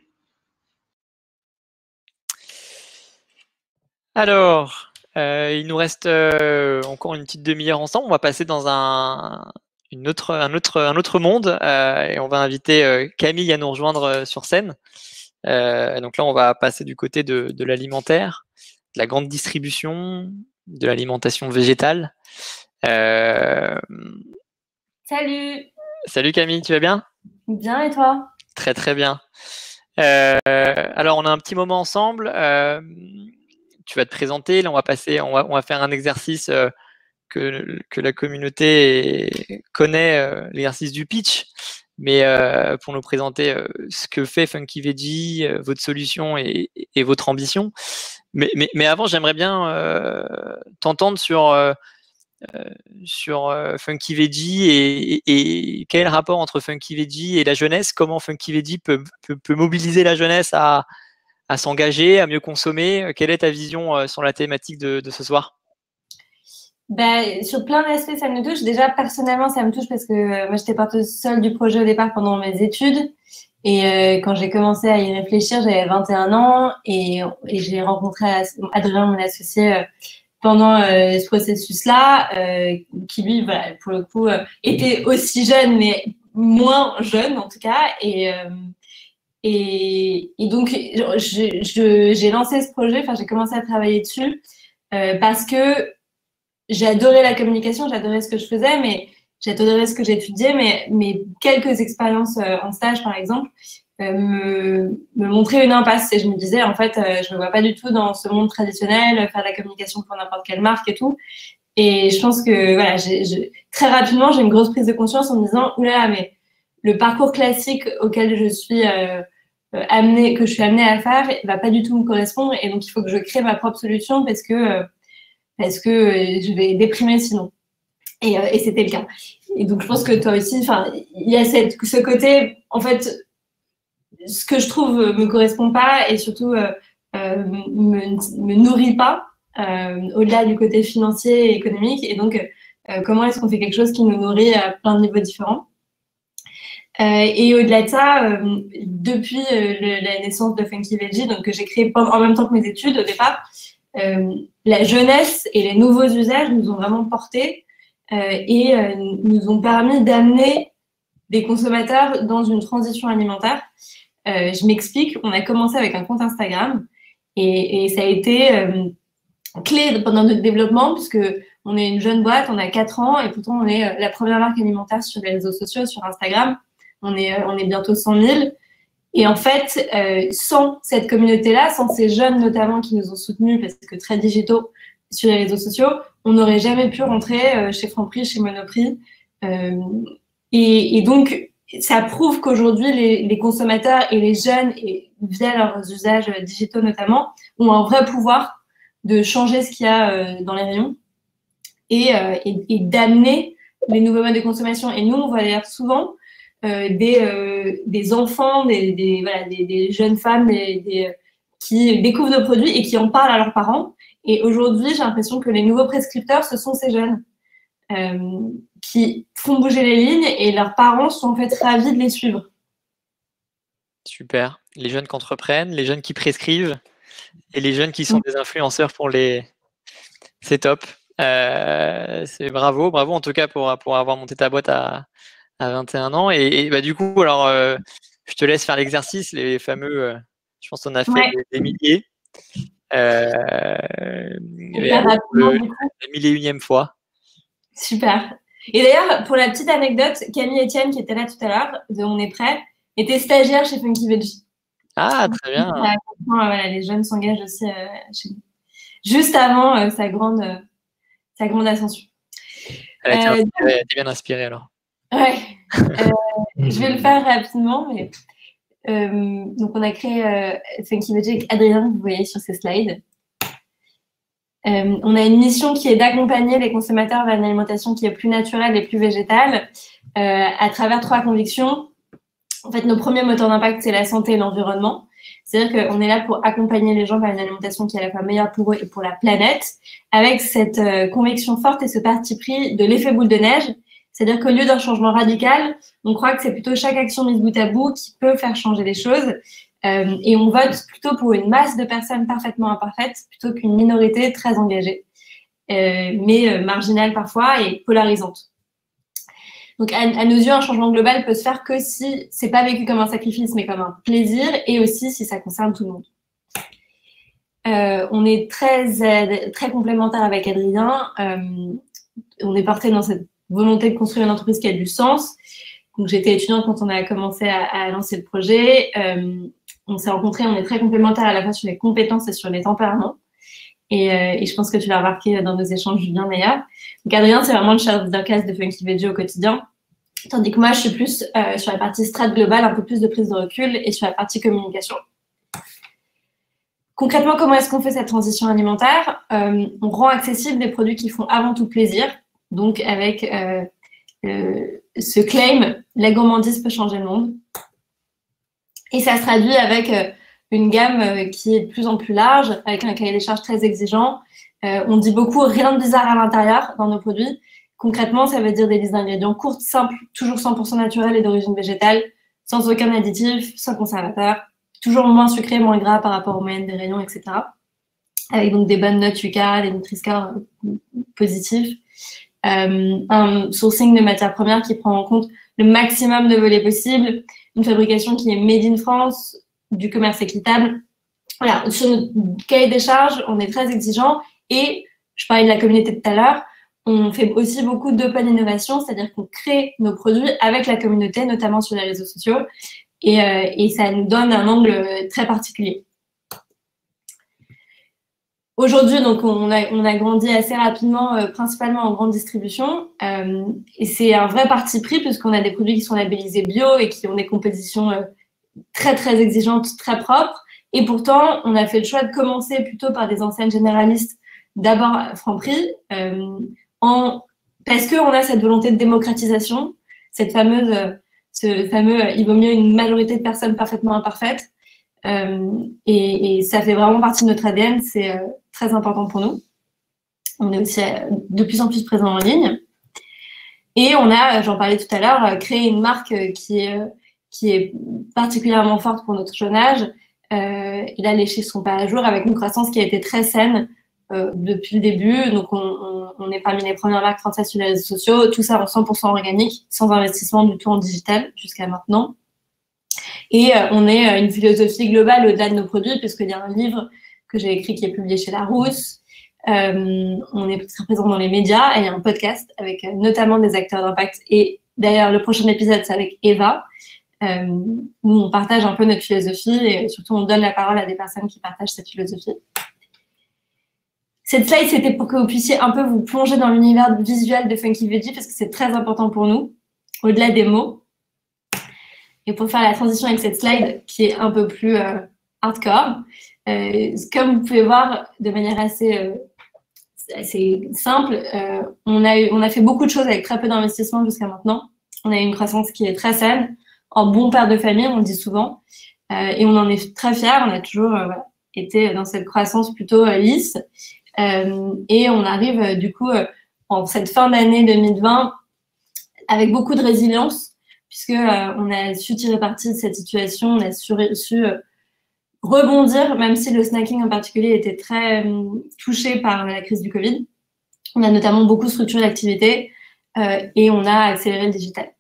Alors, euh, il nous reste euh, encore une petite demi-heure ensemble. On va passer dans un, une autre, un, autre, un autre monde euh, et on va inviter euh, Camille à nous rejoindre euh, sur scène. Euh, donc là, on va passer du côté de, de l'alimentaire, de la grande distribution, de l'alimentation végétale. Euh... Salut. Salut Camille, tu vas bien? Bien, et toi? Très très bien. Euh, alors, on a un petit moment ensemble. Euh, tu vas te présenter. Là, on va passer, on va, on va faire un exercice euh, que, que la communauté connaît, euh, l'exercice du pitch. mais euh, pour nous présenter euh, ce que fait Funky Veggie, euh, votre solution et, et votre ambition. Mais, mais, mais avant, j'aimerais bien euh, t'entendre sur, euh, sur euh, Funky Veggie et, et, et quel est le rapport entre Funky Veggie et la jeunesse, comment Funky Veggie peut, peut, peut mobiliser la jeunesse à, à s'engager, à mieux consommer. Quelle est ta vision euh, sur la thématique de, de ce soir? Ben, sur plein d'aspects, ça me touche. Déjà, personnellement, ça me touche parce que euh, moi, j'étais porteuse seule du projet au départ pendant mes études. Et euh, quand j'ai commencé à y réfléchir, j'avais vingt et un ans et, et j'ai rencontré Adrien, mon associé, euh, pendant euh, ce processus-là, euh, qui lui, voilà, pour le coup, euh, était aussi jeune, mais moins jeune en tout cas. Et, euh, et, et donc, je, je, j'ai lancé ce projet, enfin, j'ai commencé à travailler dessus euh, parce que j'ai adoré la communication, j'adorais ce que je faisais, mais j'adorais ce que j'étudiais, mais, mais quelques expériences euh, en stage, par exemple, euh, me, me montraient une impasse. Et je me disais, en fait, euh, je me vois pas du tout dans ce monde traditionnel, faire de la communication pour n'importe quelle marque et tout. Et je pense que, voilà, j'ai, j'ai, très rapidement, j'ai une grosse prise de conscience en me disant, oulala, mais le parcours classique auquel je suis euh, amenée, que je suis amenée à faire, va pas du tout me correspondre. Et donc, il faut que je crée ma propre solution parce que, euh, parce que euh, je vais déprimer sinon. Et, euh, et c'était le cas. Et donc, je pense que toi aussi, enfin, il y a cette, ce côté, en fait, ce que je trouve me correspond pas et surtout euh, euh, me, me nourrit pas, euh, au-delà du côté financier et économique. Et donc, euh, comment est-ce qu'on fait quelque chose qui nous nourrit à plein de niveaux différents? Euh, et au-delà de ça, euh, depuis euh, le, la naissance de Funky Veggie, donc que j'ai créé en même temps que mes études au départ, euh, la jeunesse et les nouveaux usages nous ont vraiment portés. Euh, et euh, nous ont permis d'amener des consommateurs dans une transition alimentaire. Euh, je m'explique, on a commencé avec un compte Instagram et, et ça a été euh, clé pendant notre développement puisque on est une jeune boîte, on a quatre ans et pourtant on est la première marque alimentaire sur les réseaux sociaux, sur Instagram. On est, on est bientôt cent mille. Et en fait, euh, sans cette communauté-là, sans ces jeunes notamment qui nous ont soutenus parce que très digitaux sur les réseaux sociaux, on n'aurait jamais pu rentrer euh, chez Franprix, chez Monoprix. Euh, et, et donc, ça prouve qu'aujourd'hui, les, les consommateurs et les jeunes, et via leurs usages digitaux notamment, ont un vrai pouvoir de changer ce qu'il y a euh, dans les rayons et, euh, et, et d'amener les nouveaux modes de consommation. Et nous, on voit d'ailleurs souvent euh, des, euh, des enfants, des, des, voilà, des, des jeunes femmes des, des, qui découvrent nos produits et qui en parlent à leurs parents. Et aujourd'hui, j'ai l'impression que les nouveaux prescripteurs, ce sont ces jeunes euh, qui font bouger les lignes et leurs parents sont en fait ravis de les suivre. Super. Les jeunes qui entreprennent, les jeunes qui prescrivent et les jeunes qui sont mmh. des influenceurs pour les... C'est top. Euh, c'est bravo, bravo en tout cas pour, pour avoir monté ta boîte à, à vingt et un ans. Et, et bah, du coup, alors, euh, je te laisse faire l'exercice, les fameux, euh, je pense qu'on a fait ouais. des, des milliers. Euh, le, la mille et unième fois. Super. Et d'ailleurs, pour la petite anecdote, Camille Etienne, qui était là tout à l'heure, de On est prêt, était stagiaire chez Funky Veggie. Ah, très bien. Euh, voilà, les jeunes s'engagent aussi euh, chez nous. Juste avant euh, sa, grande, euh, sa grande ascension. Elle a été, euh, inspirée, elle a été bien inspirée alors. Ouais. euh, je vais le faire rapidement, mais. Euh, donc, on a créé euh, Funky Veggie avec Adrien, que vous voyez sur ces slides. Euh, on a une mission qui est d'accompagner les consommateurs vers une alimentation qui est plus naturelle et plus végétale euh, à travers trois convictions. En fait, nos premiers moteurs d'impact, c'est la santé et l'environnement. C'est-à-dire qu'on est là pour accompagner les gens vers une alimentation qui est à la fois meilleure pour eux et pour la planète, avec cette euh, conviction forte et ce parti pris de l'effet boule de neige. C'est-à-dire qu'au lieu d'un changement radical, on croit que c'est plutôt chaque action mise bout à bout qui peut faire changer les choses. Euh, et on vote plutôt pour une masse de personnes parfaitement imparfaites plutôt qu'une minorité très engagée, euh, mais euh, marginale parfois et polarisante. Donc, à, à nos yeux, un changement global peut se faire que si c'est pas vécu comme un sacrifice, mais comme un plaisir, et aussi si ça concerne tout le monde. Euh, on est très, très complémentaires avec Adrien. Euh, on est porté dans cette volonté de construire une entreprise qui a du sens. Donc, j'étais étudiante quand on a commencé à, à lancer le projet. Euh, on s'est rencontrés, on est très complémentaires à la fois sur les compétences et sur les tempéraments. Et, euh, et je pense que tu l'as remarqué dans nos échanges, Julien, d'ailleurs. Donc, Adrien, c'est vraiment le chef d'orchestre de Funky Veggie au quotidien. Tandis que moi, je suis plus euh, sur la partie strat globale, un peu plus de prise de recul et sur la partie communication. Concrètement, comment est-ce qu'on fait cette transition alimentaire? euh, On rend accessible des produits qui font avant tout plaisir. Donc, avec euh, euh, ce claim, la gourmandise peut changer le monde. Et ça se traduit avec euh, une gamme euh, qui est de plus en plus large, avec un cahier des charges très exigeant. Euh, on dit beaucoup rien de bizarre à l'intérieur dans nos produits. Concrètement, ça veut dire des listes d'ingrédients courtes, simples, toujours cent pour cent naturels et d'origine végétale, sans aucun additif, sans conservateur, toujours moins sucré, moins gras par rapport aux moyennes des rayons, et cetera. Avec donc des bonnes notes U K, des Nutri-Score positifs. Euh, un sourcing de matières premières qui prend en compte le maximum de volets possibles, une fabrication qui est made in France, du commerce équitable. Voilà, sur notre cahier des charges, on est très exigeant et je parlais de la communauté tout à l'heure, on fait aussi beaucoup d'open innovation, c'est-à-dire qu'on crée nos produits avec la communauté, notamment sur les réseaux sociaux, et, euh, et ça nous donne un angle très particulier. Aujourd'hui, donc, on a, on a grandi assez rapidement, euh, principalement en grande distribution, euh, et c'est un vrai parti pris puisqu'on a des produits qui sont labellisés bio et qui ont des compositions euh, très, très exigeantes, très propres, et pourtant, on a fait le choix de commencer plutôt par des enseignes généralistes, d'abord Franprix, euh, En, parce qu'on a cette volonté de démocratisation, cette fameuse, ce fameux « il vaut mieux une majorité de personnes parfaitement imparfaites euh, », et, et ça fait vraiment partie de notre A D N, c'est euh, très important pour nous. On est aussi euh, de plus en plus présent en ligne. Et on a, j'en parlais tout à l'heure, créé une marque qui est, qui est particulièrement forte pour notre jeune âge. Euh, et là, les chiffres ne sont pas à jour, avec une croissance qui a été très saine Euh, depuis le début. Donc, on, on, on est parmi les premières marques françaises sur les réseaux sociaux. Tout ça en cent pour cent organique, sans investissement du tout en digital jusqu'à maintenant. Et euh, on est une philosophie globale au-delà de nos produits, puisqu'il y a un livre que j'ai écrit qui est publié chez Larousse. Euh, on est très présent dans les médias et il y a un podcast avec euh, notamment des acteurs d'impact. Et d'ailleurs, le prochain épisode, c'est avec Eva, euh, où on partage un peu notre philosophie et surtout, on donne la parole à des personnes qui partagent cette philosophie. Cette slide, c'était pour que vous puissiez un peu vous plonger dans l'univers visuel de Funky Veggie parce que c'est très important pour nous, au-delà des mots. Et pour faire la transition avec cette slide qui est un peu plus euh, hardcore, euh, comme vous pouvez voir de manière assez, euh, assez simple, euh, on, a eu, on a fait beaucoup de choses avec très peu d'investissement jusqu'à maintenant. On a eu une croissance qui est très saine, en bon père de famille, on le dit souvent, euh, et on en est très fiers. On a toujours euh, voilà, été dans cette croissance plutôt euh, lisse. Euh, et on arrive euh, du coup euh, en cette fin d'année deux mille vingt avec beaucoup de résilience puisque euh, on a su tirer parti de cette situation, on a su, su euh, rebondir même si le snacking en particulier était très euh, touché par la crise du Covid. On a notamment beaucoup structuré l'activité euh, et on a accéléré le digital.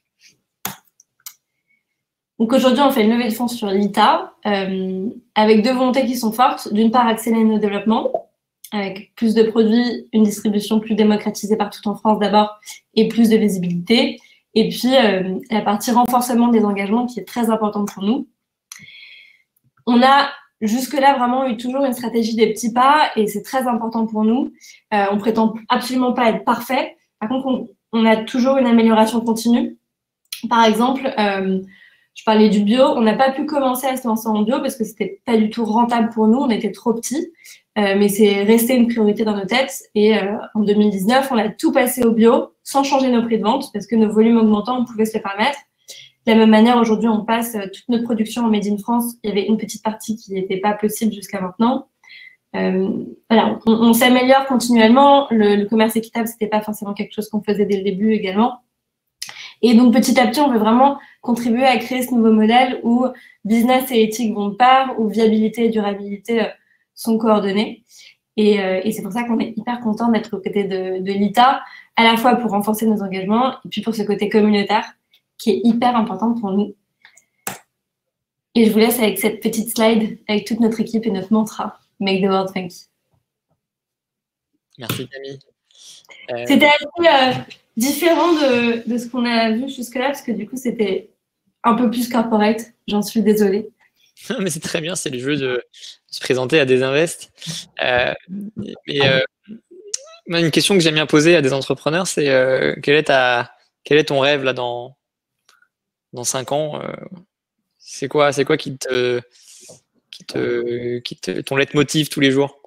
Donc aujourd'hui, on fait une levée de fonds sur l'I T A euh, avec deux volontés qui sont fortes. D'une part, accélérer nos développements avec plus de produits, une distribution plus démocratisée partout en France d'abord et plus de visibilité. Et puis, euh, la partie renforcement des engagements qui est très importante pour nous. On a jusque-là vraiment eu toujours une stratégie des petits pas et c'est très important pour nous. Euh, on prétend absolument pas être parfait. Par contre, on, on a toujours une amélioration continue. Par exemple, euh, je parlais du bio. On n'a pas pu commencer à se lancer en bio parce que c'était pas du tout rentable pour nous. On était trop petits. Euh, mais c'est resté une priorité dans nos têtes. Et euh, en deux mille dix-neuf, on a tout passé au bio sans changer nos prix de vente parce que nos volumes augmentants, on pouvait se les permettre. De la même manière, aujourd'hui, on passe euh, toute notre production en Made in France. Il y avait une petite partie qui n'était pas possible jusqu'à maintenant. Euh, voilà, on, on s'améliore continuellement. Le, le commerce équitable, c'était pas forcément quelque chose qu'on faisait dès le début également. Et donc, petit à petit, on veut vraiment contribuer à créer ce nouveau modèle où business et éthique vont de part, où viabilité et durabilité euh, sont coordonnées. Et, euh, et c'est pour ça qu'on est hyper content d'être aux côtés de, de l'I T A, à la fois pour renforcer nos engagements et puis pour ce côté communautaire qui est hyper important pour nous. Et je vous laisse avec cette petite slide avec toute notre équipe et notre mantra, Make the World Funky. Merci Camille. Euh... C'était assez euh, différent de, de ce qu'on a vu jusque-là parce que du coup, c'était un peu plus corporate. J'en suis désolée. Mais c'est très bien, c'est le jeu de se présenter à des invests. Euh, et, euh, une question que j'aime bien poser à des entrepreneurs, c'est euh, quelle est ta, quel est ton rêve là dans, dans cinq ans euh, C'est quoi, c'est quoi qui te, qui te, qui te, ton leitmotiv tous les jours?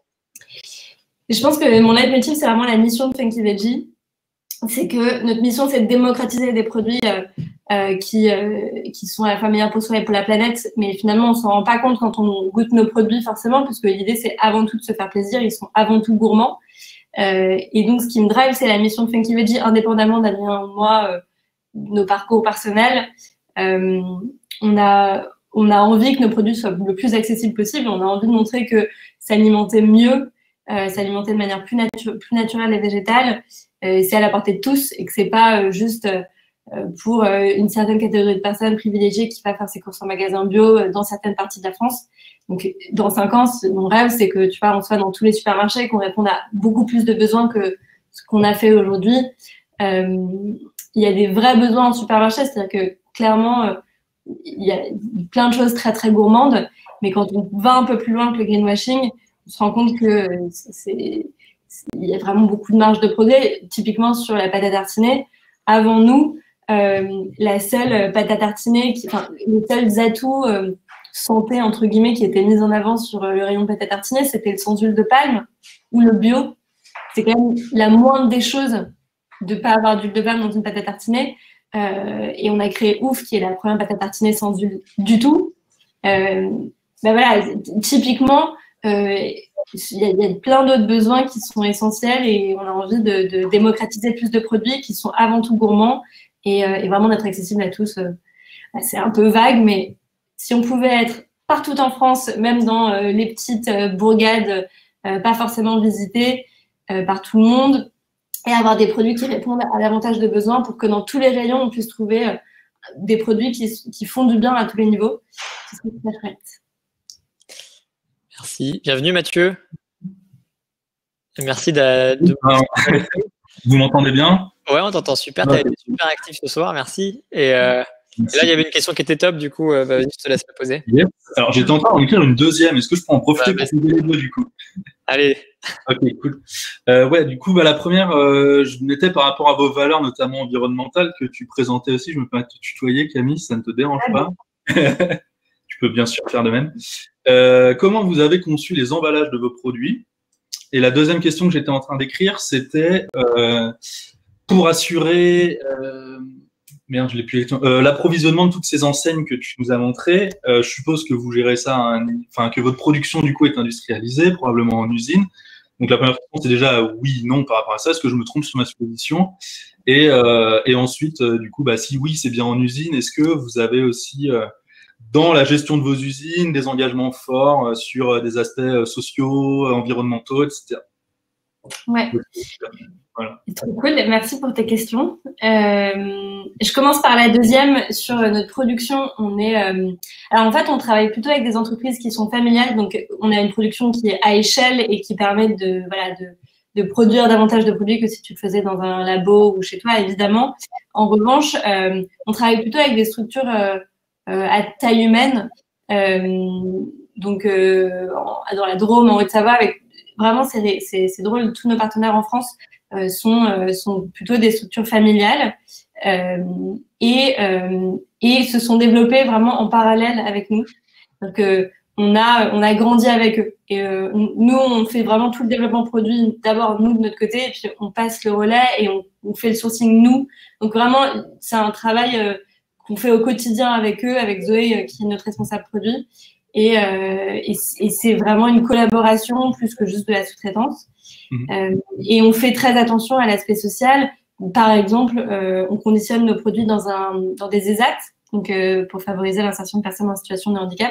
Je pense que mon leitmotiv, c'est vraiment la mission de Funky Veggie. C'est que notre mission, c'est de démocratiser des produits euh, euh, qui, euh, qui sont à la fois meilleurs pour soi et pour la planète. Mais finalement, on ne s'en rend pas compte quand on goûte nos produits, forcément, parce que l'idée, c'est avant tout de se faire plaisir. Ils sont avant tout gourmands. Euh, et donc, ce qui me drive, c'est la mission de Funky Veggie, indépendamment d'Adrien ou moi, euh, nos parcours personnels. Euh, on a, on a envie que nos produits soient le plus accessibles possible. On a envie de montrer que s'alimenter mieux, euh, s'alimenter de manière plus, natu plus naturelle et végétale, euh, c'est à la portée de tous et que c'est pas euh, juste euh, pour euh, une certaine catégorie de personnes privilégiées qui va faire ses courses en magasin bio euh, dans certaines parties de la France. Donc, dans cinq ans, mon rêve, c'est que tu vois, on soit dans tous les supermarchés, qu'on réponde à beaucoup plus de besoins que ce qu'on a fait aujourd'hui. Euh, il y a des vrais besoins en supermarché, c'est-à-dire que clairement, euh, il y a plein de choses très très gourmandes, mais quand on va un peu plus loin que le greenwashing, on se rend compte que c'est, il y a vraiment beaucoup de marge de progrès. Typiquement sur la pâte à tartiner, avant nous, euh, la seule pâte à tartiner, qui, enfin, les seuls atouts euh, santé entre guillemets qui étaient mis en avant sur le rayon pâte à tartiner, c'était le sans huile de palme ou le bio. C'est quand même la moindre des choses de ne pas avoir d'huile de palme dans une pâte à tartiner. Euh, et on a créé Ouf, qui est la première pâte à tartiner sans huile du tout. Euh, ben voilà, typiquement, il euh, y, y a plein d'autres besoins qui sont essentiels et on a envie de, de démocratiser plus de produits qui sont avant tout gourmands et, euh, et vraiment d'être accessibles à tous. Euh, c'est un peu vague, mais si on pouvait être partout en France, même dans euh, les petites euh, bourgades euh, pas forcément visitées euh, par tout le monde, et avoir des produits qui répondent à davantage de besoins pour que dans tous les rayons, on puisse trouver euh, des produits qui, qui font du bien à tous les niveaux. C'est ce que je souhaite. Merci. Bienvenue Mathieu. Et merci de... de... Vous m'entendez bien? Ouais, on t'entend super. Tu as été super actif ce soir, merci. Et, euh, et là, il y avait une question qui était top, du coup, euh, bah, je te laisse la poser. Yes. Alors, j'étais en train d'en écrire une deuxième. Est-ce que je peux en profiter bah, pour poser les deux, du coup? Allez. Ok, cool. Euh, ouais, du coup, bah, la première, euh, je mettais par rapport à vos valeurs, notamment environnementales, que tu présentais aussi. Je me permets de te tutoyer, Camille, si ça ne te dérange pas. Tu peux bien sûr faire de même. Euh, comment vous avez conçu les emballages de vos produits? Et la deuxième question que j'étais en train d'écrire, c'était euh, pour assurer euh, merde, je l'ai plus euh, l'approvisionnement de toutes ces enseignes que tu nous as montrées. Euh, je suppose que vous gérez ça, un, enfin que votre production du coup est industrialisée, probablement en usine. Donc la première question, c'est déjà oui, non par rapport à ça. Est-ce que je me trompe sur ma supposition? Et, euh, et ensuite, euh, du coup, bah, si oui, c'est bien en usine, est-ce que vous avez aussi euh, dans la gestion de vos usines, des engagements forts euh, sur euh, des aspects euh, sociaux, environnementaux, et cetera. Ouais. Voilà. C'est trop cool. Merci pour tes questions. Euh, je commence par la deuxième sur notre production. On est, euh, alors en fait, on travaille plutôt avec des entreprises qui sont familiales. Donc, on a une production qui est à échelle et qui permet de, voilà, de, de produire davantage de produits que si tu le faisais dans un labo ou chez toi, évidemment. En revanche, euh, on travaille plutôt avec des structures euh, Euh, à taille humaine, euh, donc euh, en, dans la Drôme, en Haute-Savoie, avec vraiment c'est c'est drôle, tous nos partenaires en France euh, sont euh, sont plutôt des structures familiales euh, et euh, et se sont développés vraiment en parallèle avec nous. Donc euh, on a on a grandi avec eux et euh, nous on fait vraiment tout le développement produit d'abord nous de notre côté et puis on passe le relais et on, on fait le sourcing nous. Donc vraiment c'est un travail euh, qu'on fait au quotidien avec eux, avec Zoé, qui est notre responsable produit. Et, euh, et, et c'est vraiment une collaboration plus que juste de la sous-traitance. Mmh. Euh, et on fait très attention à l'aspect social. Par exemple, euh, on conditionne nos produits dans, un, dans des E S A T, donc, euh, pour favoriser l'insertion de personnes en situation de handicap.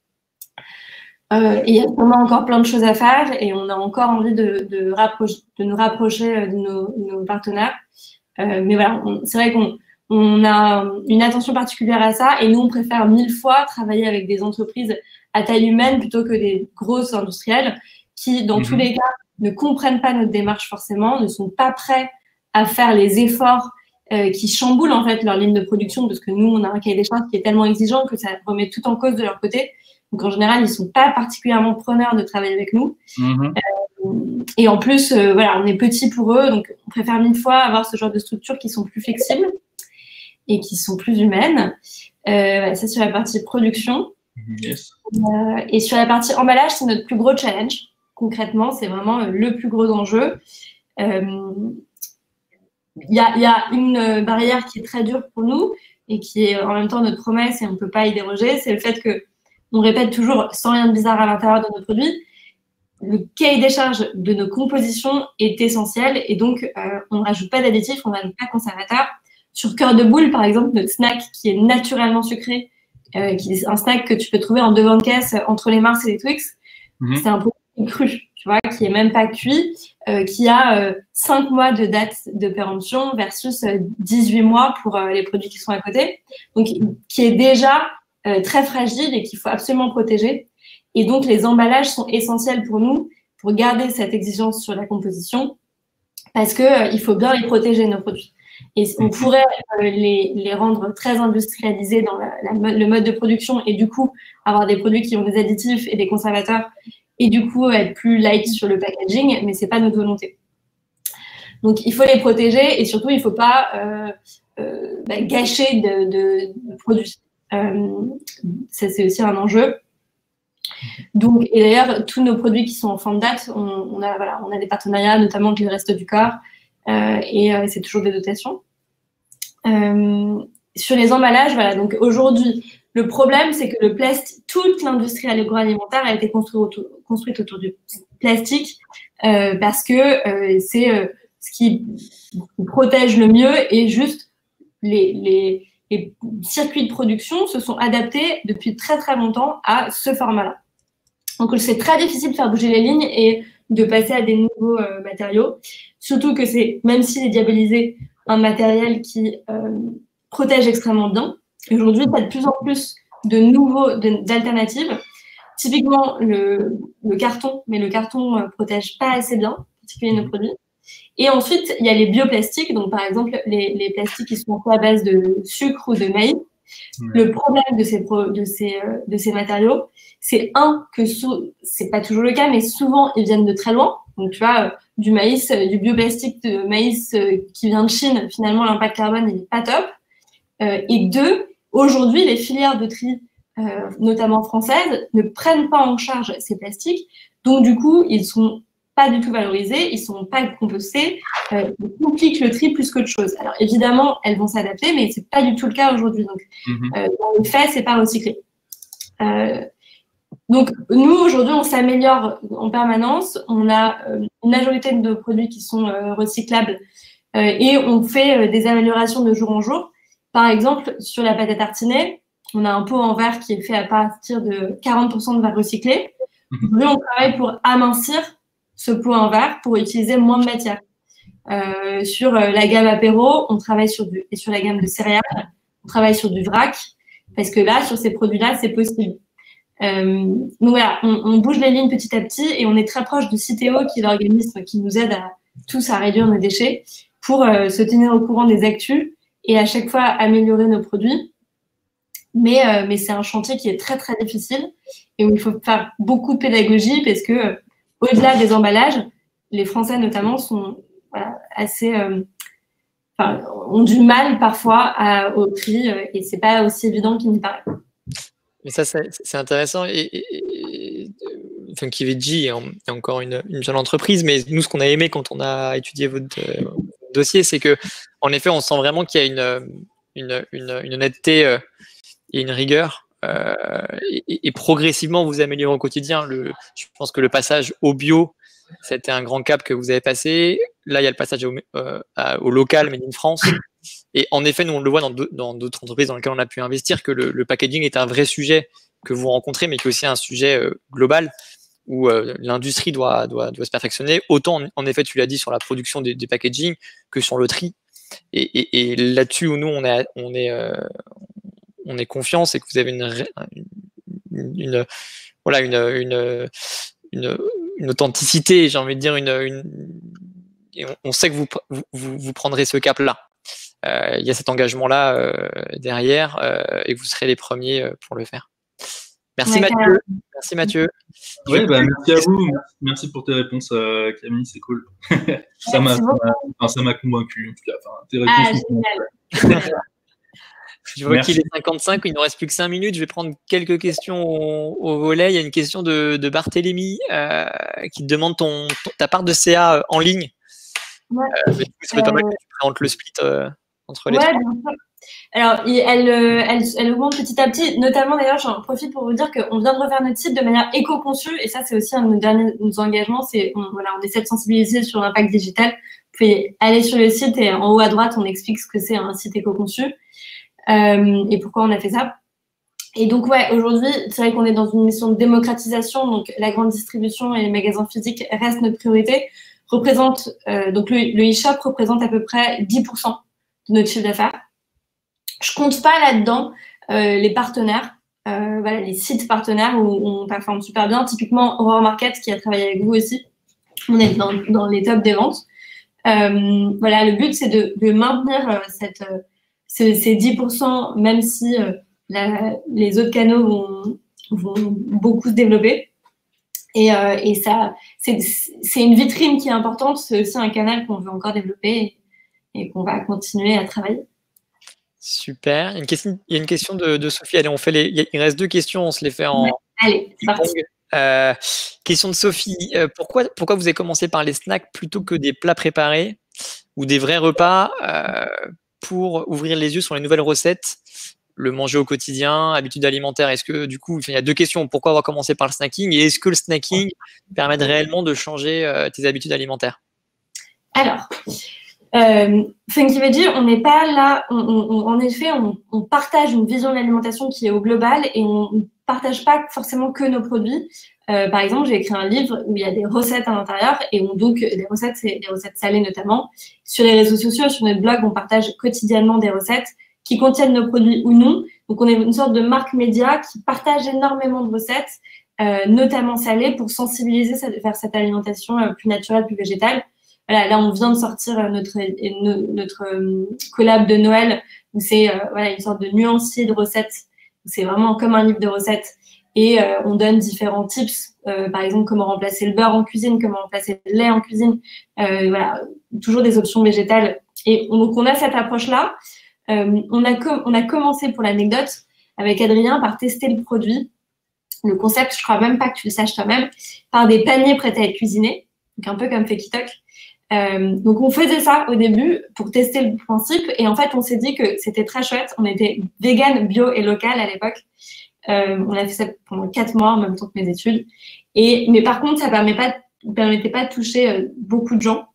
Euh, et il y a vraiment encore plein de choses à faire et on a encore envie de, de, rapprocher, de nous rapprocher de nos, nos partenaires. Euh, mais voilà, c'est vrai qu'on On a une attention particulière à ça et nous, on préfère mille fois travailler avec des entreprises à taille humaine plutôt que des grosses industrielles qui, dans mmh. tous les cas, ne comprennent pas notre démarche forcément, ne sont pas prêts à faire les efforts euh, qui chamboulent en fait leur ligne de production parce que nous, on a un cahier des charges qui est tellement exigeant que ça remet tout en cause de leur côté. Donc, en général, ils ne sont pas particulièrement preneurs de travailler avec nous. Mmh. Euh, et en plus, euh, voilà, on est petit pour eux, donc on préfère mille fois avoir ce genre de structures qui sont plus flexibles. et qui sont plus humaines. Euh, ça, sur la partie production. Yes. Euh, et sur la partie emballage, c'est notre plus gros challenge. Concrètement, c'est vraiment le plus gros enjeu. Euh, Il y, a, y a une barrière qui est très dure pour nous et qui est en même temps notre promesse et on ne peut pas y déroger, c'est le fait qu'on répète toujours sans rien de bizarre à l'intérieur de nos produits. Le cahier des charges de nos compositions est essentiel et donc euh, on ne rajoute pas d'additifs, on ne rajoute pas de conservateurs. Sur Cœur de Boule, par exemple, notre snack qui est naturellement sucré, euh, qui est un snack que tu peux trouver en devant de caisse entre les Mars et les Twix, mmh. c'est un produit cru, tu vois, qui est même pas cuit, euh, qui a euh, cinq mois de date de péremption versus euh, dix-huit mois pour euh, les produits qui sont à côté. Donc, qui est déjà euh, très fragile et qu'il faut absolument protéger. Et donc, les emballages sont essentiels pour nous pour garder cette exigence sur la composition parce que euh, il faut bien les protéger, nos produits. Et on pourrait euh, les, les rendre très industrialisés dans la, la, le mode de production et du coup, avoir des produits qui ont des additifs et des conservateurs et du coup être plus light sur le packaging, mais c'est pas notre volonté. Donc il faut les protéger et surtout il faut pas euh, euh, bah, gâcher de, de, de produits. Euh, ça c'est aussi un enjeu. Donc et d'ailleurs tous nos produits qui sont en fin de date, on, on a voilà, on a des partenariats notamment avec le Restos du Corps euh, et euh, c'est toujours des dotations. Euh, sur les emballages, voilà. Donc aujourd'hui le problème, c'est que le plastique, toute l'industrie agroalimentaire a été construite autour, construite autour du plastique euh, parce que euh, c'est euh, ce qui protège le mieux et juste les, les, les circuits de production se sont adaptés depuis très très longtemps à ce format-là. Donc c'est très difficile de faire bouger les lignes et de passer à des nouveaux euh, matériaux, surtout que c'est, même s'il est diabolisé, un matériel qui euh, protège extrêmement bien. Aujourd'hui, il y a de plus en plus de nouveaux, d'alternatives. Typiquement, le, le carton, mais le carton ne protège pas assez bien, en particulier nos produits. Et ensuite, il y a les bioplastiques, donc par exemple, les, les plastiques qui sont faits à base de sucre ou de maïs. Mmh. Le problème de ces, de ces, de ces matériaux, c'est un, que sou, c'est pas toujours le cas, mais souvent, ils viennent de très loin. Donc, tu vois, du maïs, du bioplastique de maïs qui vient de Chine, finalement, l'impact carbone, il n'est pas top. Euh, et deux, aujourd'hui, les filières de tri, euh, notamment françaises, ne prennent pas en charge ces plastiques. Donc, du coup, ils ne sont pas du tout valorisés, ils ne sont pas compostés, euh, ils compliquent le tri plus qu'autre chose. Alors, évidemment, elles vont s'adapter, mais ce n'est pas du tout le cas aujourd'hui. Donc, mm-hmm. euh, dans les faits, ce n'est pas recyclé. Euh, donc, nous, aujourd'hui, on s'améliore en permanence. On a euh, une majorité de nos produits qui sont euh, recyclables euh, et on fait euh, des améliorations de jour en jour. Par exemple, sur la pâte à tartiner, on a un pot en verre qui est fait à partir de quarante pour cent de verre recyclé. Aujourd'hui, on travaille pour amincir ce pot en verre pour utiliser moins de matière. Euh, sur la gamme apéro, on travaille sur du, et sur la gamme de céréales, on travaille sur du vrac, parce que là, sur ces produits-là, c'est possible. Euh, donc voilà, on, on bouge les lignes petit à petit et on est très proche de Citeo, qui est l'organisme qui nous aide à tous à réduire nos déchets, pour euh, se tenir au courant des actus et à chaque fois améliorer nos produits. Mais, euh, mais c'est un chantier qui est très, très difficile et où il faut faire beaucoup de pédagogie parce que, euh, au-delà des emballages, les Français notamment sont voilà, assez, euh, enfin, ont du mal parfois à, au tri euh, et c'est pas aussi évident qu'il n'y paraît. Mais ça, c'est intéressant. Et, et, et Funky Veggie est, en, est encore une, une jeune entreprise, mais nous, ce qu'on a aimé quand on a étudié votre euh, dossier, c'est que, en effet, on sent vraiment qu'il y a une, une, une, une honnêteté euh, et une rigueur. Euh, et, et progressivement, vous améliorez au quotidien. Le, je pense que le passage au bio, c'était un grand cap que vous avez passé. Là, il y a le passage au, euh, au local, made in France. Et en effet, nous, on le voit dans d'autres entreprises dans lesquelles on a pu investir, que le, le packaging est un vrai sujet que vous rencontrez, mais qui est aussi un sujet euh, global où euh, l'industrie doit, doit, doit se perfectionner. Autant, en, en effet, tu l'as dit, sur la production des, des packaging que sur le tri. Et, et, et là-dessus, où nous, on est, on est, euh, on est confiant, c'est que vous avez une, une, une, voilà, une, une, une, une authenticité, j'ai envie de dire, une, une, et on, on sait que vous, vous, vous prendrez ce cap-là. Euh, il y a cet engagement-là euh, derrière euh, et que vous serez les premiers euh, pour le faire. Merci, ouais, Mathieu. Merci Mathieu. Oui, bah, merci à vous. Merci pour tes réponses, euh, Camille, c'est cool. ça m'a enfin, convaincu en tout cas. Enfin, tes réponses ah, génial. Je vois Merci. qu'il est cinquante-cinq, il ne nous reste plus que cinq minutes. Je vais prendre quelques questions au, au volet. Il y a une question de, de Barthélémy euh, qui te demande ton, ton- ta part de C A en ligne. Ouais. Euh, mais du coup, ça peut être pas mal que tu présentes le split euh, entre les Ouais, trois. bien sûr. Alors, il- elle, euh, elle, elle augmente petit à petit. Notamment, d'ailleurs, j'en profite pour vous dire qu'on vient de refaire notre site de manière éco-conçue. Et ça, c'est aussi un de nos derniers nos engagements. C'est, on, voilà, on essaie de sensibiliser sur l'impact digital. Vous pouvez aller sur le site et en haut à droite, on explique ce que c'est un site éco-conçu euh, et pourquoi on a fait ça. Et donc, ouais, aujourd'hui, c'est vrai qu'on est dans une mission de démocratisation. Donc, la grande distribution et les magasins physiques restent notre priorité. Représente, euh, donc, le, le e-shop représente à peu près dix pour cent de notre chiffre d'affaires. Je compte pas là-dedans euh, les partenaires, euh, voilà, les sites partenaires où on performe super bien. Typiquement, Aurore Market, qui a travaillé avec vous aussi, on est dans, dans les tops des ventes. Euh, voilà, le but, c'est de, de maintenir euh, cette, euh, ces, ces dix pour cent, même si euh, la, les autres canaux vont, vont beaucoup se développer. Et, euh, et ça, c'est, c'est une vitrine qui est importante. C'est aussi un canal qu'on veut encore développer et, et qu'on va continuer à travailler. Super. Il y a une question, il y a une question de, de Sophie. Allez, on fait les, il reste deux questions, on se les fait en. Ouais. Allez, c'est parti. Euh, question de Sophie. Euh, pourquoi, pourquoi vous avez commencé par les snacks plutôt que des plats préparés ou des vrais repas euh, pour ouvrir les yeux sur les nouvelles recettes, le manger au quotidien, habitudes alimentaires? Est-ce que du coup, il y a deux questions. Pourquoi avoir commencé par le snacking et est-ce que le snacking permet réellement de changer euh, tes habitudes alimentaires? Alors, euh, Funky Veggie, on n'est pas là, on, on, en effet, on, on partage une vision de l'alimentation qui est au global et on ne partage pas forcément que nos produits. Euh, par exemple, j'ai écrit un livre où il y a des recettes à l'intérieur et on, donc des recettes, c'est des recettes salées notamment. Sur les réseaux sociaux, sur notre blog, on partage quotidiennement des recettes qui contiennent nos produits ou non. Donc, on est une sorte de marque média qui partage énormément de recettes, euh, notamment salées, pour sensibiliser vers cette alimentation euh, plus naturelle, plus végétale. Voilà, là, on vient de sortir notre, notre euh, collab de Noël où c'est euh, voilà, une sorte de nuancier de recettes. C'est vraiment comme un livre de recettes. Et euh, on donne différents tips, euh, par exemple, comment remplacer le beurre en cuisine, comment remplacer le lait en cuisine. Euh, voilà, toujours des options végétales. Et on, donc, on a cette approche-là. Euh, on, a on a commencé, pour l'anecdote, avec Adrien, par tester le produit. Le concept, je crois même pas que tu le saches toi-même, par des paniers prêts à être cuisinés. Donc, un peu comme Fekitok. Euh, donc, on faisait ça au début pour tester le principe. Et en fait, on s'est dit que c'était très chouette. On était vegan, bio et local à l'époque. Euh, on a fait ça pendant quatre mois en même temps que mes études. Et, mais par contre, ça ne permet pas, permettait pas de toucher euh, beaucoup de gens.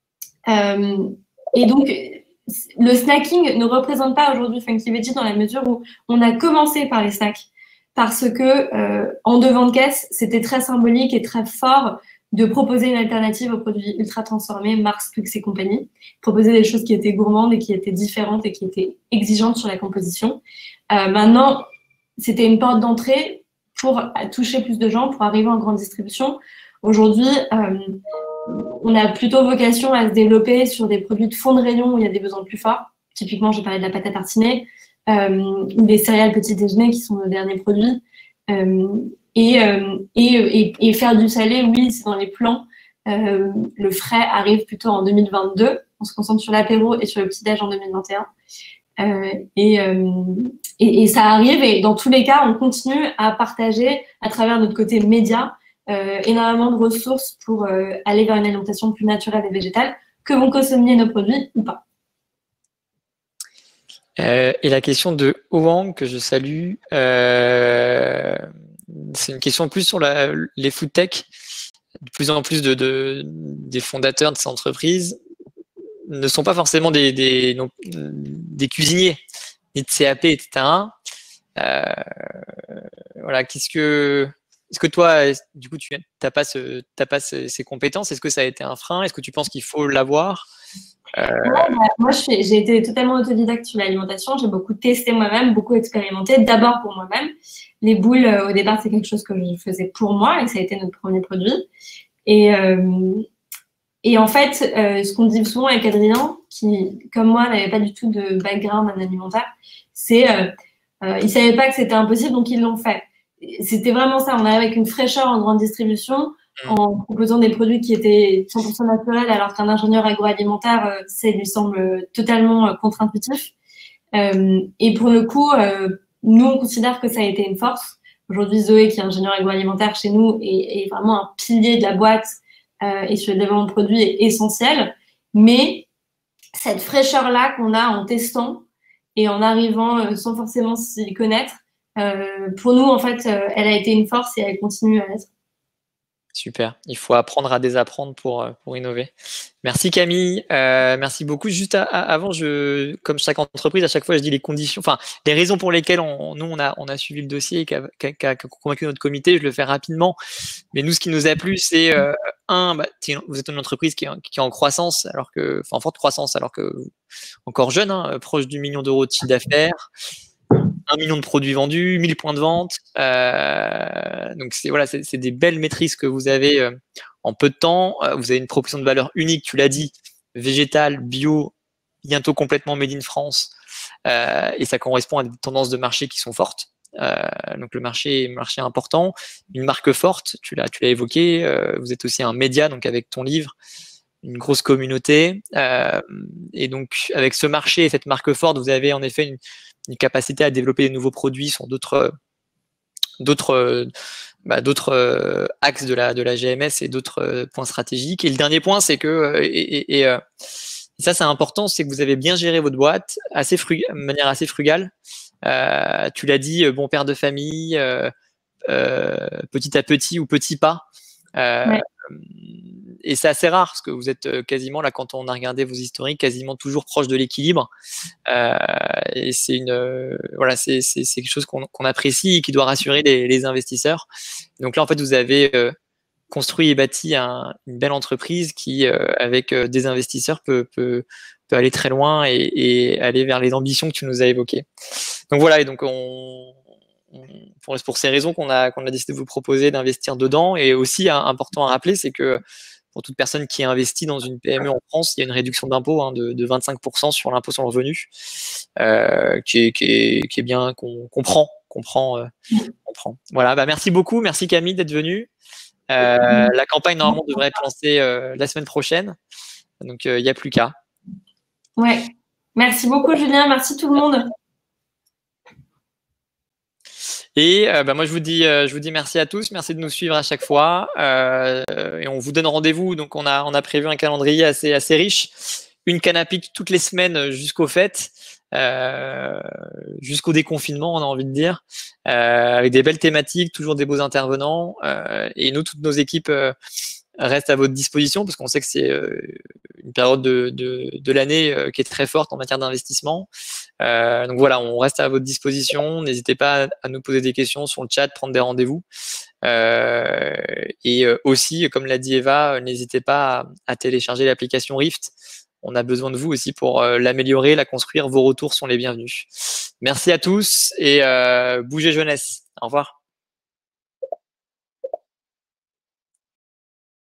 Euh, et donc, le snacking ne représente pas aujourd'hui Funky Veggie dans la mesure où on a commencé par les snacks. Parce que euh, en devant de caisse, c'était très symbolique et très fort de proposer une alternative aux produits ultra transformés, Mars, Plux et compagnie. Proposer des choses qui étaient gourmandes et qui étaient différentes et qui étaient exigeantes sur la composition. Euh, maintenant, c'était une porte d'entrée pour toucher plus de gens, pour arriver en grande distribution. Aujourd'hui, euh, on a plutôt vocation à se développer sur des produits de fond de rayon où il y a des besoins plus forts. Typiquement, j'ai parlé de la pâte à tartiner, euh, des céréales petit déjeuner qui sont nos derniers produits. Euh, et, euh, et, et, et faire du salé, oui, c'est dans les plans. Euh, le frais arrive plutôt en deux mille vingt-deux. On se concentre sur l'apéro et sur le petit-déj en deux mille vingt et un. Euh, et, euh, et, et ça arrive, et dans tous les cas, on continue à partager à travers notre côté média euh, énormément de ressources pour euh, aller vers une alimentation plus naturelle et végétale, que vont consommer nos produits ou pas. Euh, et la question de Oang, que je salue, euh, c'est une question plus sur la, les food tech. De plus en plus de, de, des fondateurs de ces entreprises ne sont pas forcément des, des, non, des cuisiniers, ni de C A P, et cetera. Euh, voilà, qu'est-ce que, est-ce que toi, du coup, tu n'as pas, ce, t'as pas ce, ces compétences? Est-ce que ça a été un frein? Est-ce que tu penses qu'il faut l'avoir? euh... ouais, bah, Moi, j'ai été totalement autodidacte sur l'alimentation. J'ai beaucoup testé moi-même, beaucoup expérimenté. D'abord pour moi-même. Les boules, euh, au départ, c'est quelque chose que je faisais pour moi et ça a été notre premier produit. Et, euh, et en fait, euh, ce qu'on dit souvent avec Adrien, qui, comme moi, n'avait pas du tout de background en alimentaire, c'est euh, euh, ils ne savaient pas que c'était impossible, donc ils l'ont fait. C'était vraiment ça. On arrive avec une fraîcheur en grande distribution, en proposant des produits qui étaient cent pour cent naturels, alors qu'un ingénieur agroalimentaire, euh, ça lui semble totalement euh, contre-intuitif. Euh, et pour le coup, euh, nous, on considère que ça a été une force. Aujourd'hui, Zoé, qui est ingénieure agroalimentaire chez nous, est, est vraiment un pilier de la boîte euh, et sur le développement de produits est essentiel. Mais cette fraîcheur-là qu'on a en testant et en arrivant euh, sans forcément s'y connaître, euh, pour nous, en fait, euh, elle a été une force et elle continue à l'être. Super. Il faut apprendre à désapprendre pour, pour innover. Merci Camille. Euh, merci beaucoup. Juste à, à, avant, je, comme chaque entreprise, à chaque fois, je dis les conditions, enfin, les raisons pour lesquelles on, nous, on a, on a suivi le dossier et qu'a qu qu convaincu notre comité. Je le fais rapidement. Mais nous, ce qui nous a plu, c'est euh, un, bah, vous êtes une entreprise qui est, qui est en croissance, alors que, enfin, en forte croissance, alors que encore jeune, hein, proche du million d'euros de chiffre d'affaires. Un million de produits vendus, mille points de vente. Euh, donc, c'est voilà, c'est des belles maîtrises que vous avez euh, en peu de temps. Euh, vous avez une proposition de valeur unique, tu l'as dit, végétale, bio, bientôt complètement made in France. Euh, et ça correspond à des tendances de marché qui sont fortes. Euh, donc, le marché est un marché important. Une marque forte, tu l'as tu l'as évoqué. Euh, vous êtes aussi un média, donc avec ton livre, une grosse communauté. Euh, et donc, avec ce marché et cette marque forte, vous avez en effet une une capacité à développer des nouveaux produits sur d'autres d'autres bah, d'autres euh, axes de la de la G M S et d'autres euh, points stratégiques. Et le dernier point, c'est que et, et, et, euh, et ça c'est important, c'est que vous avez bien géré votre boîte assez frug de manière assez frugale. Euh, tu l'as dit, bon père de famille, euh, euh, petit à petit ou petit pas. Euh, ouais. Et c'est assez rare parce que vous êtes quasiment là, quand on a regardé vos historiques, quasiment toujours proche de l'équilibre. Euh, et c'est une euh, voilà, c'est quelque chose qu'on qu'on apprécie et qui doit rassurer les, les investisseurs. Donc là, en fait, vous avez euh, construit et bâti un, une belle entreprise qui, euh, avec euh, des investisseurs, peut, peut, peut aller très loin et, et aller vers les ambitions que tu nous as évoquées. Donc voilà, et donc on Pour, pour ces raisons qu'on a, qu'on a décidé de vous proposer d'investir dedans. Et aussi, hein, important à rappeler, c'est que pour toute personne qui investit dans une P M E en France, il y a une réduction d'impôt hein, de, de vingt-cinq pour cent sur l'impôt sur le revenu, euh, qui, est, qui, est, qui est bien, qu'on comprend. Qu'on prend, euh, qu'on prend. Voilà, bah, merci beaucoup. Merci Camille d'être venue. Euh, la campagne, normalement, devrait être lancée euh, la semaine prochaine. Donc, il euh, n'y a plus qu'à. Ouais. Merci beaucoup, Julien. Merci tout le monde. Et euh, bah, moi, je vous dis, euh, je vous dis merci à tous. Merci de nous suivre à chaque fois. Euh, et on vous donne rendez-vous. Donc, on a, on a prévu un calendrier assez, assez riche. Une canne à pique toutes les semaines jusqu'aux fêtes, euh, jusqu'au déconfinement, on a envie de dire, euh, avec des belles thématiques, toujours des beaux intervenants. Euh, et nous, toutes nos équipes euh, restent à votre disposition parce qu'on sait que c'est euh, une période de, de, de l'année euh, qui est très forte en matière d'investissement. Euh, donc voilà, on reste à votre disposition. N'hésitez pas à, à nous poser des questions sur le chat, prendre des rendez-vous. Euh, et euh, aussi, comme l'a dit Eva, n'hésitez pas à, à télécharger l'application Rift. On a besoin de vous aussi pour euh, l'améliorer, la construire. Vos retours sont les bienvenus. Merci à tous et euh, bougez jeunesse. Au revoir.